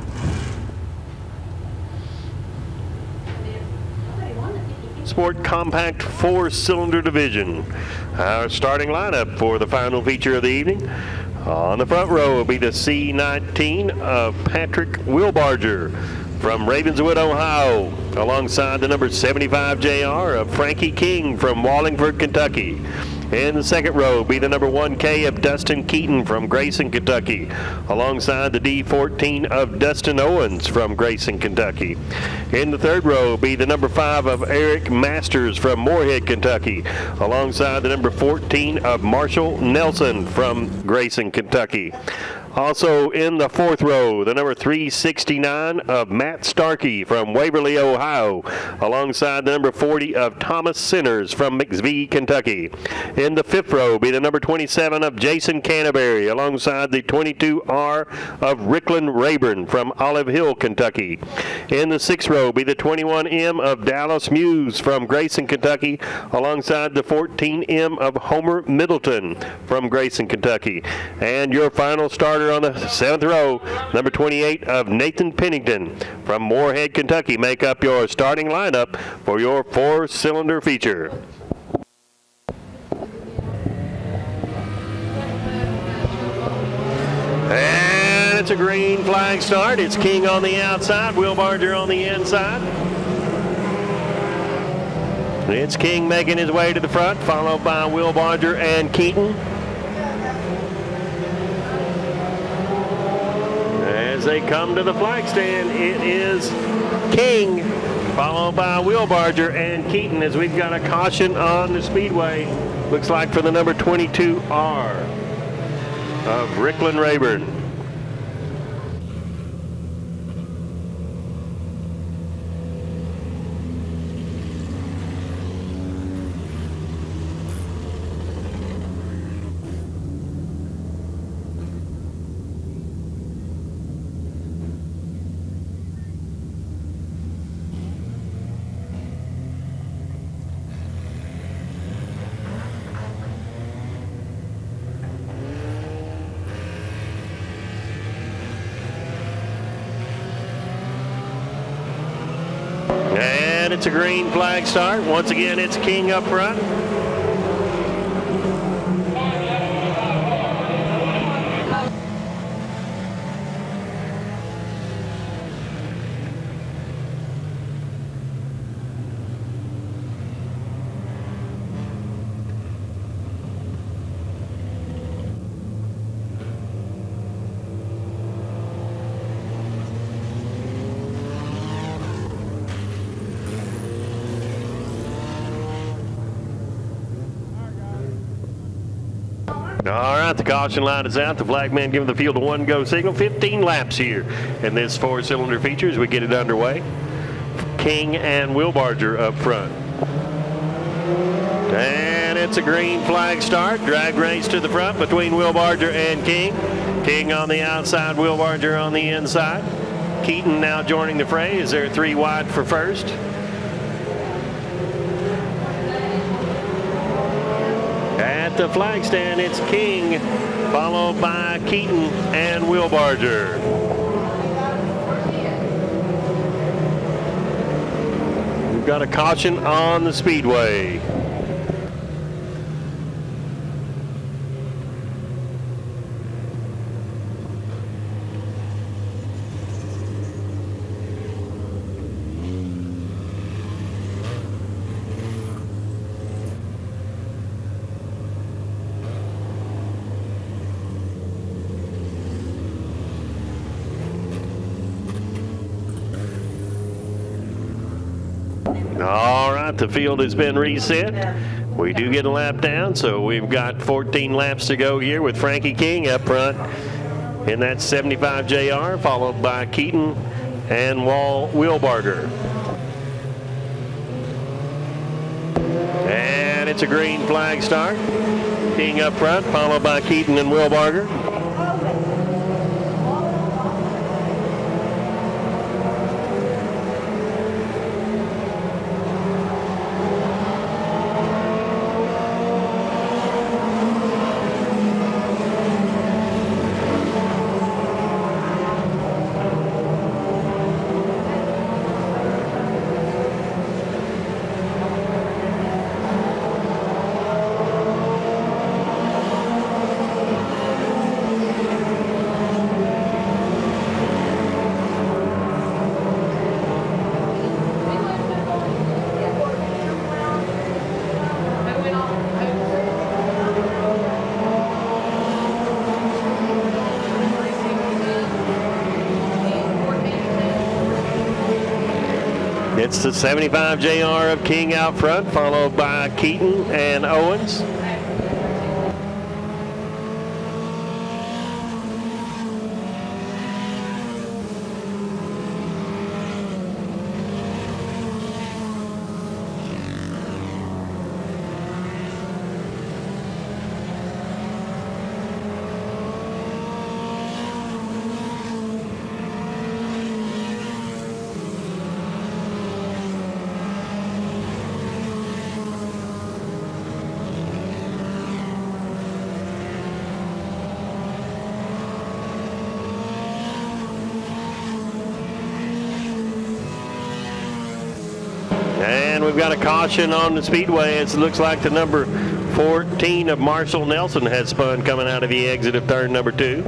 Speaker 1: Sport Compact four-cylinder division. Our starting lineup for the final feature of the evening. On the front row will be the C nineteen of Patrick Wilbarger from Ravenswood, Ohio, alongside the number seventy-five J R of Frankie King from Wallingford, Kentucky. In the second row will be the number one K of Dustin Keaton from Grayson, Kentucky, alongside the D fourteen of Dustin Owens from Grayson, Kentucky. In the third row will be the number five of Eric Masters from Moorhead, Kentucky, alongside the number fourteen of Marshall Nelson from Grayson, Kentucky. Also in the fourth row, the number three sixty-nine of Matt Starkey from Waverly, Ohio, alongside the number forty of Thomas Sinners from McVee, Kentucky. In the fifth row will be the number twenty-seven of Jason Canterbury, alongside the twenty-two R of Rickland Rayburn from Olive Hill, Kentucky. In the sixth row will be the twenty-one M of Dallas Muse from Grayson, Kentucky, alongside the fourteen M of Homer Middleton from Grayson, Kentucky. And your final starter on the seventh row, number twenty-eight of Nathan Pennington from Moorhead, Kentucky, make up your starting lineup for your four-cylinder feature. And it's a green flag start. It's King on the outside, Wilbarger on the inside. It's King making his way to the front, followed by Wilbarger and Keaton. As they come to the flag stand, it is King, followed by Wilbarger and Keaton, as we've got a caution on the Speedway. Looks like for the number twenty-two R of Rickland Rayburn. And it's a green flag start. Once again, it's King up front, All right, the caution line is out. The flag man giving the field a one-go signal. fifteen laps here in this four-cylinder feature as we get it underway. King and Willbarger up front. And it's a green flag start. Drag race to the front between Willbarger and King. King on the outside, Willbarger on the inside. Keaton now joining the fray as they're three wide for first. At the flag stand, it's King, followed by Keaton and Willbarger. We've got a caution on the Speedway. All right, the field has been reset. We do get a lap down, so we've got fourteen laps to go here with Frankie King up front in that seventy-five J R, followed by Keaton and Wall Willbarger. And it's a green flag start. King up front, followed by Keaton and Willbarger. It's the seventy-five J R of King out front, followed by Keaton and Owens. And we've got a caution on the Speedway. It looks like the number fourteen of Marshall Nelson has spun coming out of the exit of turn number two.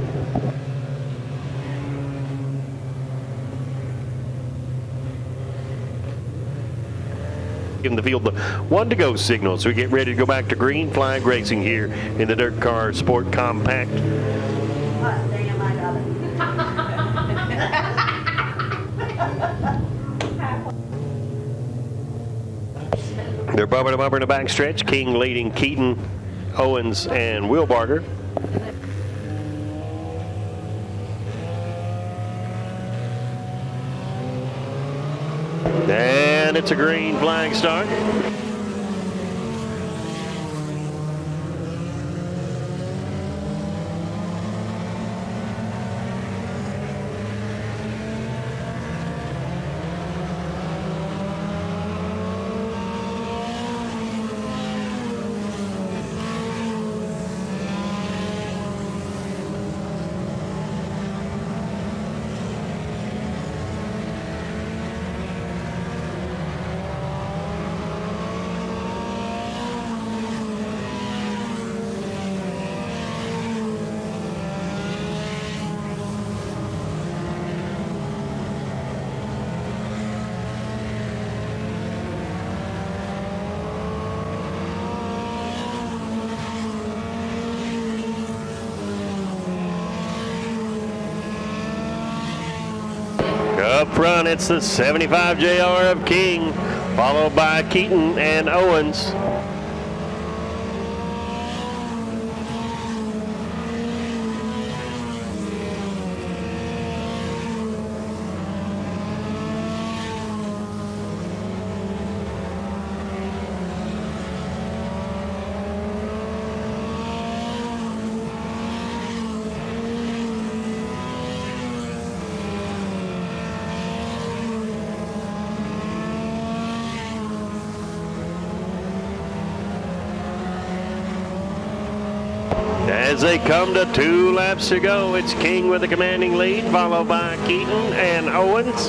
Speaker 1: Giving the field the one to go signal, so we get ready to go back to green flag racing here in the Dirt Car Sport Compact.
Speaker 5: Oh, damn, I got it.
Speaker 1: They're bumper to bumper in the back stretch. King leading Keaton, Owens, and Willbarger. And it's a green flag start. Up front, it's the seventy-five J R of King, followed by Keaton and Owens. As they come to two laps to go, it's King with a commanding lead, followed by Keaton and Owens.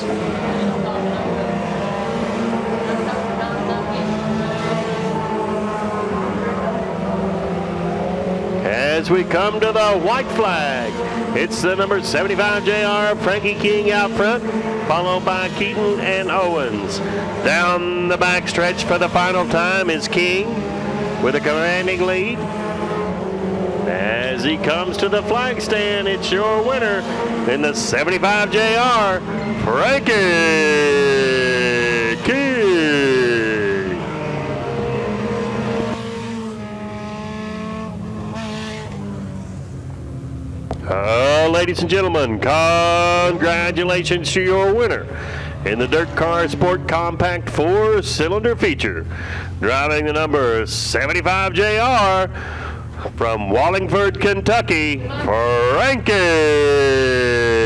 Speaker 1: As we come to the white flag, it's the number seventy-five J R, Frankie King out front, followed by Keaton and Owens. Down the back stretch for the final time is King with a commanding lead. As he comes to the flag stand, it's your winner in the seventy-five J R, Frankie King. Uh, ladies and gentlemen, congratulations to your winner in the Dirt Car Sport Compact four-cylinder feature, driving the number seventy-five J R from Wallingford, Kentucky, Frankie